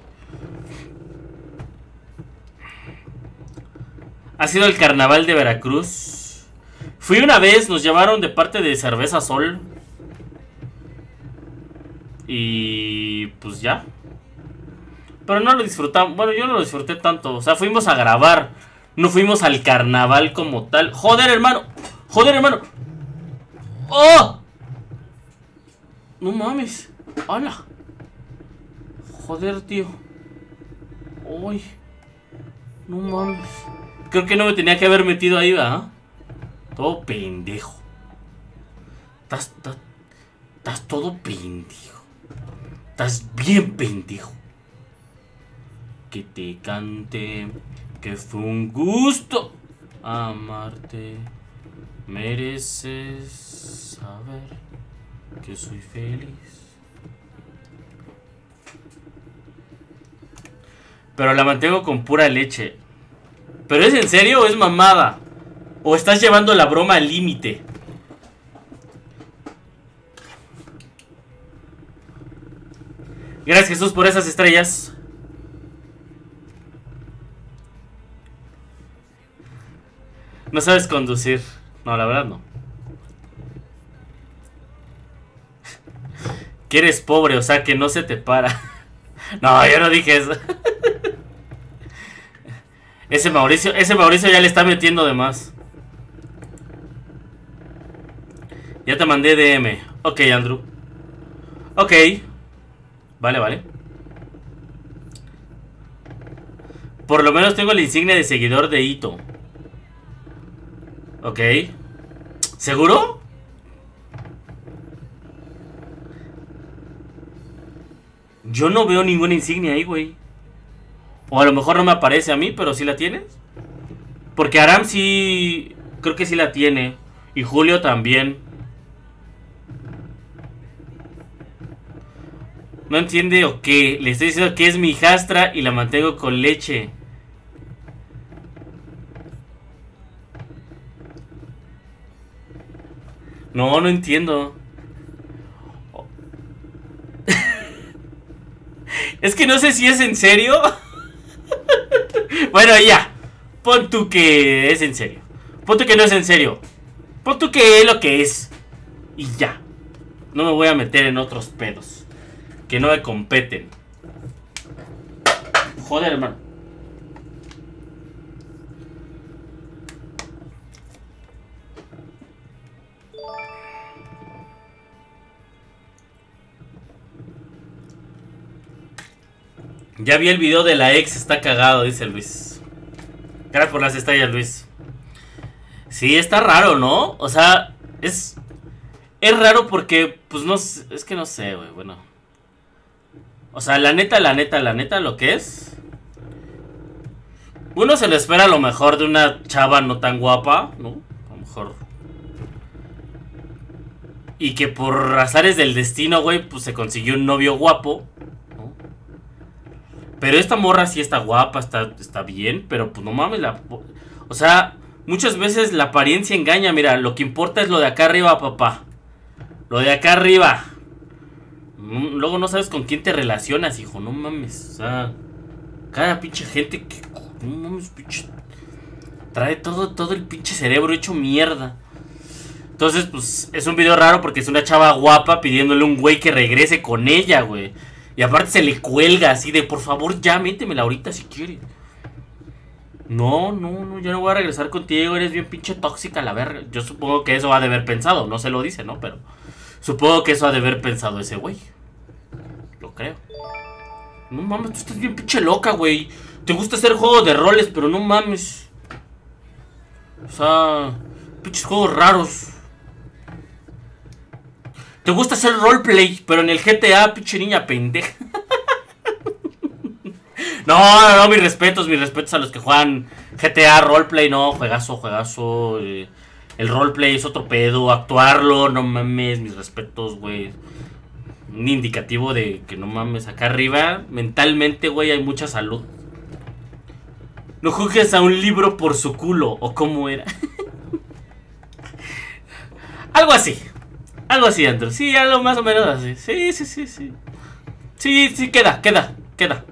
S1: ¿Ha sido el carnaval de Veracruz? Fui una vez, nos llamaron de parte de Cerveza Sol. Y pues ya. Pero no lo disfrutamos. Bueno, yo no lo disfruté tanto. O sea, fuimos a grabar. No fuimos al carnaval como tal. Joder, hermano. Joder, hermano. ¡Oh! No mames. ¡Hala! Joder, tío. Uy. No mames. Creo que no me tenía que haber metido ahí, ¿verdad? Todo pendejo. Estás, estás, estás todo pendejo. Estás bien pendejo. Que te cante, que fue un gusto amarte. Mereces saber que soy feliz. Pero la mantengo con pura leche. ¿Pero es en serio o es mamada? ¿O estás llevando la broma al límite? Gracias, Jesús, por esas estrellas. No sabes conducir. No, la verdad no. Que eres pobre, o sea que no se te para. No, yo no dije eso. Ese Mauricio, ese Mauricio ya le está metiendo de más. Ya te mandé D M. Ok, Andrew. Ok. Vale, vale. Por lo menos tengo la insignia de seguidor de Ito. Ok. ¿Seguro? Yo no veo ninguna insignia ahí, güey. O a lo mejor no me aparece a mí, pero sí la tienes. Porque Aram sí... Creo que sí la tiene. Y Julio también. No entiende o qué. Le estoy diciendo que es mi hijastra y la mantengo con leche. No, no entiendo. Es que no sé si es en serio. Bueno, ya. Pon tú que es en serio. Pon tú que no es en serio. Pon tú que es lo que es. Y ya. No me voy a meter en otros pedos que no me competen. Joder, hermano. Ya vi el video de la ex, está cagado, dice Luis. Gracias por las estrellas, Luis. Sí, está raro, ¿no? O sea, es... Es raro porque, pues no sé, es que no sé, güey, bueno. O sea, la neta, la neta, la neta, lo que es... Uno se le espera a lo mejor de una chava no tan guapa, ¿no? A lo mejor... Y que por azares del destino, güey, pues se consiguió un novio guapo. Pero esta morra sí está guapa, está, está bien, pero pues no mames, la... O sea, muchas veces la apariencia engaña, mira, lo que importa es lo de acá arriba, papá. Lo de acá arriba. Luego no sabes con quién te relacionas, hijo, no mames, o sea... Cada pinche gente que... No mames, pinche... Trae todo, todo el pinche cerebro hecho mierda. Entonces, pues, es un video raro porque es una chava guapa pidiéndole a un güey que regrese con ella, güey. Y aparte se le cuelga así de, por favor, ya, métemela ahorita si quieres. No, no, no, yo no voy a regresar contigo, eres bien pinche tóxica, la verga. Yo supongo que eso ha de haber pensado, no se lo dice, ¿no? Pero supongo que eso ha de haber pensado ese güey. Lo creo. No mames, tú estás bien pinche loca, güey. Te gusta hacer juegos de roles, pero no mames. O sea, pinches juegos raros. Te gusta hacer roleplay, pero en el G T A, pinche niña pendeja. No, no, no, mis respetos, mis respetos a los que juegan G T A, roleplay, no, juegazo, juegazo. Eh, el roleplay es otro pedo, actuarlo, no mames, mis respetos, güey. Un indicativo de que no mames, acá arriba, mentalmente, güey, hay mucha salud. No juzgues a un libro por su culo, o cómo era. Algo así, algo así, Andrew, sí, algo más o menos así. Sí, sí, sí, sí. Sí, sí, queda, queda, queda.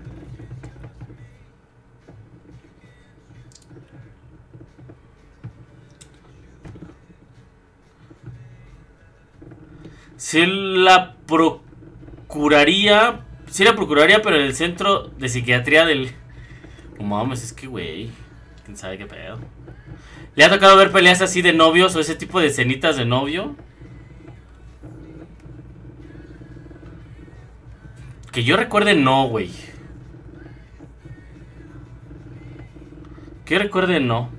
S1: Sí la procuraría. Sí la procuraría, pero en el centro de psiquiatría del... No mames, es que güey, quién sabe qué pedo. ¿Le ha tocado ver peleas así de novios o ese tipo de escenitas de novio? Que yo recuerde no, güey. Que yo recuerde no.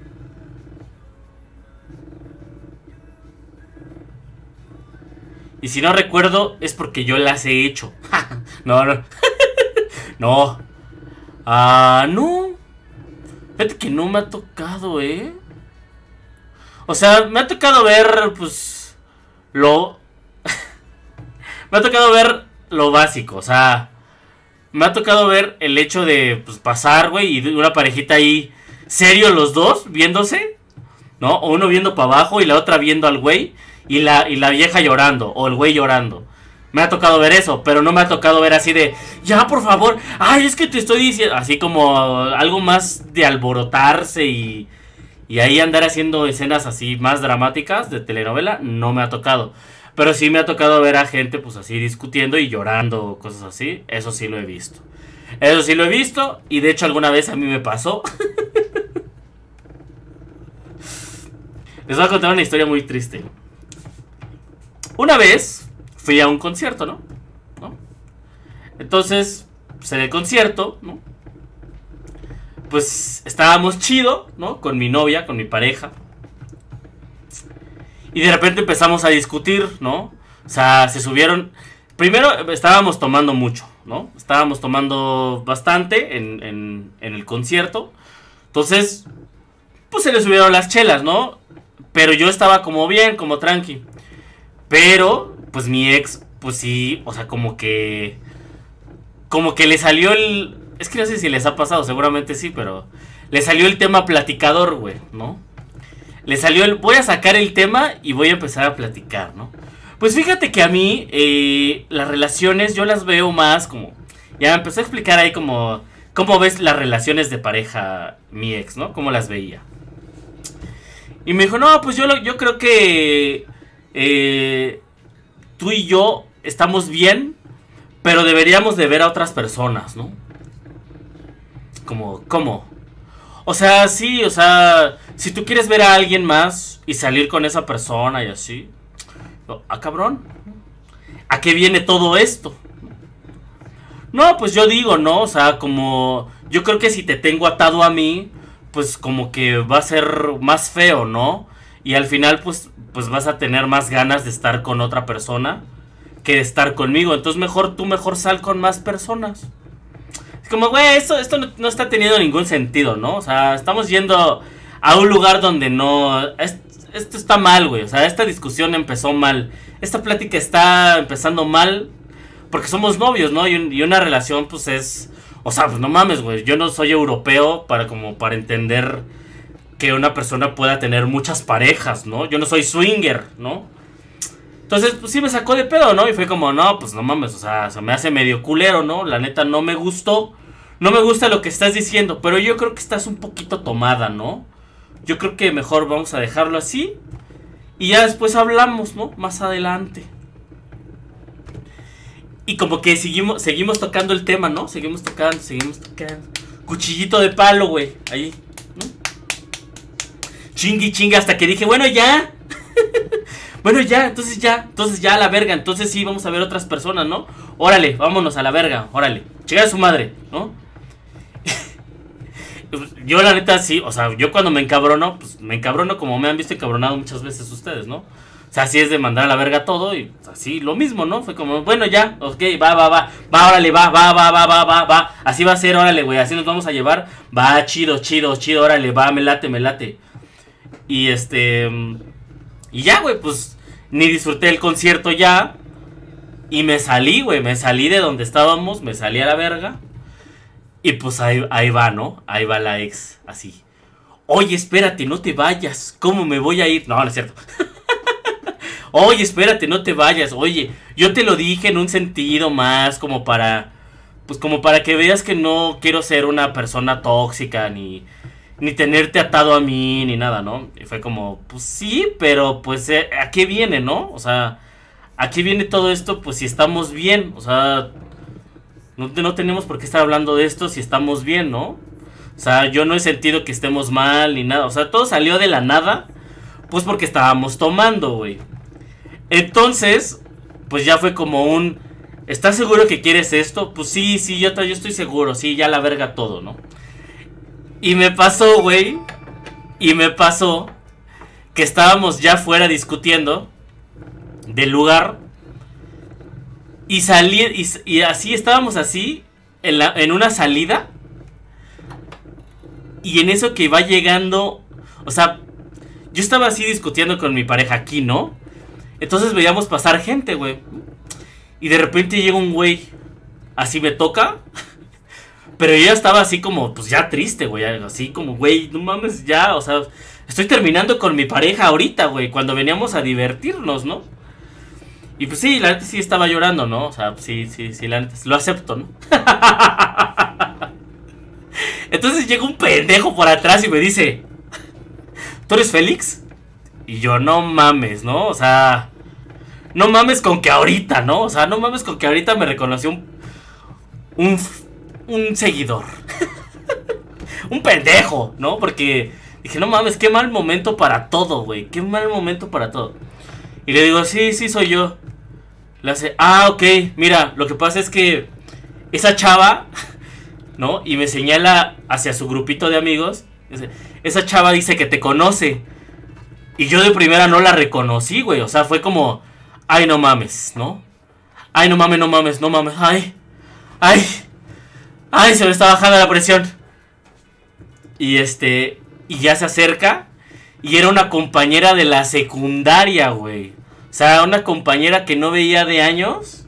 S1: Y si no recuerdo, es porque yo las he hecho. No, no. No. Ah, no. Fíjate que no me ha tocado, ¿eh? O sea, me ha tocado ver, pues... Lo... me ha tocado ver lo básico, o sea... Me ha tocado ver el hecho de, pues, pasar, güey, y una parejita ahí... Serio los dos, viéndose, ¿no? O uno viendo para abajo y la otra viendo al güey... Y la, y la vieja llorando, o el güey llorando. Me ha tocado ver eso, pero no me ha tocado ver así de... Ya, por favor, ay, es que te estoy diciendo... Así como algo más de alborotarse y... Y ahí andar haciendo escenas así más dramáticas de telenovela, no me ha tocado. Pero sí me ha tocado ver a gente pues así discutiendo y llorando, cosas así. Eso sí lo he visto. Eso sí lo he visto, y de hecho alguna vez a mí me pasó. Les voy a contar una historia muy triste. Una vez fui a un concierto, ¿no? ¿No? Entonces, pues en el concierto, ¿no? Pues estábamos chido, ¿no? Con mi novia, con mi pareja. Y de repente empezamos a discutir, ¿no? O sea, se subieron... Primero estábamos tomando mucho, ¿no? Estábamos tomando bastante en, en, en el concierto. Entonces, pues se le subieron las chelas, ¿no? Pero yo estaba como bien, como tranqui. Pero, pues mi ex, pues sí, o sea, como que... Como que le salió el... Es que no sé si les ha pasado, seguramente sí, pero... Le salió el tema platicador, güey, ¿no? Le salió el... Voy a sacar el tema y voy a empezar a platicar, ¿no? Pues fíjate que a mí, eh, las relaciones yo las veo más como... Ya me empezó a explicar ahí como... ¿Cómo ves las relaciones de pareja mi ex, no? ¿Cómo las veía? Y me dijo, no, pues yo, lo, yo creo que... Eh, tú y yo estamos bien, pero deberíamos de ver a otras personas, ¿no? Como, ¿cómo? O sea, sí, o sea, si tú quieres ver a alguien más y salir con esa persona y así, ah, cabrón, ¿a qué viene todo esto? No, pues yo digo, ¿no? O sea, como, yo creo que si te tengo atado a mí, pues como que va a ser más feo, ¿no? Y al final, pues, pues vas a tener más ganas de estar con otra persona que de estar conmigo. Entonces mejor tú, mejor sal con más personas. Es como, güey, esto, esto no, no está teniendo ningún sentido, ¿no? O sea, estamos yendo a un lugar donde no... Es, esto está mal, güey. O sea, esta discusión empezó mal. Esta plática está empezando mal porque somos novios, ¿no? Y, y una relación, pues, es... O sea, pues no mames, güey. Yo no soy europeo para como para entender... que una persona pueda tener muchas parejas, ¿no? Yo no soy swinger, ¿no? Entonces, pues sí me sacó de pedo, ¿no? Y fue como, no, pues no mames, o sea, se me hace medio culero, ¿no? La neta no me gustó. No me gusta lo que estás diciendo, pero yo creo que estás un poquito tomada, ¿no? Yo creo que mejor vamos a dejarlo así. Y ya después hablamos, ¿no? Más adelante. Y como que seguimos, seguimos tocando el tema, ¿no? Seguimos tocando, seguimos tocando. Cuchillito de palo, güey. Ahí, ¿no? Chingui, chinga, hasta que dije, bueno, ya. Bueno, ya, entonces ya. Entonces ya a la verga. Entonces sí, vamos a ver otras personas, ¿no? Órale, vámonos a la verga, órale. Chegar a su madre, ¿no? Yo la neta sí, o sea, yo cuando me encabrono, pues me encabrono como me han visto encabronado muchas veces ustedes, ¿no? O sea, así es de mandar a la verga todo y así lo mismo, ¿no? Fue como, bueno, ya, ok, va, va, va, va, órale, va, va, va, va, va, va, va. Así va a ser, órale, güey, así nos vamos a llevar. Va, chido, chido, chido, órale, va, me late, me late. Y este... Y ya, güey, pues ni disfruté el concierto ya. Y me salí, güey, me salí de donde estábamos, me salí a la verga. Y pues ahí, ahí va, ¿no? Ahí va la ex, así. Oye, espérate, no te vayas. ¿Cómo me voy a ir? No, no es cierto. Oye, espérate, no te vayas. Oye, yo te lo dije en un sentido más como para... Pues como para que veas que no quiero ser una persona tóxica ni... Ni tenerte atado a mí, ni nada, ¿no? Y fue como, pues sí, pero pues eh, ¿a qué viene, no? O sea, ¿a qué viene todo esto? Pues si estamos bien, o sea... No, no tenemos por qué estar hablando de esto si estamos bien, ¿no? O sea, yo no he sentido que estemos mal ni nada. O sea, todo salió de la nada, pues porque estábamos tomando, güey. Entonces, pues ya fue como un... ¿Estás seguro que quieres esto? Pues sí, sí, yo, yo estoy seguro. Sí, ya la verga todo, ¿no? Y me pasó, güey. Y me pasó que estábamos ya fuera discutiendo del lugar. Y salí, y, y así estábamos así, en, la, en una salida. Y en eso que va llegando, o sea, yo estaba así discutiendo con mi pareja aquí, ¿no? Entonces veíamos pasar gente, güey. Y de repente llega un güey, así me toca. Pero yo ya estaba así como, pues ya triste, güey. Así como, güey, no mames, ya, o sea, estoy terminando con mi pareja ahorita, güey. Cuando veníamos a divertirnos, ¿no? Y pues sí, la neta sí estaba llorando, ¿no? O sea, sí, sí, sí, la neta, lo acepto, ¿no? Entonces llega un pendejo por atrás y me dice, ¿tú eres Félix? Y yo, no mames, ¿no? O sea, no mames con que ahorita, ¿no? O sea, no mames con que ahorita me reconoció un... Un, un seguidor. Un pendejo, ¿no? Porque dije, no mames, qué mal momento para todo, güey. Qué mal momento para todo. Y le digo, sí, sí, soy yo. Le hace, ah, ok, mira, lo que pasa es que esa chava, ¿no? Y me señala hacia su grupito de amigos. Dice, esa chava dice que te conoce. Y yo de primera no la reconocí, güey. O sea, fue como, ay, no mames, ¿no? Ay, no mames, no mames, no mames. Ay, ay, ay, se me está bajando la presión. Y este, y ya se acerca. Y era una compañera de la secundaria, güey. O sea, una compañera que no veía de años.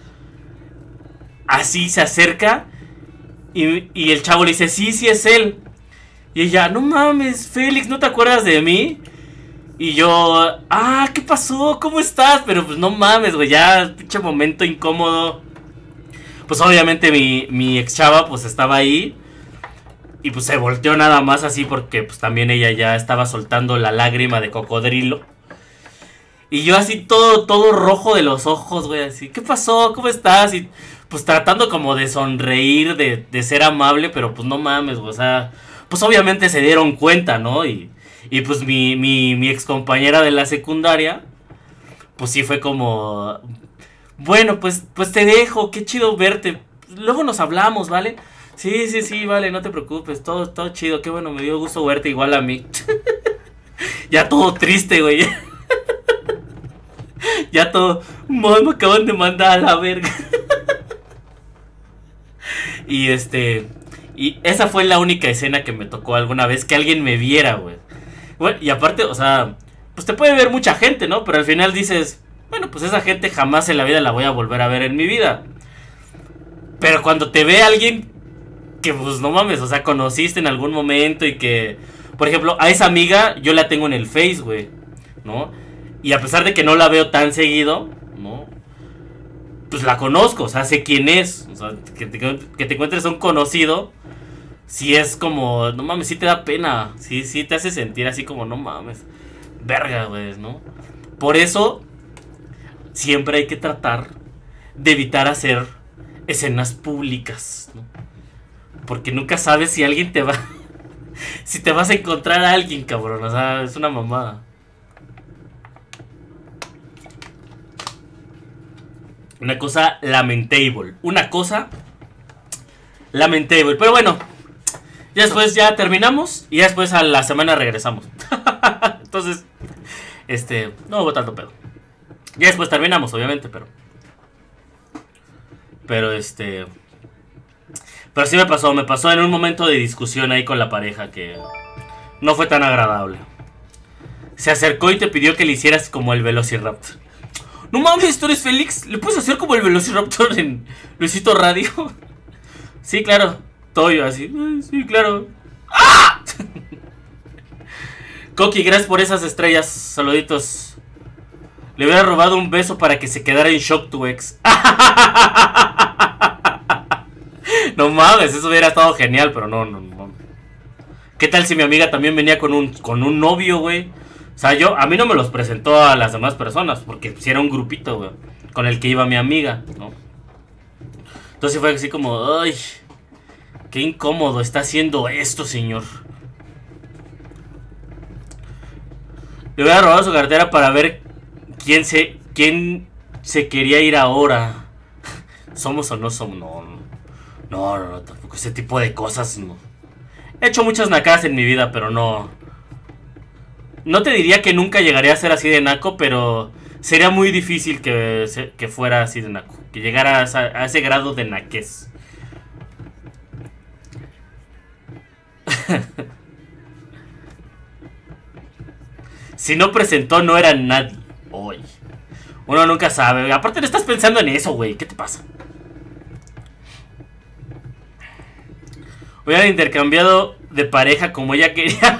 S1: Así se acerca. Y, y el chavo le dice, sí, sí es él. Y ella, no mames, Félix, ¿no te acuerdas de mí? Y yo, ah, ¿qué pasó? ¿Cómo estás? Pero pues no mames, güey, ya, pinche momento incómodo. Pues obviamente mi, mi ex chava pues estaba ahí. Y pues se volteó nada más así porque pues también ella ya estaba soltando la lágrima de cocodrilo. Y yo así todo, todo rojo de los ojos, güey, así, ¿qué pasó? ¿Cómo estás? Y pues tratando como de sonreír, de, de ser amable, pero pues no mames, güey, o sea, pues obviamente se dieron cuenta, ¿no? Y, y pues mi, mi, mi ex compañera de la secundaria, pues sí fue como, bueno, pues, pues te dejo, qué chido verte, luego nos hablamos, ¿vale? Sí, sí, sí, vale, no te preocupes, todo, todo chido, qué bueno, me dio gusto verte igual a mí. Ya todo triste, güey. Ya todo, me acaban de mandar a la verga. Y este, y esa fue la única escena que me tocó alguna vez que alguien me viera, güey. Bueno, y aparte, o sea, pues te puede ver mucha gente, ¿no? Pero al final dices, bueno, pues esa gente jamás en la vida la voy a volver a ver en mi vida. Pero cuando te ve alguien que pues no mames, o sea, conociste en algún momento y que, por ejemplo, a esa amiga yo la tengo en el Face, güey, ¿no? Y a pesar de que no la veo tan seguido, ¿no? Pues la conozco, o sea, sé quién es. O sea, que te, que te encuentres a un conocido, sí es como, no mames, sí te da pena, sí, sí te hace sentir así como, no mames. verga, güey, ¿no? Por eso siempre hay que tratar de evitar hacer escenas públicas, ¿no? Porque nunca sabes si alguien te va... si te vas a encontrar a alguien, cabrón. O sea, es una mamada. Una cosa lamentable. Una cosa lamentable. Pero bueno, ya después ya terminamos. Y ya después a la semana regresamos. Entonces, este, no hubo tanto pedo. Ya después terminamos, obviamente, pero... Pero este... Pero sí me pasó, me pasó en un momento de discusión ahí con la pareja que no fue tan agradable. Se acercó y te pidió que le hicieras como el Velociraptor. No mames, tú eres Félix. ¿Le puedes hacer como el Velociraptor en Luisito Radio? Sí, claro. Toyo así. Sí, claro. ¡Ah! Coqui, gracias por esas estrellas. Saluditos. Le hubiera robado un beso para que se quedara en shock tu ex. No mames, eso hubiera estado genial, pero no, no, no. ¿Qué tal si mi amiga también venía con un, con un novio, güey? O sea, yo, a mí no me los presentó a las demás personas, porque si era un grupito, güey, con el que iba mi amiga, ¿no? Entonces fue así como, ay, qué incómodo está haciendo esto, señor. Le hubiera robado su cartera para ver quién se, quién se quería ir ahora. ¿Somos o no somos? No, no. No, no, no, tampoco ese tipo de cosas, no. He hecho muchas nacadas en mi vida, pero no. No te diría que nunca llegaría a ser así de naco, pero sería muy difícil que, que fuera así de naco. Que llegara a, esa, a ese grado de naquez. Si no presentó, no era nadie. Hoy. Uno nunca sabe. Aparte, no estás pensando en eso, güey. ¿Qué te pasa? Hubieran intercambiado de pareja como ella quería.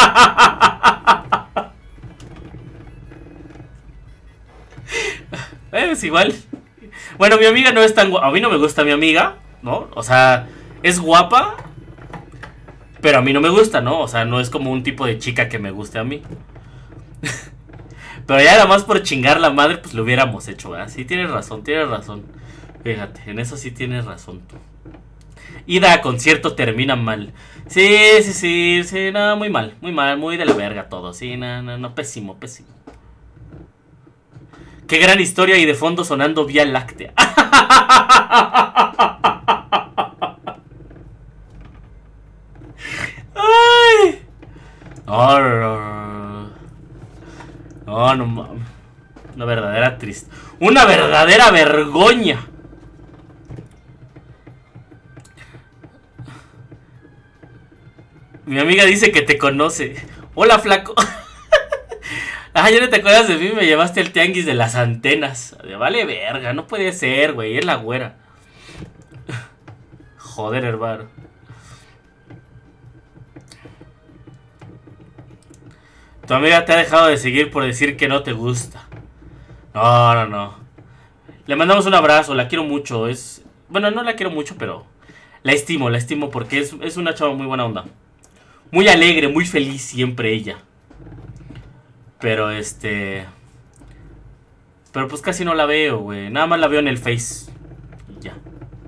S1: Es igual. Bueno, mi amiga no es tan guapa. A mí no me gusta mi amiga, ¿no? O sea, es guapa, pero a mí no me gusta, ¿no? O sea, no es como un tipo de chica que me guste a mí. Pero ya nada más por chingar la madre, pues lo hubiéramos hecho, ¿verdad? Sí, tienes razón, tienes razón. Fíjate, en eso sí tienes razón tú. Ida a concierto termina mal. Sí, sí, sí, sí, no, muy mal, muy mal, muy de la verga todo. Sí, no, no, no, pésimo, pésimo. Qué gran historia y de fondo sonando Vía Láctea. Ay. No, no, no, no, no, una verdadera triste. Una verdadera vergüenza. Mi amiga dice que te conoce. Hola, flaco. Ah, ya no te acuerdas de mí, me llevaste el tianguis de las antenas. Vale verga, no puede ser, güey, es la güera. Joder, hermano. Tu amiga te ha dejado de seguir por decir que no te gusta. No, no, no. Le mandamos un abrazo, la quiero mucho. Es, bueno, no la quiero mucho, pero la estimo, la estimo porque es, es una chava muy buena onda. Muy alegre, muy feliz siempre ella. Pero este... Pero pues casi no la veo, güey. Nada más la veo en el Face. Y ya.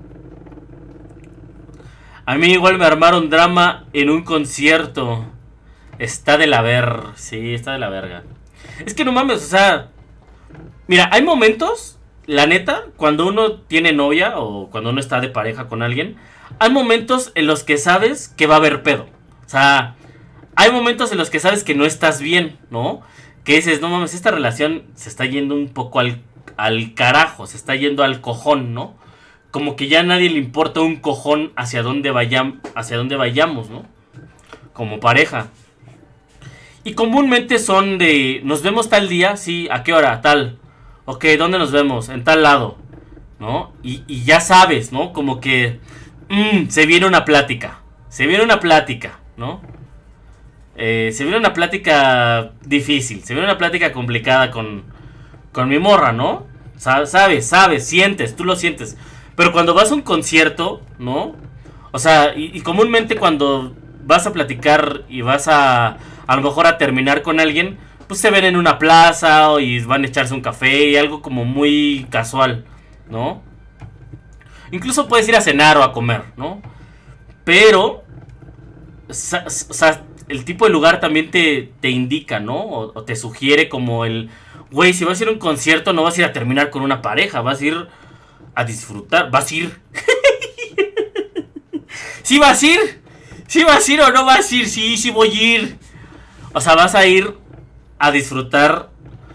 S1: A mí igual me armaron drama en un concierto. Está de la ver. Sí, está de la verga. Es que no mames, o sea... Mira, hay momentos, la neta, cuando uno tiene novia o cuando uno está de pareja con alguien, hay momentos en los que sabes que va a haber pedo. O sea, hay momentos en los que sabes que no estás bien, ¿no? Que dices, no mames, esta relación se está yendo un poco al, al carajo, se está yendo al cojón, ¿no? Como que ya a nadie le importa un cojón hacia dónde vayam, hacia dónde vayamos, ¿no? Como pareja. Y comúnmente son de, nos vemos tal día, sí, ¿a qué hora? Tal. Ok, ¿dónde nos vemos? En tal lado, ¿no? Y, y ya sabes, ¿no? Como que mmm, se viene una plática, se viene una plática, ¿no? Eh, se viene una plática difícil, se viene una plática complicada con, con mi morra, ¿no? Sabes, sabes, sientes, tú lo sientes. Pero cuando vas a un concierto, ¿no? O sea, y, y comúnmente cuando vas a platicar y vas a, a lo mejor a terminar con alguien, pues pues se ven en una plaza o y van a echarse un café y algo como muy casual, ¿no? Incluso puedes ir a cenar o a comer, ¿no? Pero, o sea, el tipo de lugar también te, te indica, ¿no? O, o te sugiere como el, güey, si vas a ir a un concierto no vas a ir a terminar con una pareja, vas a ir a disfrutar, vas a ir. ¿Sí vas a ir? ¿Sí vas a ir o no vas a ir? Sí, sí voy a ir. O sea, vas a ir a disfrutar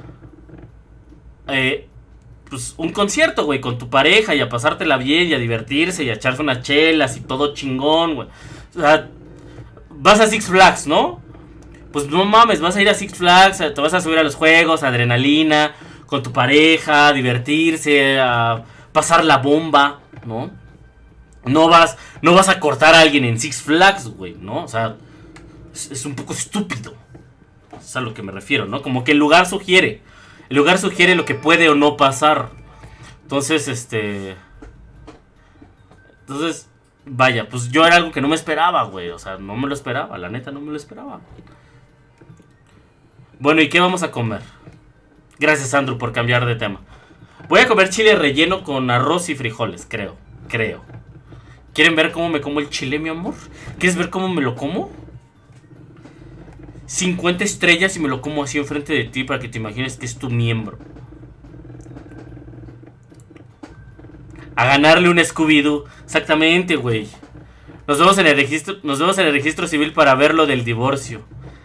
S1: eh, pues un concierto, güey, con tu pareja y a pasártela bien y a divertirse y a echarse unas chelas y todo chingón, güey. O sea, vas a Six Flags, ¿no? Pues no mames, vas a ir a Six Flags, te vas a subir a los juegos, adrenalina, con tu pareja, a divertirse, a pasar la bomba, ¿no? No vas, no vas a cortar a alguien en Six Flags, güey, ¿no? O sea, es, es un poco estúpido. Es a lo que me refiero, ¿no? Como que el lugar sugiere. El lugar sugiere lo que puede o no pasar. Entonces, este... Entonces, vaya, pues yo era algo que no me esperaba, güey. O sea, no me lo esperaba, la neta no me lo esperaba. Bueno, ¿y qué vamos a comer? Gracias, Andrew, por cambiar de tema. Voy a comer chile relleno con arroz y frijoles, creo. Creo. ¿Quieren ver cómo me como el chile, mi amor? ¿Quieres ver cómo me lo como? cincuenta estrellas y me lo como así enfrente de ti para que te imagines que es tu miembro. A ganarle un Scooby-Doo. Exactamente, güey. Nos vemos en el registro, nos vemos en el registro civil para ver lo del divorcio.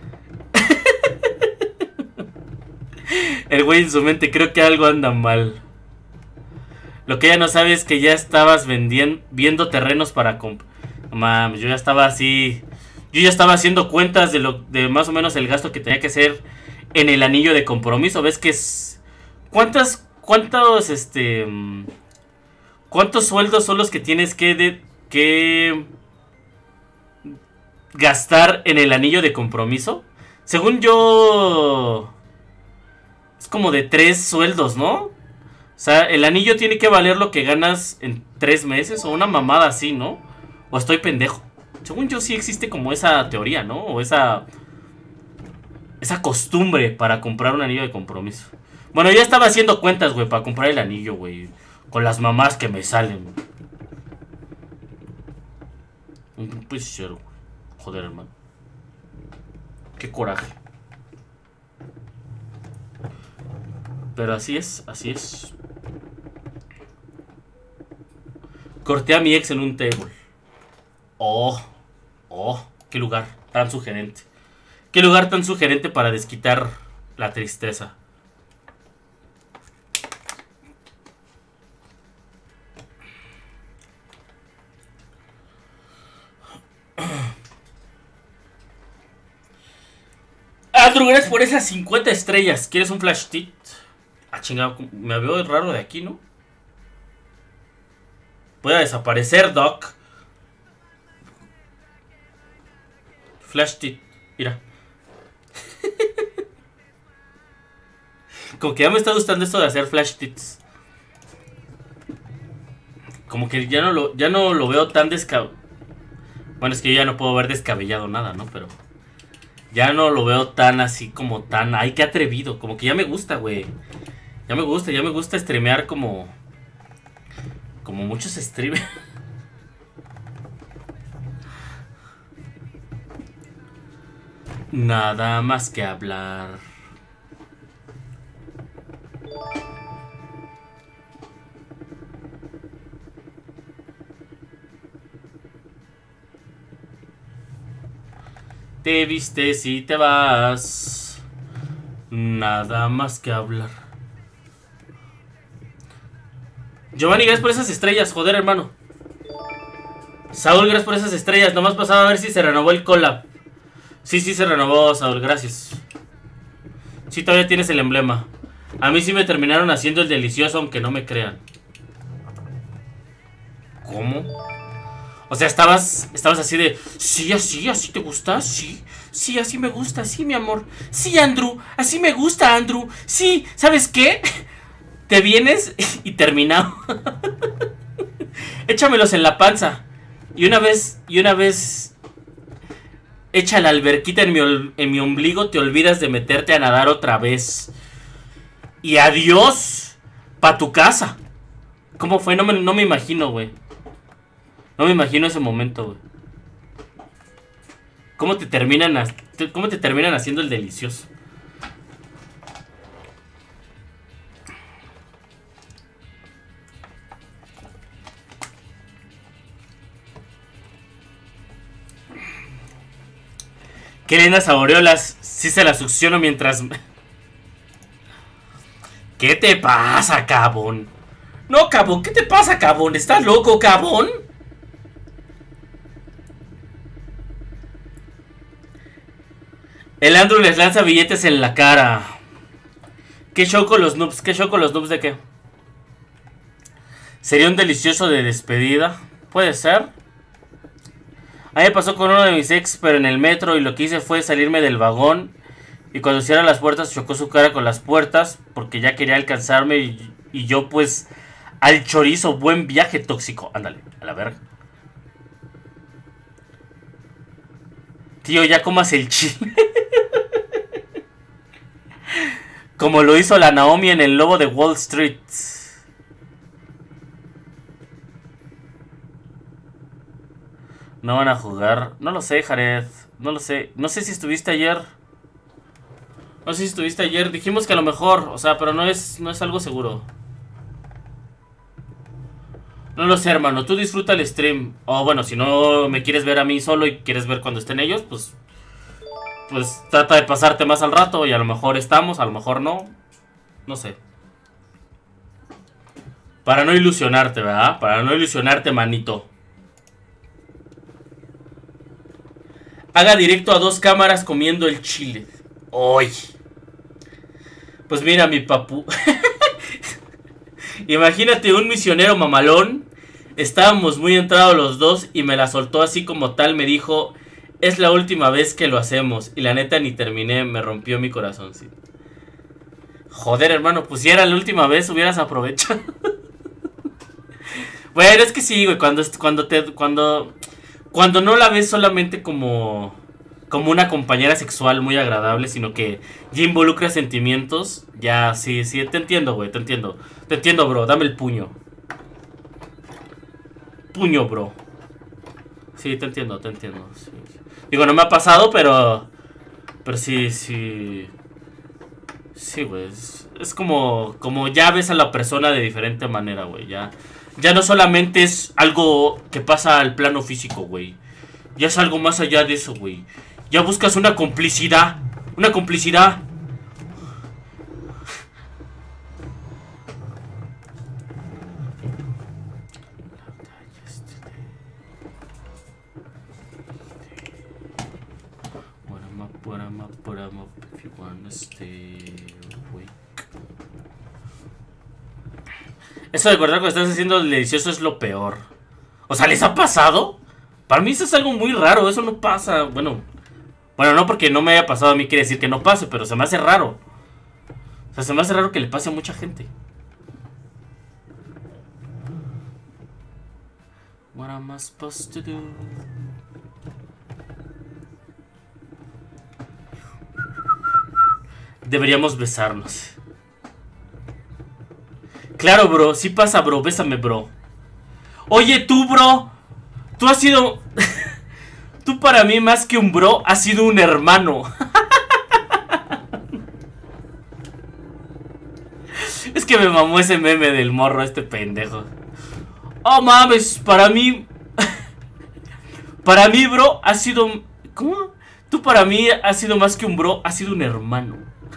S1: El güey en su mente, creo que algo anda mal. Lo que ella no sabe es que ya estabas vendiendo, viendo terrenos para comprar. Mames, yo ya estaba así. Yo ya estaba haciendo cuentas de lo de más o menos el gasto que tenía que hacer en el anillo de compromiso. ¿Ves que es? ¿Cuántas, cuántos, este, cuántos sueldos son los que tienes que, de, que gastar en el anillo de compromiso? Según yo, es como de tres sueldos, ¿no? O sea, el anillo tiene que valer lo que ganas en tres meses o una mamada así, ¿no? O estoy pendejo. Según yo sí existe como esa teoría, ¿no? O esa... Esa costumbre para comprar un anillo de compromiso. Bueno, ya estaba haciendo cuentas, güey, para comprar el anillo, güey. Con las mamás que me salen. Un pisero, güey. Joder, hermano. Qué coraje. Pero así es, así es. Corté a mi ex en un table. Oh, oh, qué lugar tan sugerente. Qué lugar tan sugerente para desquitar la tristeza. Andrew, gracias por esas cincuenta estrellas. ¿Quieres un flash tip? Ah, chingado, me veo raro de aquí, ¿no? Voy a desaparecer, Doc. Flash tip, mira. Como que ya me está gustando esto de hacer flash tips. Como que ya no lo, ya no lo veo tan descabellado. Bueno, es que yo ya no puedo ver descabellado nada, ¿no? Pero ya no lo veo tan así como tan... Ay, qué atrevido. Como que ya me gusta, güey. Ya me gusta, ya me gusta streamear como... Como muchos streamers. Nada más que hablar. Te vistes y te vas. Nada más que hablar. Giovanni, gracias por esas estrellas, joder, hermano. Saúl, gracias por esas estrellas. Nomás pasaba a ver si se renovó el collab. Sí, sí se renovó, Saúl, gracias. Sí, todavía tienes el emblema. A mí sí me terminaron haciendo el delicioso, aunque no me crean. ¿Cómo? O sea, estabas estabas así de... Sí, así, así te gusta, sí. Sí, así me gusta, sí, mi amor. Sí, Andrew, así me gusta, Andrew. Sí, ¿sabes qué? Te vienes y terminamos. Échamelos en la panza. Y una vez, y una vez... Echa la alberquita en mi, en mi ombligo, te olvidas de meterte a nadar otra vez. Y adiós pa' tu casa. ¿Cómo fue? No me, no me imagino, güey. No me imagino ese momento, güey. ¿Cómo te terminan, cómo te terminan haciendo el delicioso? Qué lindas aureolas. Sí se las succiono mientras... ¿Qué te pasa, cabón? No, cabón, ¿qué te pasa, cabón? ¿Estás loco, cabón? El Andrew les lanza billetes en la cara. ¿Qué show con los noobs? ¿Qué show con los noobs de qué? ¿Sería un delicioso de despedida? Puede ser. A mí me pasó con uno de mis ex, pero en el metro, y lo que hice fue salirme del vagón. Y cuando cierra las puertas, chocó su cara con las puertas, porque ya quería alcanzarme. Y, y yo, pues, al chorizo, buen viaje tóxico. Ándale, a la verga. Tío, ya comas el chile. Como lo hizo la Naomi en el Lobo de Wall Street. No van a jugar. No lo sé, Jared. No lo sé. No sé si estuviste ayer. No sé si estuviste ayer. Dijimos que a lo mejor. O sea, pero no es, no es algo seguro. No lo sé, hermano. Tú disfruta el stream. O bueno, si no me quieres ver a mí solo y quieres ver cuando estén ellos, pues... Pues trata de pasarte más al rato. Y a lo mejor estamos, a lo mejor no. No sé. Para no ilusionarte, ¿verdad? Para no ilusionarte, manito. Haga directo a dos cámaras comiendo el chile. ¡Ay! Pues mira, mi papu. Imagínate un misionero mamalón. Estábamos muy entrados los dos y me la soltó así como tal. Me dijo, es la última vez que lo hacemos. Y la neta ni terminé, me rompió mi corazón. ¿Sí? Joder, hermano, pues si era la última vez hubieras aprovechado. Bueno, es que sí, güey, cuando, cuando te... Cuando... Cuando no la ves solamente como, como una compañera sexual muy agradable, sino que ya involucra sentimientos, ya, sí, sí, te entiendo, güey, te entiendo. Te entiendo, bro, dame el puño. Puño, bro. Sí, te entiendo, te entiendo. Sí, sí. Digo, no me ha pasado, pero... Pero sí, sí... Sí, güey, es, es como, como ya ves a la persona de diferente manera, güey, ya... Ya no solamente es algo que pasa al plano físico, güey. Ya es algo más allá de eso, güey. Ya buscas una complicidad. Una complicidad. Eso de acordar que estás haciendo el delicioso es lo peor. O sea, ¿les ha pasado? Para mí eso es algo muy raro, eso no pasa. Bueno, bueno, no porque no me haya pasado a mí quiere decir que no pase, pero se me hace raro. O sea, se me hace raro que le pase a mucha gente. What am I supposed to do? Deberíamos besarnos. Claro, bro, sí pasa, bro, bésame, bro. Oye, tú, bro. Tú has sido... Tú para mí, más que un bro, has sido un hermano. Es que me mamó ese meme del morro, este pendejo. Oh, mames, para mí... Para mí, bro, has sido... ¿Cómo? Tú para mí has sido más que un bro, has sido un hermano.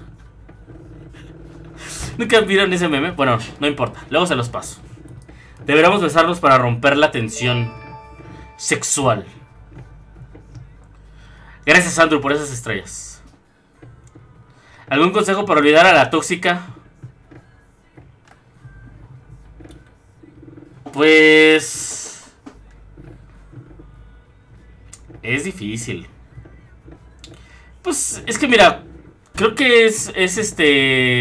S1: ¿Nunca vieron ese meme? Bueno, no importa, luego se los paso. Deberíamos besarnos para romper la tensión sexual. Gracias, Andrew, por esas estrellas. ¿Algún consejo para olvidar a la tóxica? Pues... Es difícil. Pues, es que mira, creo que es, es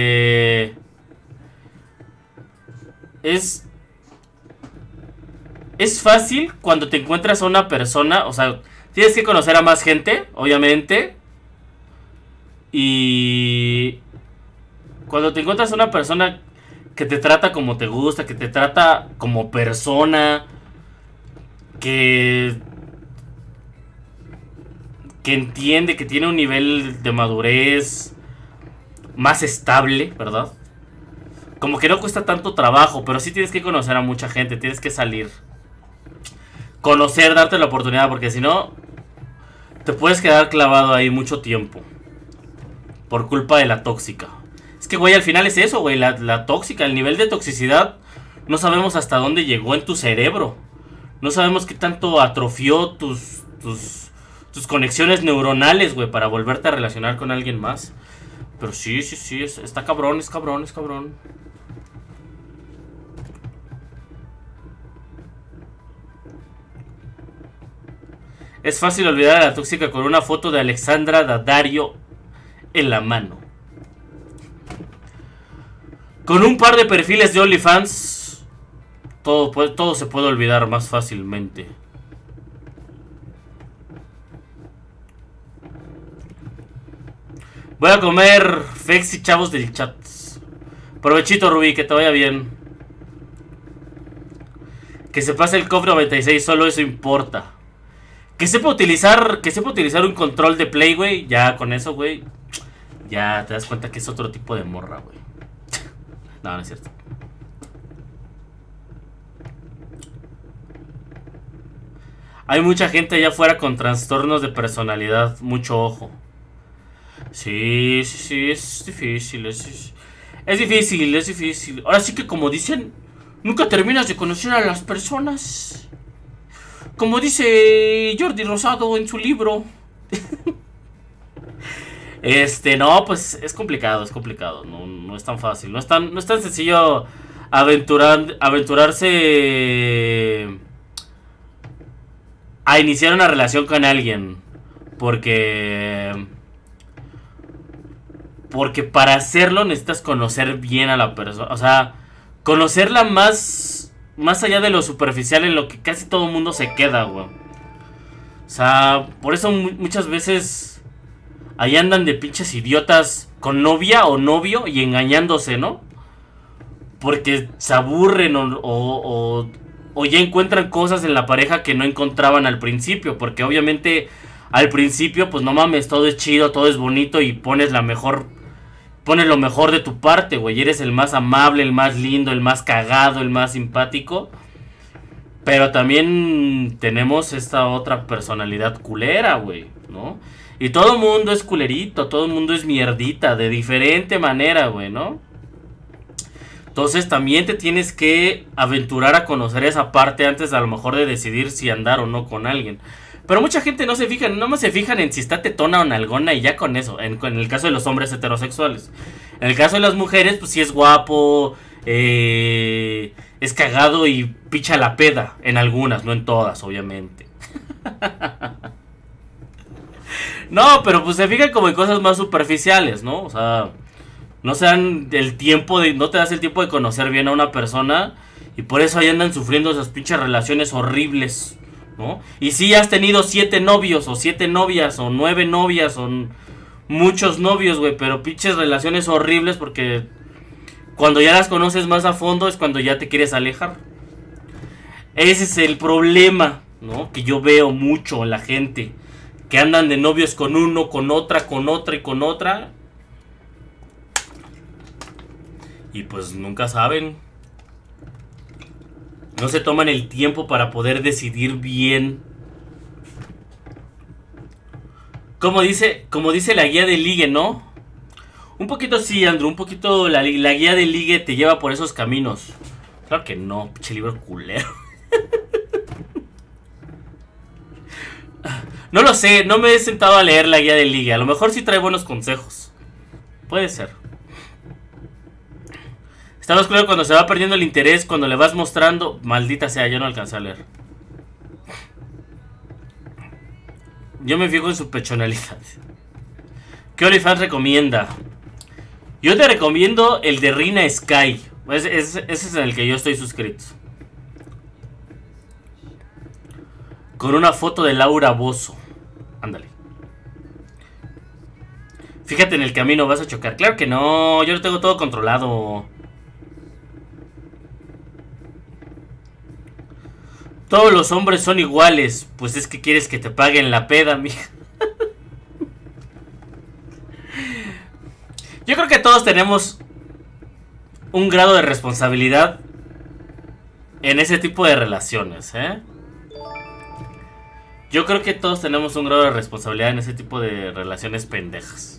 S1: este... Es... es fácil cuando te encuentras a una persona, o sea, tienes que conocer a más gente, obviamente. Y cuando te encuentras a una persona que te trata como te gusta, que te trata como persona, que que entiende, que tiene un nivel de madurez más estable, ¿verdad? Como que no cuesta tanto trabajo, pero sí tienes que conocer a mucha gente, tienes que salir. Conocer, darte la oportunidad, porque si no, te puedes quedar clavado ahí mucho tiempo. Por culpa de la tóxica. Es que, güey, al final es eso, güey, la, la tóxica, el nivel de toxicidad, no sabemos hasta dónde llegó en tu cerebro. No sabemos qué tanto atrofió tus, tus, tus conexiones neuronales, güey, para volverte a relacionar con alguien más. Pero sí, sí, sí, es, está cabrón, es cabrón, es cabrón. Es fácil olvidar a la tóxica con una foto de Alexandra Daddario en la mano. Con un par de perfiles de OnlyFans, todo, todo se puede olvidar más fácilmente. Voy a comer Fex y chavos del chat. Provechito, Rubí, que te vaya bien. Que se pase el cofre noventa y seis, solo eso importa. Que sepa utilizar, que sepa utilizar un control de play, güey. Ya con eso, güey, ya te das cuenta que es otro tipo de morra, güey. No, no es cierto. Hay mucha gente allá afuera con trastornos de personalidad. Mucho ojo. Sí, sí, sí, es difícil, es, es difícil, es difícil. Ahora sí que, como dicen, nunca terminas de conocer a las personas. Como dice Jordi Rosado en su libro. Este, no, pues es complicado, es complicado. No, no es tan fácil, no es tan, no es tan sencillo aventurar, aventurarse a iniciar una relación con alguien. Porque... Porque para hacerlo necesitas conocer bien a la persona. O sea, conocerla más, más allá de lo superficial, en lo que casi todo el mundo se queda, güey. O sea, por eso muchas veces ahí andan de pinches idiotas con novia o novio y engañándose, ¿no? Porque se aburren o, o, o, o ya encuentran cosas en la pareja que no encontraban al principio. Porque obviamente al principio, pues no mames, todo es chido, todo es bonito y pones la mejor... Pones lo mejor de tu parte, güey. Eres el más amable, el más lindo, el más cagado, el más simpático. Pero también tenemos esta otra personalidad culera, güey, ¿no? Y todo el mundo es culerito, todo el mundo es mierdita, de diferente manera, güey, ¿no? Entonces también te tienes que aventurar a conocer esa parte antes a lo mejor de decidir si andar o no con alguien. Pero mucha gente no se fija, no más se fijan en si está tetona o nalgona y ya con eso, en, en el caso de los hombres heterosexuales. En el caso de las mujeres, pues sí es guapo, eh, es cagado y picha la peda. En algunas, no en todas, obviamente. No, pero pues se fijan como en cosas más superficiales, ¿no? O sea, no se dan el tiempo de, no te das el tiempo de conocer bien a una persona y por eso ahí andan sufriendo esas pinches relaciones horribles, ¿no? Y si has tenido siete novios o siete novias o nueve novias o muchos novios, güey, pero pinches relaciones horribles porque cuando ya las conoces más a fondo es cuando ya te quieres alejar. Ese es el problema, ¿no? Que yo veo mucho en la gente, que andan de novios con uno, con otra, con otra y con otra. Y pues nunca saben. No se toman el tiempo para poder decidir bien. Como dice, como dice la guía de ligue, ¿no? Un poquito sí, Andrew, un poquito la, la guía de ligue te lleva por esos caminos. Claro que no, pinche libro culero. No lo sé, no me he sentado a leer la guía de ligue. A lo mejor sí trae buenos consejos. Puede ser. Está más claro cuando se va perdiendo el interés, cuando le vas mostrando... Maldita sea, yo no alcancé a leer. Yo me fijo en su pechonalidad. ¿Qué OnlyFans recomienda? Yo te recomiendo el de Rina Sky. Ese es, es, es el que yo estoy suscrito. con una foto de Laura Bozzo. Ándale. Fíjate en el camino, vas a chocar. Claro que no, yo lo tengo todo controlado. Todos los hombres son iguales. Pues es que quieres que te paguen la peda, mija. Yo creo que todos tenemos un grado de responsabilidad en ese tipo de relaciones, ¿eh? Yo creo que todos tenemos un grado de responsabilidad en ese tipo de relaciones pendejas.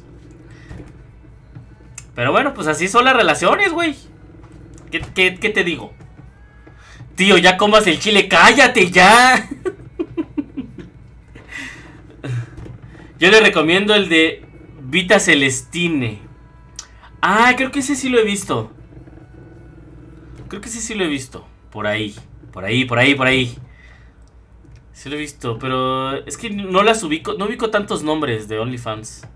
S1: Pero bueno, pues así son las relaciones, güey. ¿Qué, qué, qué te digo? Tío, ya comas el chile, cállate ya. Yo le recomiendo el de Vita Celestine. Ah, creo que ese sí lo he visto. Creo que ese sí lo he visto. Por ahí, por ahí, por ahí, por ahí. Sí lo he visto, pero es que no las ubico. No ubico tantos nombres de OnlyFans.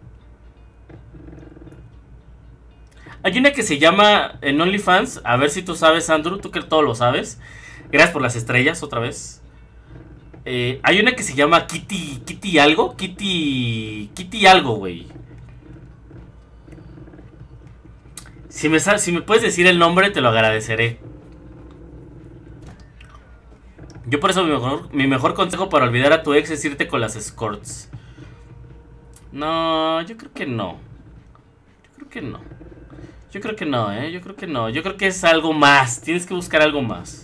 S1: Hay una que se llama en OnlyFans. A ver si tú sabes, Andrew. Tú que todo lo sabes. Gracias por las estrellas otra vez. Eh, hay una que se llama Kitty. Kitty algo. Kitty. Kitty algo, güey. Si me, si me puedes decir el nombre, te lo agradeceré. Yo por eso mi mejor, mi mejor consejo para olvidar a tu ex es irte con las escorts. No, yo creo que no. Yo creo que no. Yo creo que no, eh. Yo creo que no. Yo creo que es algo más. Tienes que buscar algo más.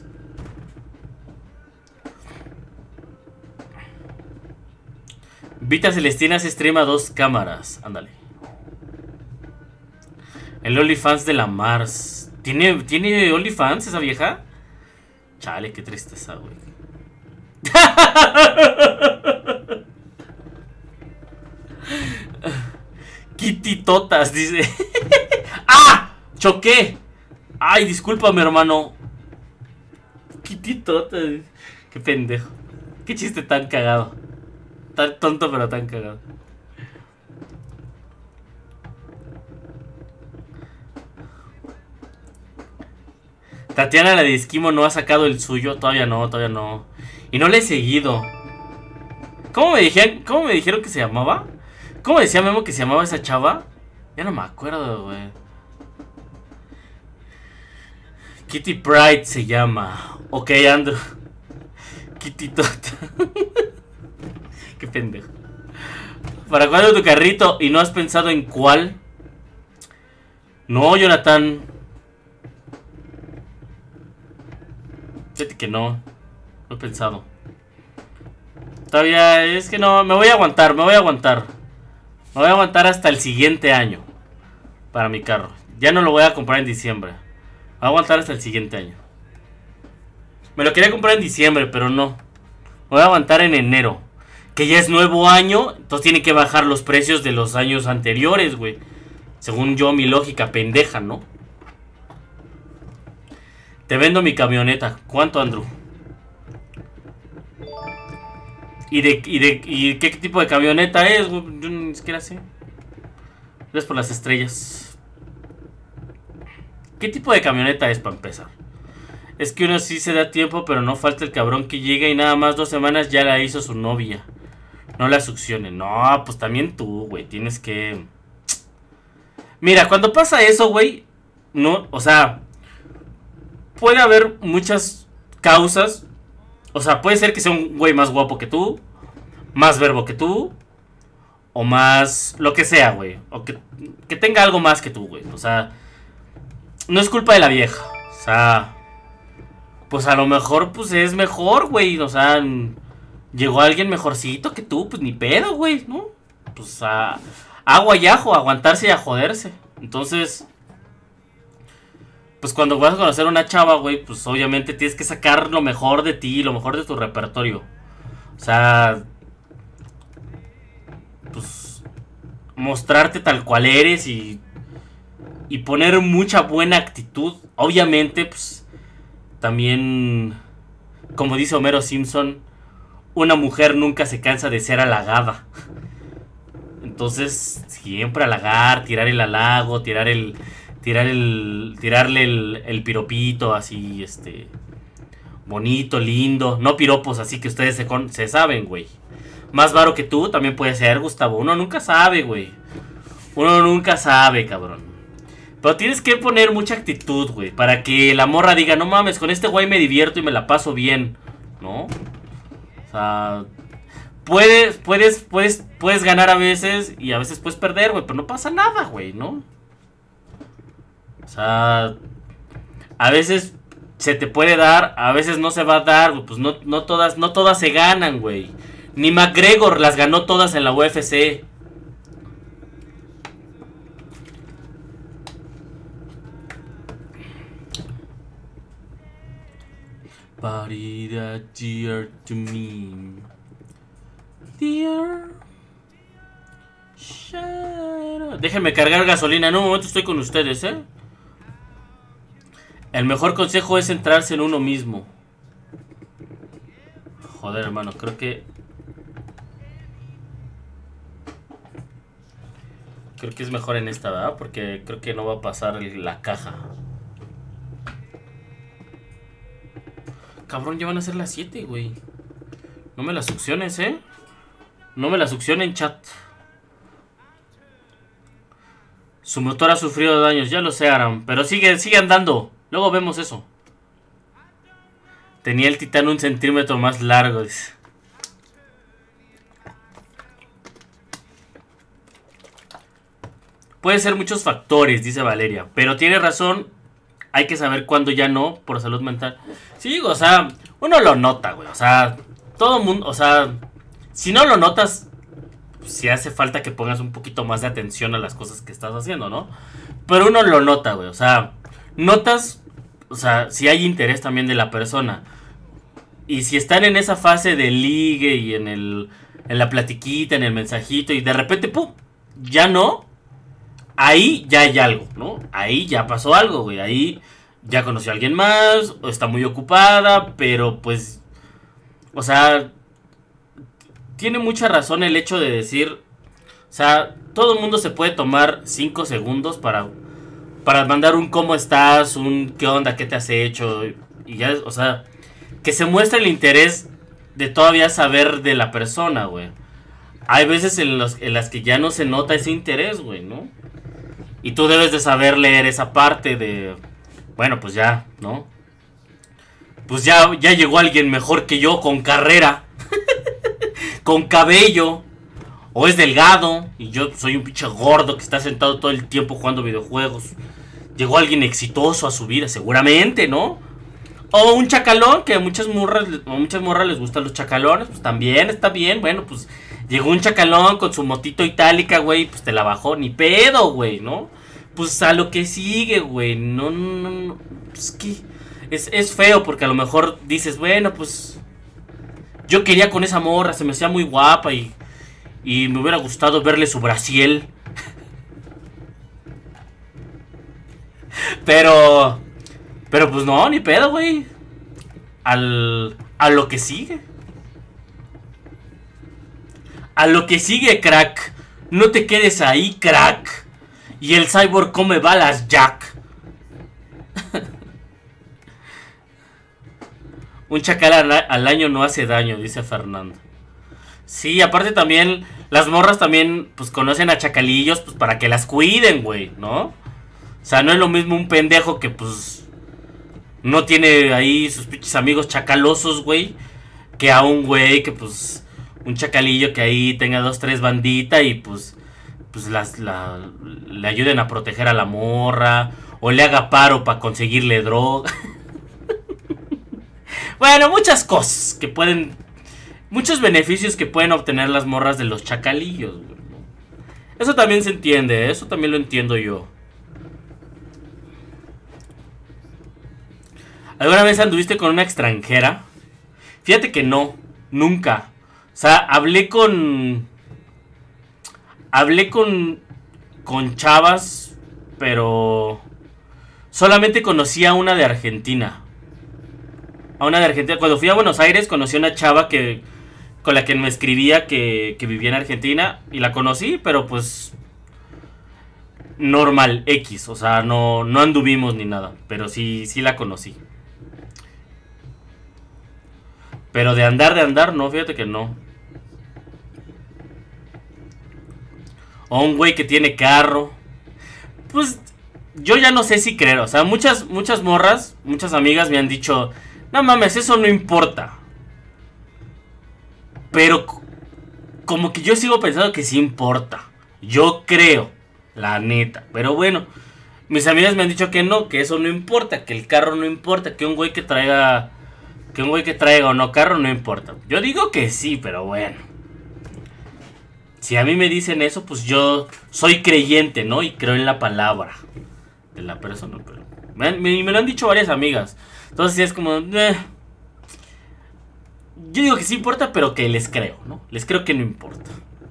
S1: Vita Celestina se streama a dos cámaras. Ándale. El OnlyFans de la Mars. ¿Tiene, ¿tiene OnlyFans esa vieja? Chale, qué tristeza, güey. Kitty Totas, dice. ¡Ah! ¡Choqué! Ay, discúlpame, hermano. Kitty Totas. Qué pendejo. Qué chiste tan cagado. Tan tonto, pero tan cagado. Tatiana, la de Esquimo, no ha sacado el suyo. Todavía no, todavía no. Y no le he seguido. ¿Cómo me dijeron, cómo me dijeron que se llamaba? ¿Cómo decía Memo que se llamaba esa chava? Ya no me acuerdo, güey. Kitty Pride se llama. Ok, Andrew. Kitty Tota. Qué pendejo. ¿Para cuándo tu carrito? ¿Y no has pensado en cuál? No, Jonathan. Fíjate que no. No he pensado. Todavía es que no. Me voy a aguantar, me voy a aguantar. Me voy a aguantar hasta el siguiente año. Para mi carro. Ya no lo voy a comprar en diciembre. Me voy a aguantar hasta el siguiente año. Me lo quería comprar en diciembre, pero no. Me voy a aguantar en enero. Que ya es nuevo año. Entonces tiene que bajar los precios de los años anteriores, güey. Según yo, mi lógica pendeja, ¿no? Te vendo mi camioneta. ¿Cuánto, Andrew? ¿Y de, y de y qué tipo de camioneta es? Yo ni siquiera sé. Gracias por las estrellas. ¿Qué tipo de camioneta es para empezar? Es que uno sí se da tiempo, pero no falta el cabrón que llega y nada más dos semanas ya la hizo su novia. No la succione. No, pues también tú, güey. Tienes que... Mira, cuando pasa eso, güey, no, o sea... Puede haber muchas causas. O sea, puede ser que sea un güey más guapo que tú, más verbo que tú, o más lo que sea, güey. O que, que tenga algo más que tú, güey. O sea, no es culpa de la vieja. O sea, pues a lo mejor pues es mejor, güey. O sea, llegó alguien mejorcito que tú, pues ni pedo, güey, ¿no? Pues a agua y ajo, aguantarse y a joderse. Entonces... Pues cuando vas a conocer a una chava, güey, pues obviamente tienes que sacar lo mejor de ti, lo mejor de tu repertorio. O sea, pues mostrarte tal cual eres y y poner mucha buena actitud. Obviamente, pues también, como dice Homero Simpson, una mujer nunca se cansa de ser halagada. Entonces, siempre halagar, tirar el halago, tirar el... Tirar el, tirarle el, el piropito así, este... bonito, lindo. No piropos así que ustedes se, con se saben, güey. Más varo que tú también puede ser, Gustavo. Uno nunca sabe, güey. Uno nunca sabe, cabrón. Pero tienes que poner mucha actitud, güey. Para que la morra diga, no mames, con este güey me divierto y me la paso bien. ¿No? O sea... Puedes, puedes, puedes, puedes ganar a veces y a veces puedes perder, güey. Pero no pasa nada, güey, ¿no? O sea... A veces se te puede dar, a veces no se va a dar, güey. Pues no, no, todas, no todas se ganan, güey. Ni McGregor las ganó todas en la U F C. Body that dear to me. Dear. Shadow. Déjenme cargar gasolina. En un momento estoy con ustedes, ¿eh? El mejor consejo es centrarse en uno mismo. Joder, hermano, creo que... Creo que es mejor en esta, ¿verdad? Porque creo que no va a pasar la caja. Cabrón, ya van a ser las siete, güey. No me la succiones, ¿eh? No me la succionen, chat. Su motor ha sufrido daños, ya lo sé, Aram. Pero sigue, sigue andando. Luego vemos eso. Tenía el titán un centímetro más largo, dice. Puede ser muchos factores, dice Valeria. Pero tiene razón. Hay que saber cuándo ya no, por salud mental. Sí, o sea, uno lo nota, güey. O sea, todo mundo, o sea, si no lo notas, si hace falta que pongas un poquito más de atención a las cosas que estás haciendo, ¿no? Pero uno lo nota, güey. O sea, notas, o sea, si hay interés también de la persona. Y si están en esa fase de ligue y en el, en la platiquita, en el mensajito, y de repente, pum, ya no. Ahí ya hay algo, ¿no? Ahí ya pasó algo, güey. Ahí ya conoció a alguien más, o está muy ocupada, pero pues... O sea, tiene mucha razón el hecho de decir... O sea, todo el mundo se puede tomar cinco segundos para... Para mandar un cómo estás, un qué onda, qué te has hecho. Y ya, o sea, que se muestre el interés de todavía saber de la persona, güey. Hay veces en, los, en las que ya no se nota ese interés, güey, ¿no? Y tú debes de saber leer esa parte de... Bueno, pues ya, ¿no? Pues ya, ya llegó alguien mejor que yo, con carrera. Con cabello. O es delgado. Y yo soy un pinche gordo que está sentado todo el tiempo jugando videojuegos. Llegó alguien exitoso a su vida, seguramente, ¿no? O un chacalón, que a muchas morras, a muchas morras les gustan los chacalones. Pues también está bien, bueno, pues... Llegó un chacalón con su motito itálica, güey, pues te la bajó, ni pedo, güey, ¿no? Pues a lo que sigue, güey, no, no, no, pues que es, es feo porque a lo mejor dices, bueno, pues yo quería con esa morra, se me hacía muy guapa y, y me hubiera gustado verle su brasiel. Pero, pero pues no, ni pedo, güey, al, a lo que sigue. A lo que sigue, crack. No te quedes ahí, crack. Y el cyborg come balas, Jack. Un chacal al, al año no hace daño, dice Fernando. Sí, aparte también, las morras también, pues, conocen a chacalillos, pues, para que las cuiden, güey, ¿no? O sea, no es lo mismo un pendejo que, pues, no tiene ahí sus pinches amigos chacalosos, güey, que a un güey que, pues... Un chacalillo que ahí tenga dos, tres banditas y pues, pues las, la, le ayuden a proteger a la morra. O le haga paro para conseguirle droga. Bueno, muchas cosas que pueden... Muchos beneficios que pueden obtener las morras de los chacalillos. Eso también se entiende, ¿eh? Eso también lo entiendo yo. ¿Alguna vez anduviste con una extranjera? Fíjate que no, nunca. O sea, hablé con... Hablé con... Con chavas, pero... Solamente conocí a una de Argentina. A una de Argentina. Cuando fui a Buenos Aires conocí a una chava que... Con la que me escribía que, que vivía en Argentina. Y la conocí, pero pues... Normal, X. O sea, no, no anduvimos ni nada. Pero sí, sí la conocí. Pero de andar, de andar, no, fíjate que no. O un güey que tiene carro. Pues yo ya no sé si creer. O sea, muchas, muchas morras, muchas amigas me han dicho, no mames, eso no importa. Pero como que yo sigo pensando que sí importa. Yo creo, la neta. Pero bueno, mis amigas me han dicho que no, que eso no importa, que el carro no importa, que un güey que traiga... Que un güey que traiga o no carro no importa. Yo digo que sí, pero bueno. Si a mí me dicen eso, pues yo soy creyente, ¿no? Y creo en la palabra de la persona. Pero me, me, me lo han dicho varias amigas. Entonces es como... Eh. Yo digo que sí importa, pero que les creo, ¿no? Les creo que no importa.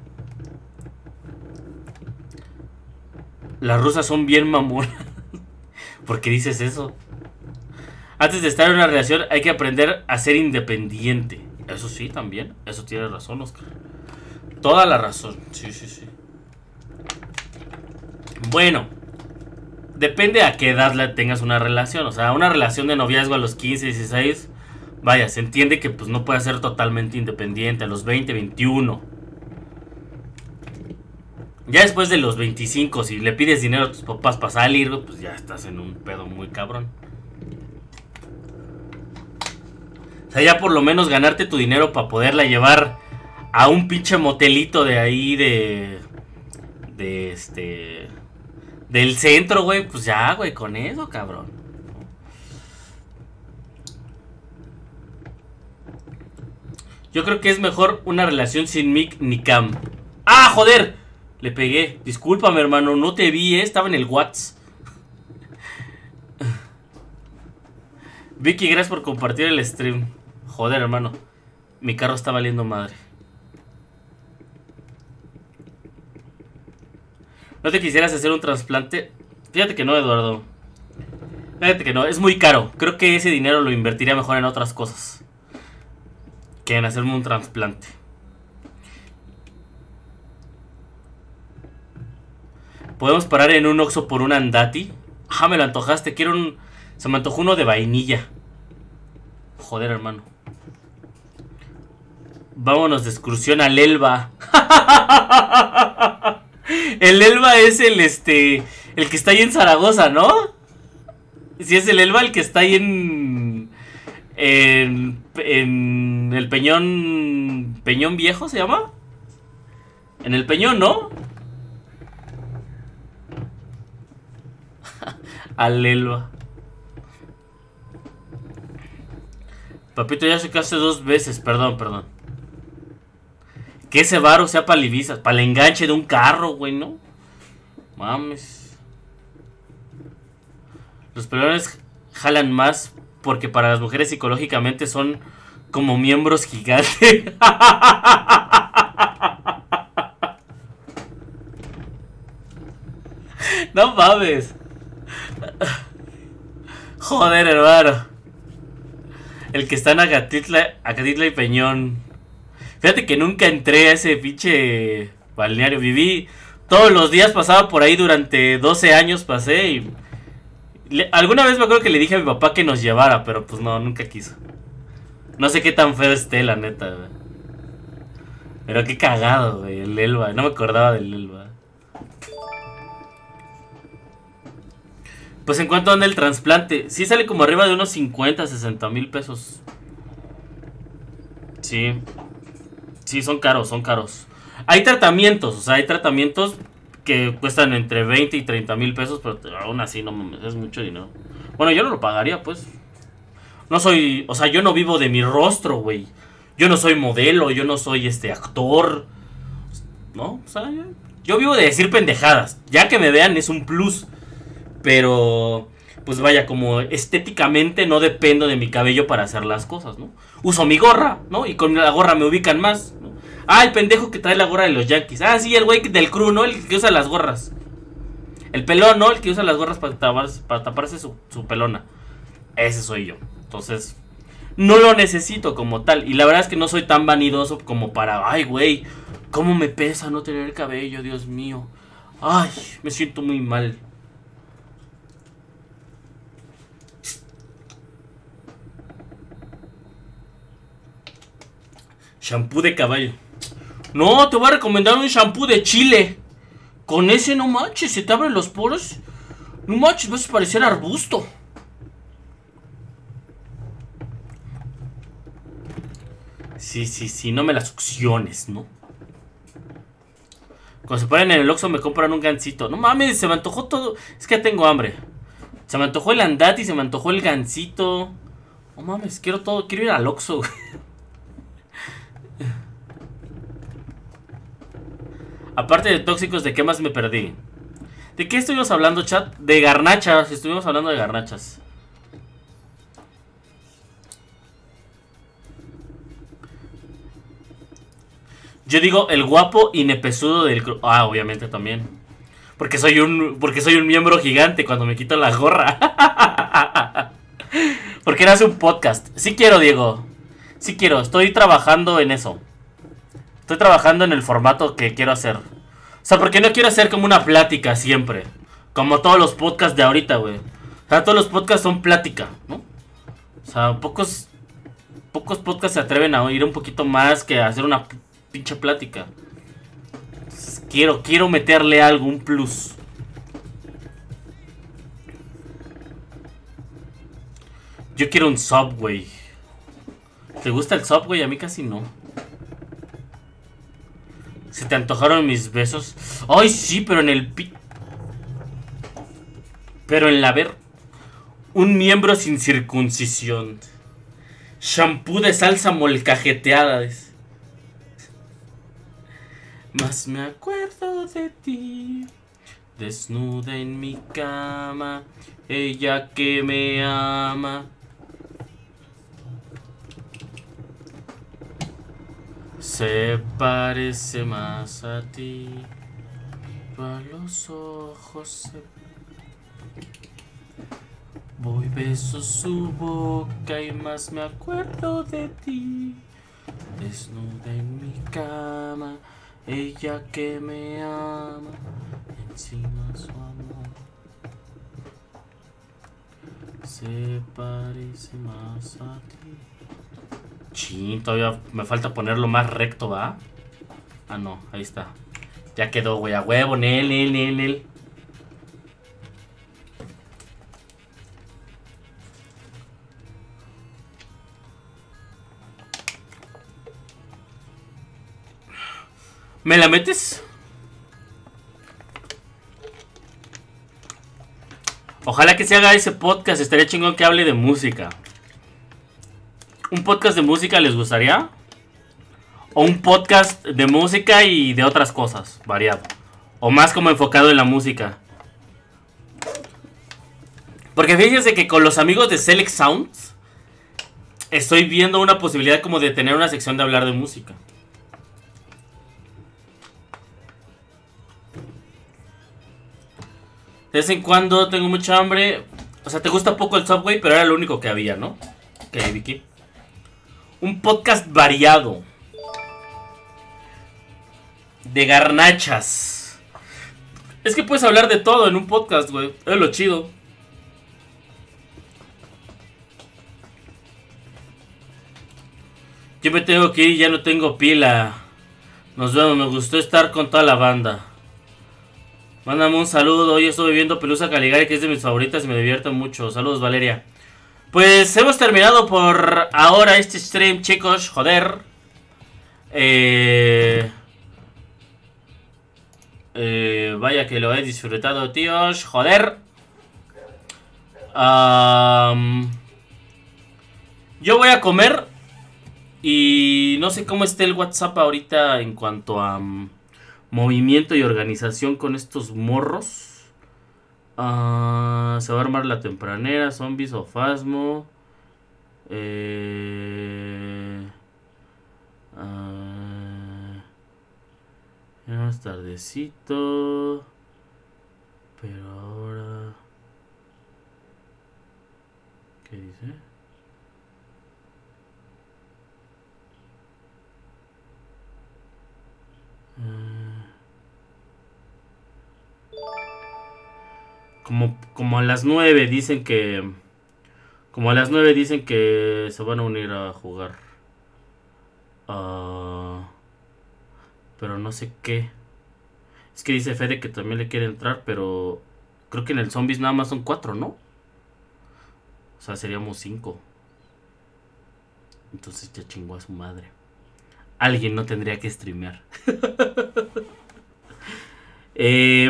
S1: Las rusas son bien mamonas. ¿Por qué dices eso? Antes de estar en una relación hay que aprender a ser independiente. Eso sí, también. Eso tiene razón, Oscar. Toda la razón. Sí, sí, sí. Bueno. Depende a qué edad le tengas una relación. O sea, una relación de noviazgo a los quince, dieciséis. Vaya, se entiende que pues no puede ser totalmente independiente. A los veinte, veintiuno. Ya después de los veinticinco, si le pides dinero a tus papás para salir, pues ya estás en un pedo muy cabrón. O sea, ya por lo menos ganarte tu dinero para poderla llevar a un pinche motelito de ahí de... De este... Del centro, güey. Pues ya, güey, con eso, cabrón. Yo creo que es mejor una relación sin mic ni cam. ¡Ah, joder! Le pegué. Discúlpame, hermano. No te vi, ¿eh? Estaba en el WhatsApp. Vicky, gracias por compartir el stream. Joder, hermano. Mi carro está valiendo madre. ¿No te quisieras hacer un trasplante? Fíjate que no, Eduardo. Fíjate que no, es muy caro. Creo que ese dinero lo invertiría mejor en otras cosas que en hacerme un trasplante. ¿Podemos parar en un Oxxo por un andati? Ah, me lo antojaste. Quiero un... Se me antojó uno de vainilla. Joder, hermano. Vámonos de excursión al Elba. El Elba es el este... El que está ahí en Zaragoza, ¿no? Sí, es el Elba el que está ahí en... En... En el Peñón... ¿Peñón Viejo se llama? En el Peñón, ¿no? Al Elba. Papito, ya se casó dos veces. Perdón, perdón. Que ese varo sea para Ibiza, para el enganche de un carro, güey, ¿no? Mames. Los pelones jalan más porque para las mujeres psicológicamente son como miembros gigantes. No mames. Joder, hermano. El que está en Acatitla, Acatitla y Peñón. Fíjate que nunca entré a ese pinche balneario. Viví todos los días, pasaba por ahí durante doce años, pasé y... Le, alguna vez me acuerdo que le dije a mi papá que nos llevara, pero pues no, nunca quiso. No sé qué tan feo esté, la neta, güey. Pero qué cagado, güey, el Elba. No me acordaba del Elba. Pues en cuanto anda el trasplante, sí sale como arriba de unos cincuenta, sesenta mil pesos. Sí. Sí, son caros, son caros. Hay tratamientos, o sea, hay tratamientos que cuestan entre veinte y treinta mil pesos, pero aún así no mames, es mucho dinero. Bueno, yo no lo pagaría, pues. No soy, o sea, yo no vivo de mi rostro, güey. Yo no soy modelo, yo no soy este actor. ¿No? O sea, yo, yo vivo de decir pendejadas. Ya que me vean es un plus. Pero, pues vaya, como estéticamente no dependo de mi cabello para hacer las cosas, ¿no? Uso mi gorra, ¿no? Y con la gorra me ubican más, ¿no? Ah, el pendejo que trae la gorra de los Yankees. Ah, sí, el güey del crew, ¿no? El que usa las gorras. El pelón, ¿no? El que usa las gorras para taparse, para taparse su, su pelona. Ese soy yo. Entonces, no lo necesito como tal. Y la verdad es que no soy tan vanidoso como para... Ay, güey, cómo me pesa no tener cabello, Dios mío. Ay, me siento muy mal. Shampoo de caballo. No, te voy a recomendar un shampoo de chile. Con ese no manches, se te abren los poros. No manches, vas a parecer arbusto. Sí, sí, sí, no me las succiones, ¿no? Cuando se ponen en el Oxxo me compran un gansito. No mames, se me antojó todo. Es que ya tengo hambre. Se me antojó el andati, se me antojó el gansito. No mames, quiero todo, quiero ir al Oxxo. Aparte de tóxicos, ¿de qué más me perdí? ¿De qué estuvimos hablando, chat? De garnachas, estuvimos hablando de garnachas. Yo digo el guapo y nepesudo del... Ah, obviamente también. Porque soy un porque soy un miembro gigante cuando me quito la gorra. Porque eras un podcast. Sí quiero, Diego. Sí quiero, estoy trabajando en eso. Estoy trabajando en el formato que quiero hacer. O sea, porque no quiero hacer como una plática siempre. Como todos los podcasts de ahorita, güey. O sea, todos los podcasts son plática, ¿no? O sea, pocos... Pocos podcasts se atreven a oír un poquito más que a hacer una pinche plática. Entonces, quiero, quiero meterle algo, un plus. Yo quiero un Subway. ¿Te gusta el Subway? A mí casi no. ¿Se te antojaron mis besos? Ay, sí, pero en el pi... Pero en la ver... Un miembro sin circuncisión. Shampoo de salsa molcajeteada. Más me acuerdo de ti. Desnuda en mi cama. Ella que me ama. Se parece más a ti. A los ojos se... Voy beso su boca y más me acuerdo de ti. Desnuda en mi cama, ella que me ama, encima su amor. Se parece más a ti. Chin, todavía me falta ponerlo más recto, ¿va? Ah, no, ahí está. Ya quedó, güey, a huevo, nel, nel, nel, nel. ¿Me la metes? Ojalá que se haga ese podcast. Estaría chingón que hable de música. ¿Un podcast de música les gustaría? ¿O un podcast de música y de otras cosas? Variado. ¿O más como enfocado en la música? Porque fíjense que con los amigos de Select Sounds estoy viendo una posibilidad como de tener una sección de hablar de música. De vez en cuando tengo mucha hambre. O sea, te gusta poco el Subway, pero era lo único que había, ¿no? Ok, Vicky. Un podcast variado. De garnachas. Es que puedes hablar de todo en un podcast, güey. Es lo chido. Yo me tengo que ir, ya no tengo pila. Nos vemos, me gustó estar con toda la banda. Mándame un saludo, hoy estoy viendo Pelusa Caligari, que es de mis favoritas y me divierte mucho. Saludos, Valeria. Pues hemos terminado por ahora este stream, chicos, joder. Eh... Eh, vaya que lo he disfrutado, tíos, joder. Um... Yo voy a comer. Y no sé cómo esté el WhatsApp ahorita en cuanto a... Um... movimiento y organización con estos morros. Uh, se va a armar la tempranera. Zombies o Fasmo. Eh, uh, más tardecito. Pero ahora... ¿Qué dice? Como, como a las nueve dicen que... Como a las nueve dicen que se van a unir a jugar. Uh, Pero no sé qué. Es que dice Fede que también le quiere entrar, pero creo que en el Zombies nada más son cuatro, ¿no? O sea, seríamos cinco. Entonces ya chingó a su madre. Alguien no tendría que streamear. eh,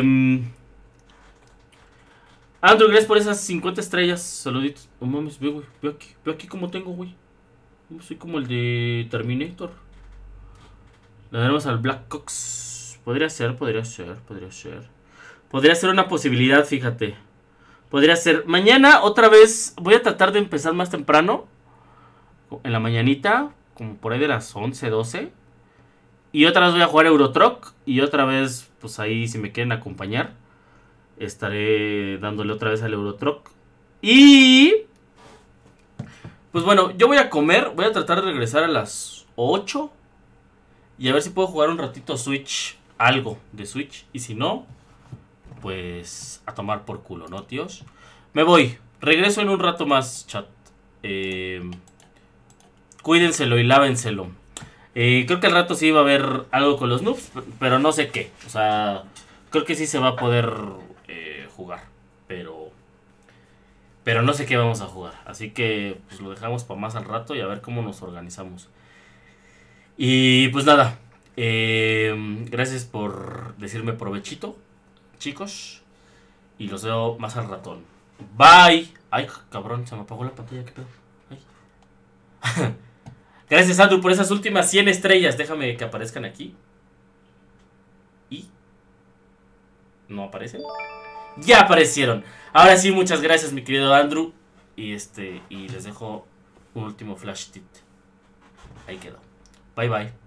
S1: Andrew, gracias por esas cincuenta estrellas. Saluditos. No mames, ve, güey. Ve aquí, ve aquí como tengo, güey. Soy como el de Terminator. Le daremos al Black Cox. Podría ser, podría ser, podría ser. Podría ser una posibilidad, fíjate. Podría ser. Mañana otra vez voy a tratar de empezar más temprano. En la mañanita. Como por ahí de las once, doce. Y otra vez voy a jugar Euro Truck. Y otra vez, pues ahí si me quieren acompañar, estaré dándole otra vez al Euro Truck. Y... pues bueno, yo voy a comer. Voy a tratar de regresar a las ocho. Y a ver si puedo jugar un ratito Switch. Algo de Switch. Y si no, pues a tomar por culo, ¿no, tíos? Me voy. Regreso en un rato más, chat. Eh, cuídenselo y lávenselo. Eh, creo que al rato sí va a haber algo con los noobs, pero no sé qué. O sea, creo que sí se va a poder eh, jugar. Pero... pero no sé qué vamos a jugar. Así que pues lo dejamos para más al rato y a ver cómo nos organizamos. Y pues nada, eh, gracias por decirme provechito, chicos. Y los veo más al ratón. Bye. Ay, cabrón, se me apagó la pantalla, qué pedo. Ay. Gracias, Andrew, por esas últimas cien estrellas. Déjame que aparezcan aquí. Y... ¿no aparecen? Ya aparecieron. Ahora sí, muchas gracias, mi querido Andrew. Y este, y les dejo un último flash tip. Ahí quedó. Bye bye.